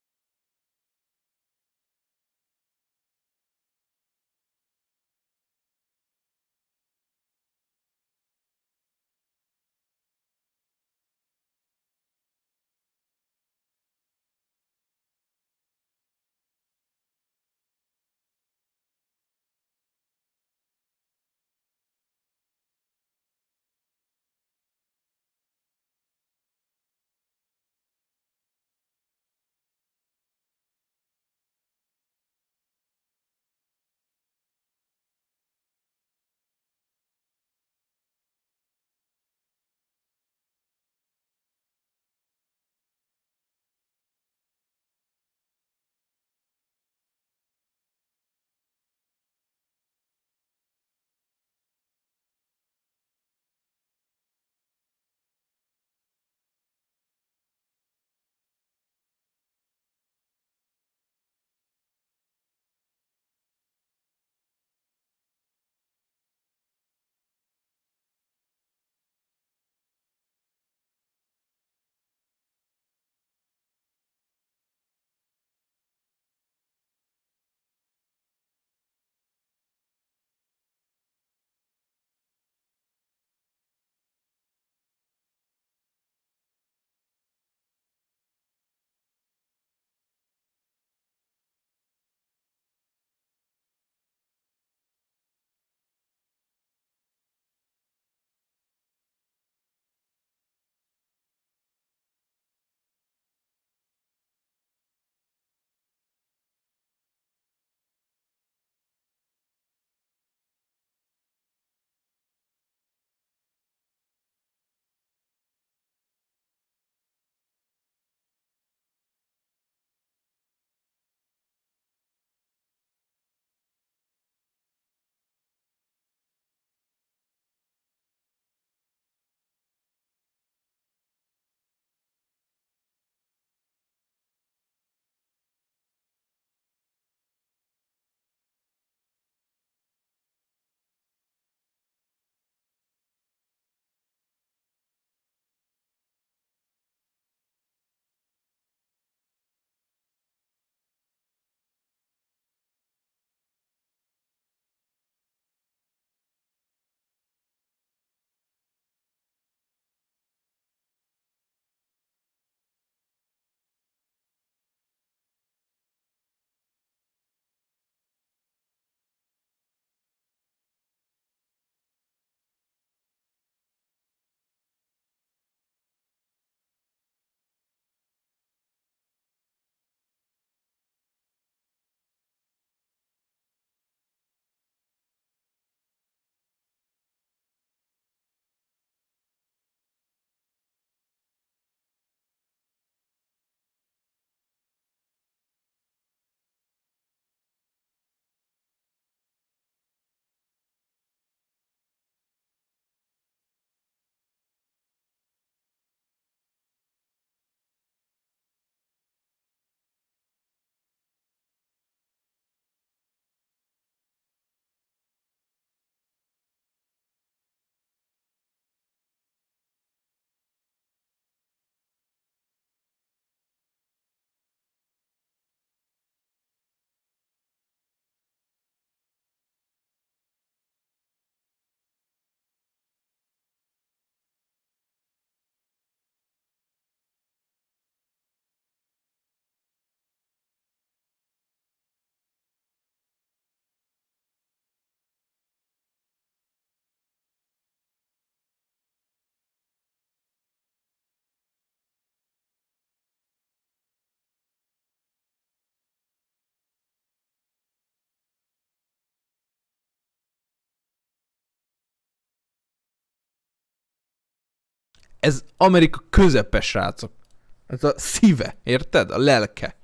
Ez Amerika közepe, srácok. Ez a szíve, érted? A lelke.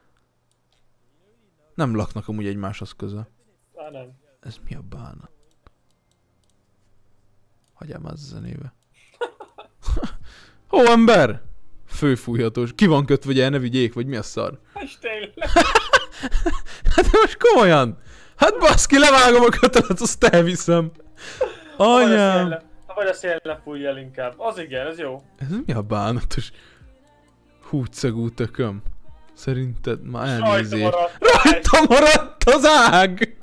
Nem laknak amúgy egymáshoz közel. Nem. Ez mi a bánat? Hagyjál már zenébe. Ó, ember! Főfújhatós. Ki van kötve, hogy el ne vigyék, vagy mi a szar? És tényleg. Hát most komolyan! Hát baszki, levágom a kötelet, azt elviszem. Anyám! Ha Vagy a szél ne fújj el inkább. Az igen, ez jó. Ez mi a bánatos húgyszagú tököm? Szerinted már elnézést. Rajta maradt az ág!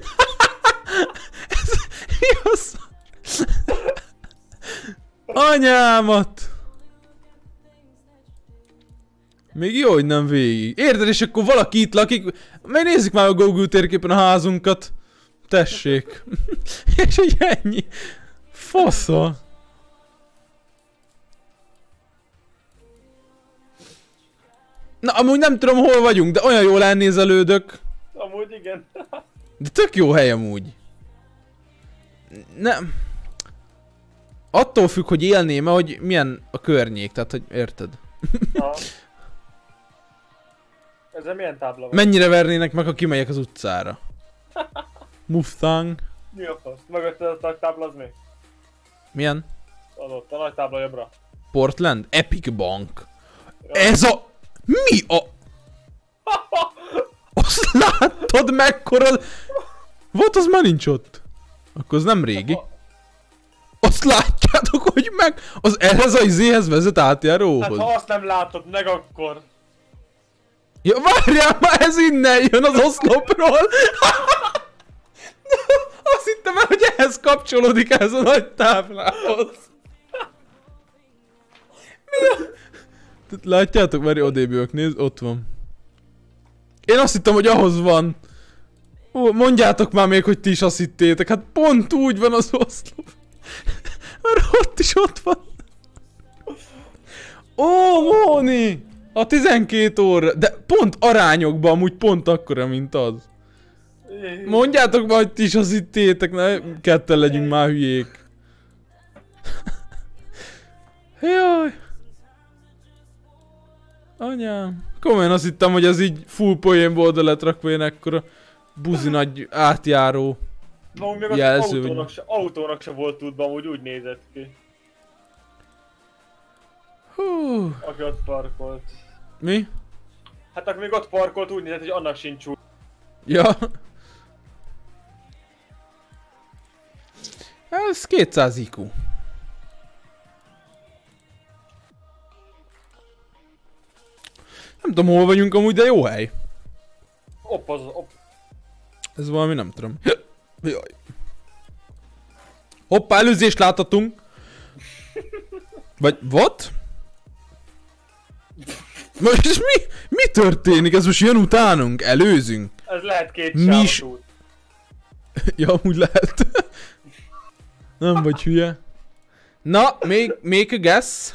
Ez mi a szar? Anyámat! Még jó, hogy nem végig. Érted, és akkor valaki itt lakik. Megnézzük már a Google térképen a házunkat. Tessék. És így ennyi. Fasza. Na, amúgy nem tudom, hol vagyunk, de olyan jól elnézelődök. Amúgy igen. De tök jó hely amúgy. Nem. Attól függ, hogy élném-e, hogy milyen a környék, tehát hogy érted. Ezzel milyen tábla van? Mennyire vernének meg, ha kimegyek az utcára? Mustang. Mi a fasz? Mögötted a nagy tábla az mi? Milyen? Adott a nagy tábla jobbra. Portland? Epic Bank. Ez a... Mi a... Azt láttad mekkora... Volt az már nincs ott. Akkor az nem régi. Azt látjátok, hogy meg... Az ehhez a izéhez vezet átjáróhoz. Hát ha azt nem látod, meg akkor. Ja, várjál már, ez innen jön az oszlopról! Azt hittem el, hogy ehhez kapcsolódik ez a nagy táblához. Látjátok, várj, odébb jövök, nézd, ott van. Én azt hittem, hogy ahhoz van. Ó, mondjátok már még, hogy ti is azt hittétek, hát pont úgy van az oszlop. Mert ott is ott van. Ó, Móni! A 12 óra, de pont arányokban amúgy pont akkora, mint az. Mondjátok már, hogy ti is azt hittétek, ne ketten legyünk már hülyék. Jaj. Anyám. Komolyan azt hittem, hogy ez így full poénból oda lett rakva ilyen ekkora buzi nagy átjáró jelző. Autónak se volt tudban, hogy úgy nézett ki. Hú. Aki ott parkolt. Mi? Hát aki még ott parkolt, úgy nézett, hogy annak sincs úgy. Ja. Ez 200 IQ. Nem tudom, hol vagyunk amúgy, de jó hely. Hopp. Ez valami, nem tudom. Jaj. Hoppá, előzést láthatunk. Vagy, what? Most mi történik? Ez most jön utánunk? Előzünk? Ez lehet két sávos út. Ja, amúgy lehet. Nem vagy hülye. Na, make a guess.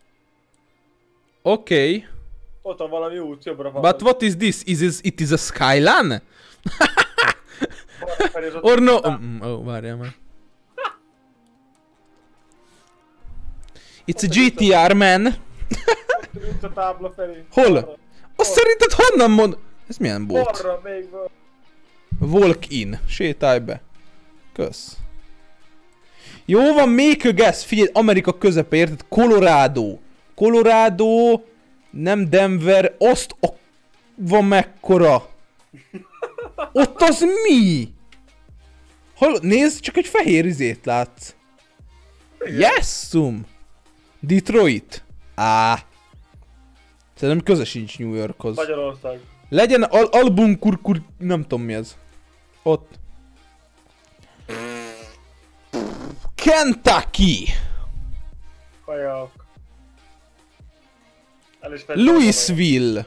Okay. Ott van valami út, jobbra van. But what is this? It is a Skyline? Or no... Oh, várjál már. It's a GTR, man. Ott a tábla felé. Hol? Azt szerinted honnan mond... Ez milyen bot? Arra még van. Walk in. Sétálj be. Kösz. Jó van, make a guess. Figyelj, Amerika közepe, érted? Colorado... Nem Denver, azt a... van mekkora. Ott az mi? Hallod, nézd, csak egy fehér izét látsz. Yesszum! Detroit. Szerintem köze sincs New Yorkhoz. Magyarország. Legyen albumkurkur... nem tudom mi ez. Ott. Kentucky! Kajak. Louisville!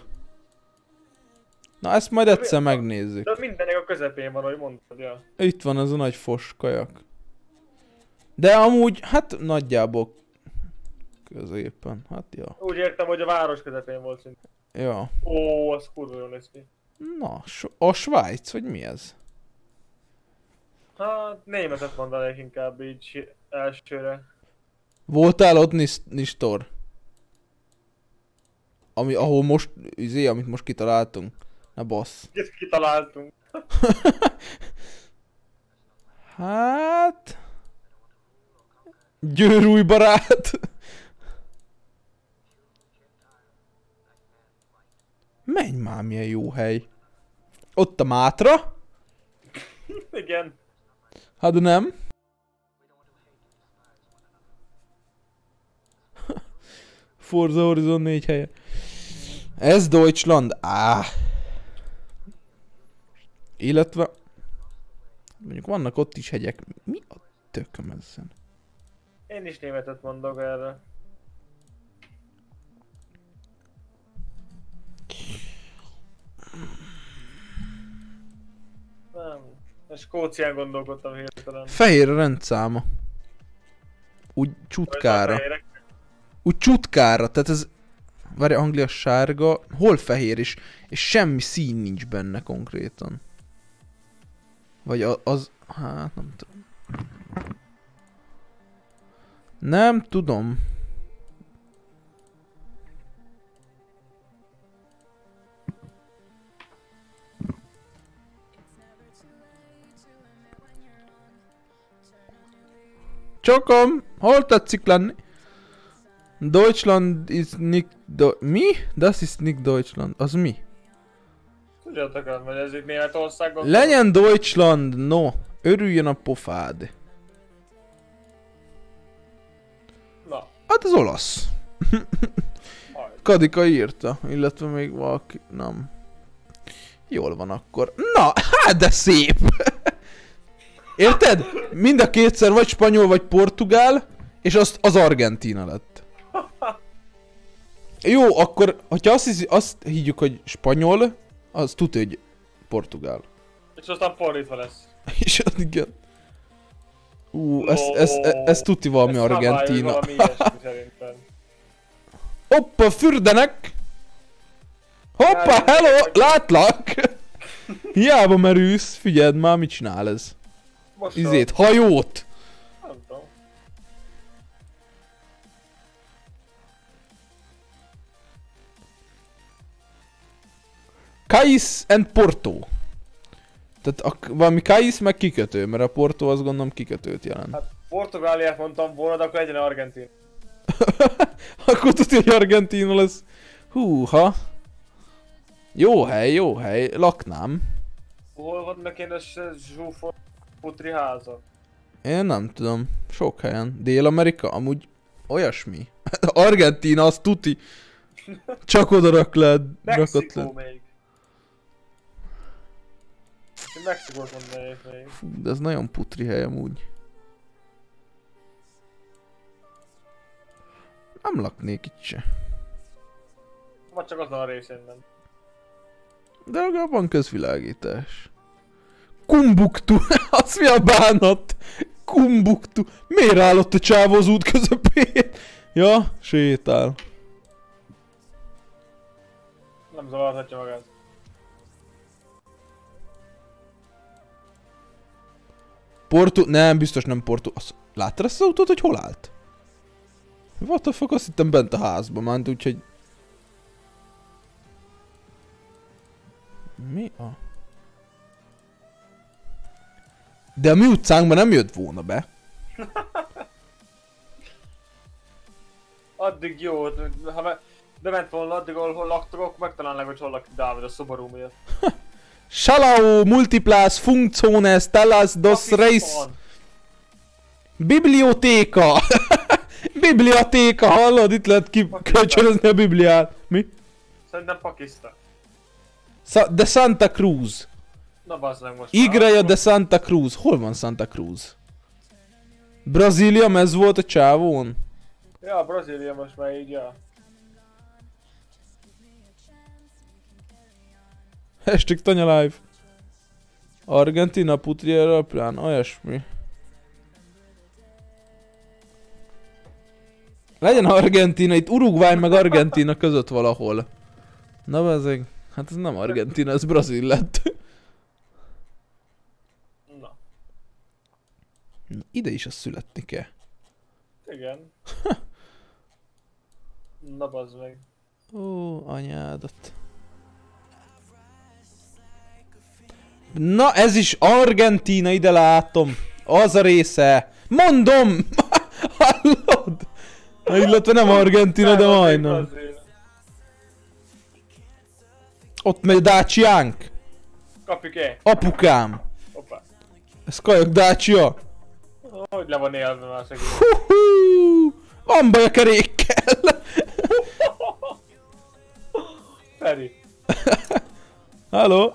Na ezt majd egyszer megnézzük. De mindenek a közepén van, ahogy mondtad, ja. Itt van ez a nagy fos kajak. De amúgy, hát nagyjából középen, hát ja. Úgy értem, hogy a város közepén volt szinte. Ja. Ó, az kurva jól néz ki. Na, a Svájc, vagy mi ez? Hát, németet mondanék inkább így elsőre. Voltál ott, Nistor? Ahol most, amit most kitaláltunk. Na bassz. Kitaláltunk. Hát... Győrúj barát! Menj már, milyen jó hely. Ott a Mátra? Igen. Hát nem. Forza Horizon 4 helye. Ez Deutschland. Illetve... Mondjuk vannak ott is hegyek. Mi a tököm ezen? Én is németet mondok erre. Nem. Skócián gondolkodtam hirtelen. Fehér a rendszáma. Úgy csutkára. Úgy csutkára, tehát ez... Várj, Anglia sárga. Hol fehér is? És semmi szín nincs benne konkrétan. Vagy az... Hát nem tudom. Nem tudom. Csokom! Hol tetszik lenni? Deutschland is nicht... Mi? Das ist nicht Deutschland. Az mi? Tudjátok, hogy ez itt Németországban... Legyen Deutschland, no! Örüljön a pofád. Na. Hát az olasz. Kadika írta, illetve még valaki... Nem. Jól van akkor. Na, hát de szép! Érted? Mind a kétszer vagy spanyol, vagy portugál, és az Argentína lett. Jó, akkor, hogyha azt higgyük, hogy spanyol, az tudja, hogy portugál. És aztán fordítva lesz. És az igen. Ez tuti valami Argentína. Valami ilyesmi szerintem. Hoppa, fürdenek! Hoppa, hello, látlak! Hiába merülsz, figyeld már, mit csinál ez. Izét, hajót! Nem tudom. Cais and Porto. Tehát valami Cais meg kikötő, mert a Porto azt gondolom kikötőt jelent. Hát Portugáliát mondtam volna, de akkor legyen Argentin. Akkor tudja, hogy Argentína lesz. Húha. Jó hely, laknám. Hol van meg én zsúfol putri háza? Én nem tudom, sok helyen. Dél-Amerika, amúgy olyasmi. Argentína, az tuti. Csak oda rakod le. Mexikó még. Én Mexikót mondanék még. Fú, de ez nagyon putri hely amúgy. Nem laknék itt se. Vagy csak azon a részén nem. De legalább van közvilágítás. Kumbuktu! Az mi a bánat? Kumbuktu! Miért állott a csávó az út közepén? Ja, sétál. Nem zavarhatja magát. Porto... Nem, biztos nem Porto... Láttad ezt az autót, hogy hol állt? What the fuck, azt hittem bent a házban ment, úgyhogy... Mi a... De a mi utcánkban nem jött volna be. Addig jó, ha bement volna addig, ahol laktok, akkor megtalálnák, hogy hol lakik Dávid a szoború miatt. Ciao, multiplas funcciones talas dos reis. Bibliotéka! Bibliotéka, hallod? Itt lehet kikölcsönözni a Bibliát. Mi? Szerintem Pakisztán. De Santa Cruz. Na bazd meg most. Igreja de Santa Cruz. Hol van Santa Cruz? Brazília, ez volt a csávón? Ja, Brazília most már így, ja. Hashtag Tanya Live. Argentina, putri aeroplán, olyasmi. Legyen Argentina, itt Uruguay meg Argentina között valahol. Na bezeg, hát ez nem Argentina, ez Brazil lett. Na. Ide is azt születni kell. Igen. Na bazd meg. Ó, anyádat. Na ez is Argentína, ide látom. Az a része. Mondom! Hallod? Illetve nem Argentína, de majdnem. Ott megy a Daciánk. Kapjuk-e? Apukám. Hoppá. Ez kajak Dacia. Hogy le van élve már szegény. Van baj a kerékkel. Feri? Halló?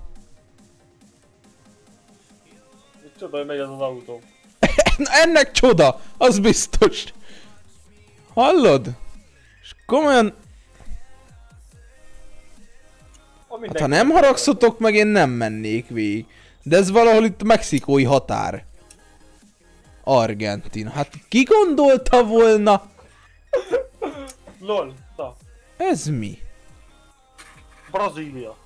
Csoda, hogy megy az az autó. Na ennek csoda, az biztos. Hallod? És komolyan... Hát, ha nem haragszotok meg, én nem mennék végig. De ez valahol itt a mexikói határ. Argentina. Hát ki gondolta volna? LOL, na. Ez mi? Brazília.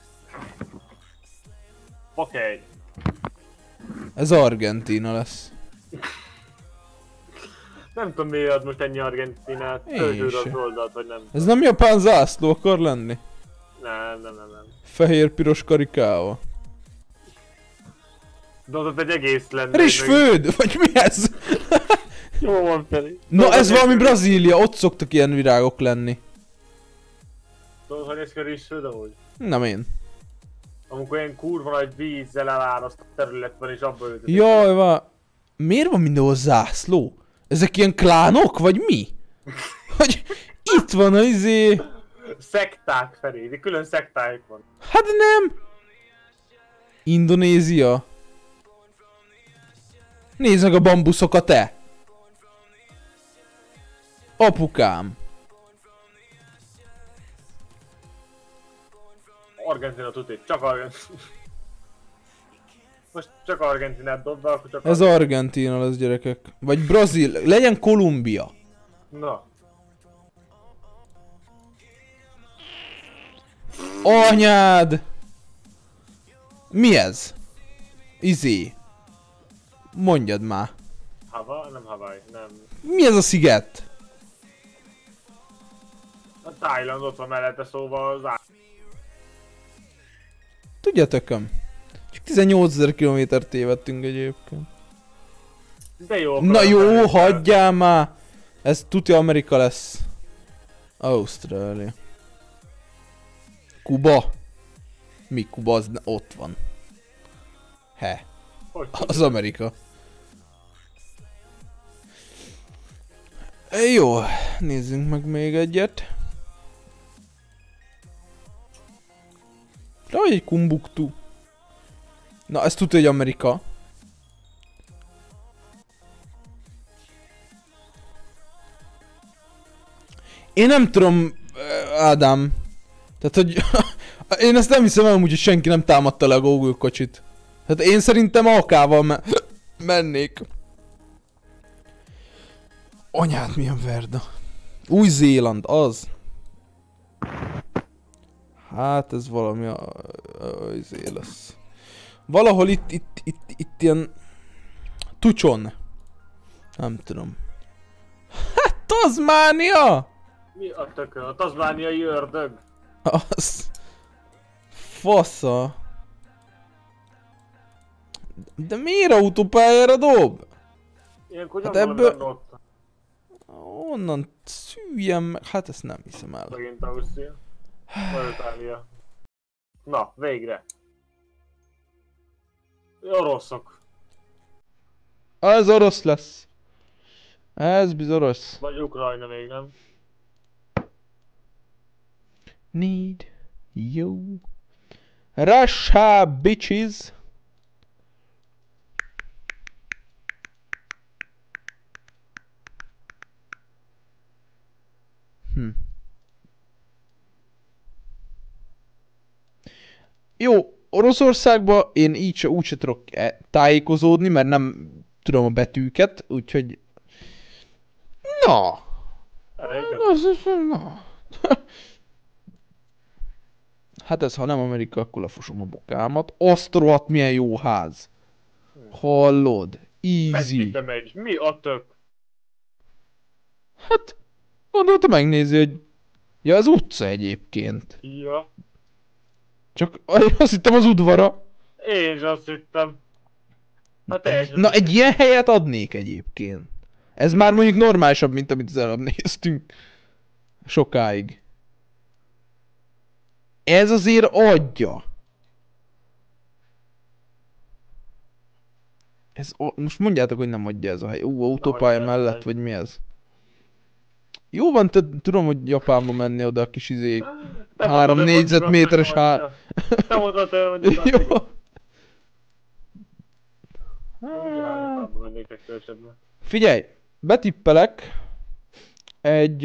Oké. Ez Argentina lesz. Nem tudom miért ad most ennyi Argentinát. Én Töltőre se. az oldalt, vagy nem. Ez nem japán zászló akar lenni? Nem. Fehér-piros karikával. De ott egy egész lenne. Rizsföld! Vagy mi ez? Jó van, Feri. Na ez valami Brazília, ott szoktak ilyen virágok lenni. Tudod, hogy néz ki a rizsföld amúgy? Nem én. Amikor ilyen kurva nagy vízzel eláraszt terület van és abba öltözik. Jaj, miért van mindenhol zászló? Ezek ilyen klánok, vagy mi? Hogy itt van a izé... Szekták, Feri, külön szektájuk van. Hát nem! Indonézia. Nézd meg a bambuszokat, te! Apukám. Argentina tuti, csak Argentina. Most csak Argentinát dob be, akkor csak Ez Argentina lesz, gyerekek. Vagy Brazil, legyen Kolumbia. Na. Anyád! Mi ez? Izé. Mondjad már. Nem Hawaii, nem. Mi ez a sziget? A Thailand ott van mellette, szóval az Tudjátököm. Csak 18 000 kilométert tévedtünk egyébként. De jó. Na jó, hagyjál már! Ez tuti Amerika lesz. Ausztrália. Kuba. Mi Kuba? Az ott van. He. Hogy Az Amerika. Jó, nézzünk meg még egyet. De egy Kumbuktu. Na, ezt tudja, hogy Amerika. Én nem tudom, Ádám. Tehát, hogy... én ezt nem hiszem amúgy, hogy senki nem támadta le a Google kocsit. Tehát én szerintem AK-val mennék. Anyád, milyen verda. Új-Zéland, az. Hát ez valami izé lesz. Valahol itt ilyen... Tucson. Nem tudom. Hát Tasmania! Mi a tökön? A tazmániai ördög? Az... Fasza. De miért autópályára dob? Ilyenkor Hát nyomom ebből- benne ott. Onnan szűjjem meg. Hát ezt nem hiszem el. Megint Ausztria. Vagy Itália. Na, végre. Oroszok. Ez orosz lesz. Ez bizony orosz. Vagy Ukrajna még nem. Need you. Russia, bitches. Jó, Oroszországba én így se úgy se tudok tájékozódni, mert nem tudom a betűket, úgyhogy... Na! Elég. Na. Hát ez, ha nem Amerika, akkor lefosom a bokámat. Azt rohadt, milyen jó ház. Hallod? Easy. Megy, megy. Mi a tök? Hát, gondolta megnézi, hogy... Ja, ez utca egyébként. Ja. Csak azt hittem az udvara. Én is azt hittem. Hát teljesen. Na, egy ilyen helyet adnék egyébként. Ez már mondjuk normálisabb, mint amit az előbb néztünk. Sokáig. Ez azért adja. Ez, most mondjátok, hogy nem adja ez a hely. Autópálya adja ez a mellett, hely. vagy mi ez? Jó van, tudom, hogy Japánba menni oda a kis izé... Te 3 mondtad, hogy négyzetméteres mondjuk Te mondtad, hogy Jó. Japánba mennék legkülönösebben. Figyelj, betippelek egy...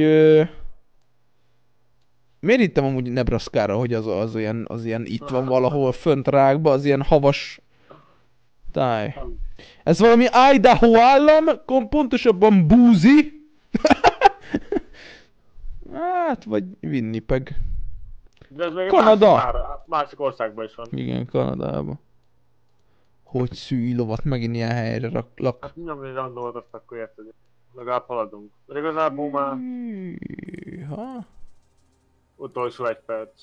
Miért hittem amúgy Nebraska-ra, hogy az ilyen itt van valahol fönt rákba, az ilyen havas táj. Ez valami Idaho állam, pontosabban Boise. Hát, vagy Winnipeg. De ez még Kanada. másik országban is van. Igen, Kanadában. Hogy szűj lovat, megint ilyen helyre lak. Hát nyomni randomat, azt akkor érted. Legalább haladunk. De igazából már Ha? utolsó 1 perc.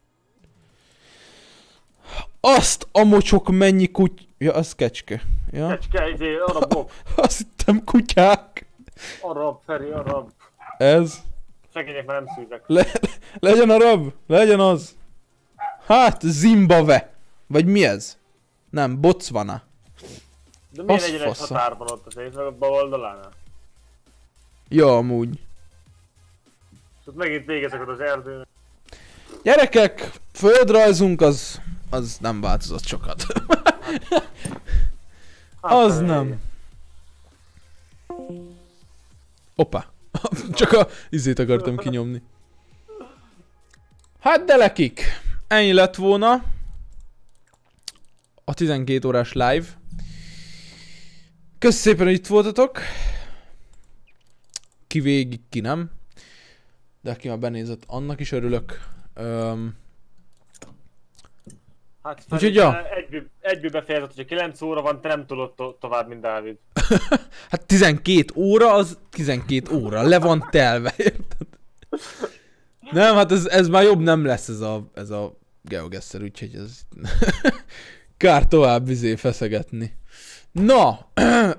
Azt a mocsok mennyi Ja, az kecske. Ja? Kecske, izé, arabok. Azt hittem kutyák. Arab, Feri, arab. Ez. Szegények már nem szűzek. Legyen arab. Legyen az. Hát, Zimbabwe. Vagy mi ez? Nem, Botswana. De miért Az legyen egy fasza. határ van ott az ész, meg a bal oldalánál? Ja, amúgy. És ott megint végezek ott az erdőn. Gyerekek, földrajzunk az nem változott sokat. Az nem. Opa. Csak a izét akartam kinyomni. Hát de lekik. Ennyi lett volna. A 12 órás live. Kösz szépen, hogy itt voltatok. Ki végig, ki nem. De aki már benézett, annak is örülök. Hát Úgyhogy ja. egyből befejezett, hogyha 9 óra van, te nem tudod tovább, mint Dávid. Hát 12 óra az 12 óra. Le van telve, érted? Nem, hát ez már jobb nem lesz ez a GeoGuessr, úgyhogy ez... Kár tovább feszegetni. Na!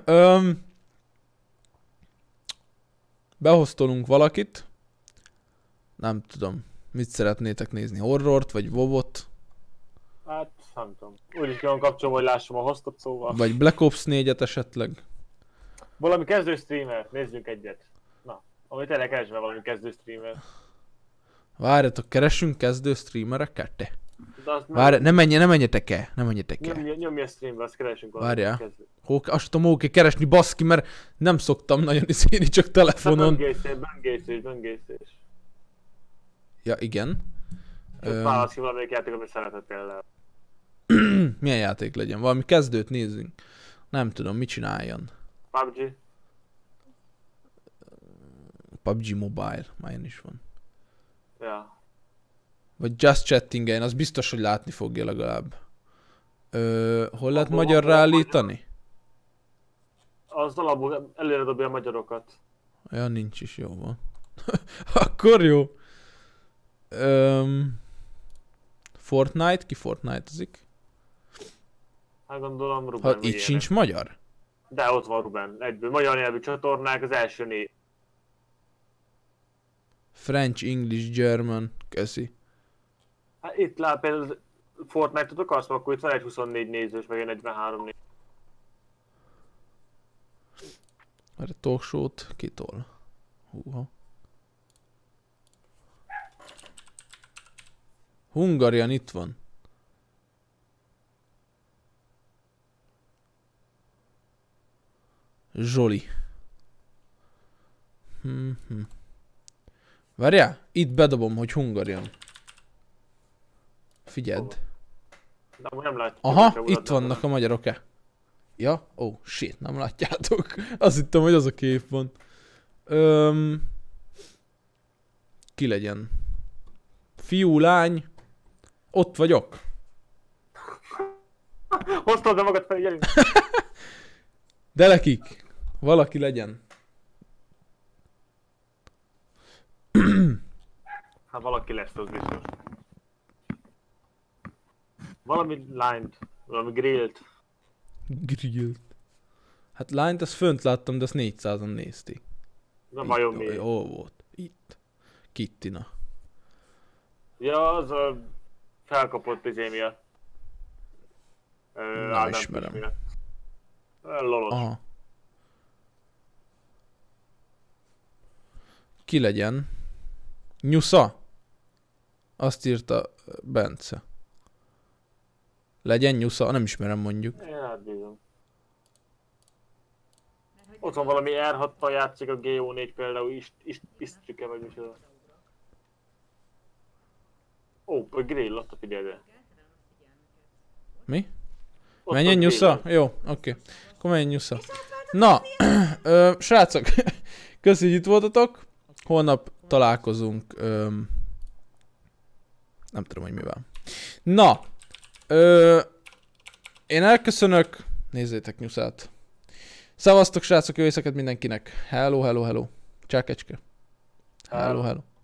Behoztolunk valakit. Nem tudom. Mit szeretnétek nézni? Horrort, vagy WoW-ot? Hát, nem tudom. Úgyis ki van kapcsolva, hogy lássam a hostot, szóval. Vagy Black Ops 4-et esetleg? Valami kezdő streamer, nézzünk egyet. Na, amit tényleg keresve valami kezdő streamer. Várjatok, keresünk kezdő streamereket? Te? Várj, ne menjetek el, ne menjetek el. Nyomj a streambe, azt keresünk valami Várjál. kezdő. Azt tudom, kell keresni, baszki, mert nem szoktam nagyon iszéni, csak telefonon. Böngészés. Ja, igen. Válasz ki valamelyik játék, amit szeretettél el. Milyen játék legyen? Valami kezdőt nézzünk. Nem tudom, mit csináljon. PUBG. PUBG Mobile, már ilyen is van. Ja. Vagy Just Chatting-en, az biztos, hogy látni fogja legalább. Hol lehet magyarra állítani? Az alapból előre dobja a magyarokat. Ja, nincs is, jó van. Akkor jó. Fortnite? Ki Fortnite-ozik? Hát gondolom Ruben. Ha itt sincs magyar? De ott van Ruben. Egyből magyar nyelvű csatornák az első 4. French, English, German. Köszi. Hát itt lát például Fortnite-ot akarsz, akkor itt van egy 24 nézős, meg egy 43 nézős. Erre talk show-t kitol. Húha. Hungarian itt van. Zsoli. Várjál, itt bedobom, hogy Hungarian. Figyeld. De amúgy nem látjuk. Aha, itt vannak a magyarok-e. Ja? Oh, shit, nem látjátok. Azt hittem, hogy az a kép van. Ki legyen? Fiú, lány. Ott vagyok. Hoztad be magad fel, gyerünk! De lekik. Valaki legyen. Hát valaki lesz, az biztos. Valami lined, valami grilled. Grillt. Hát lányt azt fönt láttam, de azt 400-an nézték. Nem vajon mi? Jó volt. Itt. Kittina. Ja, az a felkapott izé miatt. Nem ismerem. Lolos. Aha. Ki legyen? Nyusza? Azt írta Bence. Legyen Nyusza? Nem ismerem mondjuk. Én átbízom. Ott van valami R6-tal játszik a GO4 például, Isztrike vagy micsoda. Ó, a grill, ott a figyelje. Mi? Menjen Nyusza? Jó, oké. Akkor menjen Nyusza. Na, srácok, köszi, hogy itt voltatok. Holnap találkozunk. Nem tudom, hogy mivel. Na, én elköszönök. Nézzétek Nyuszát. Szevasztok, srácok, jó éjszakát mindenkinek. Hello, hello, hello. Csá, kecske. Hello, hello.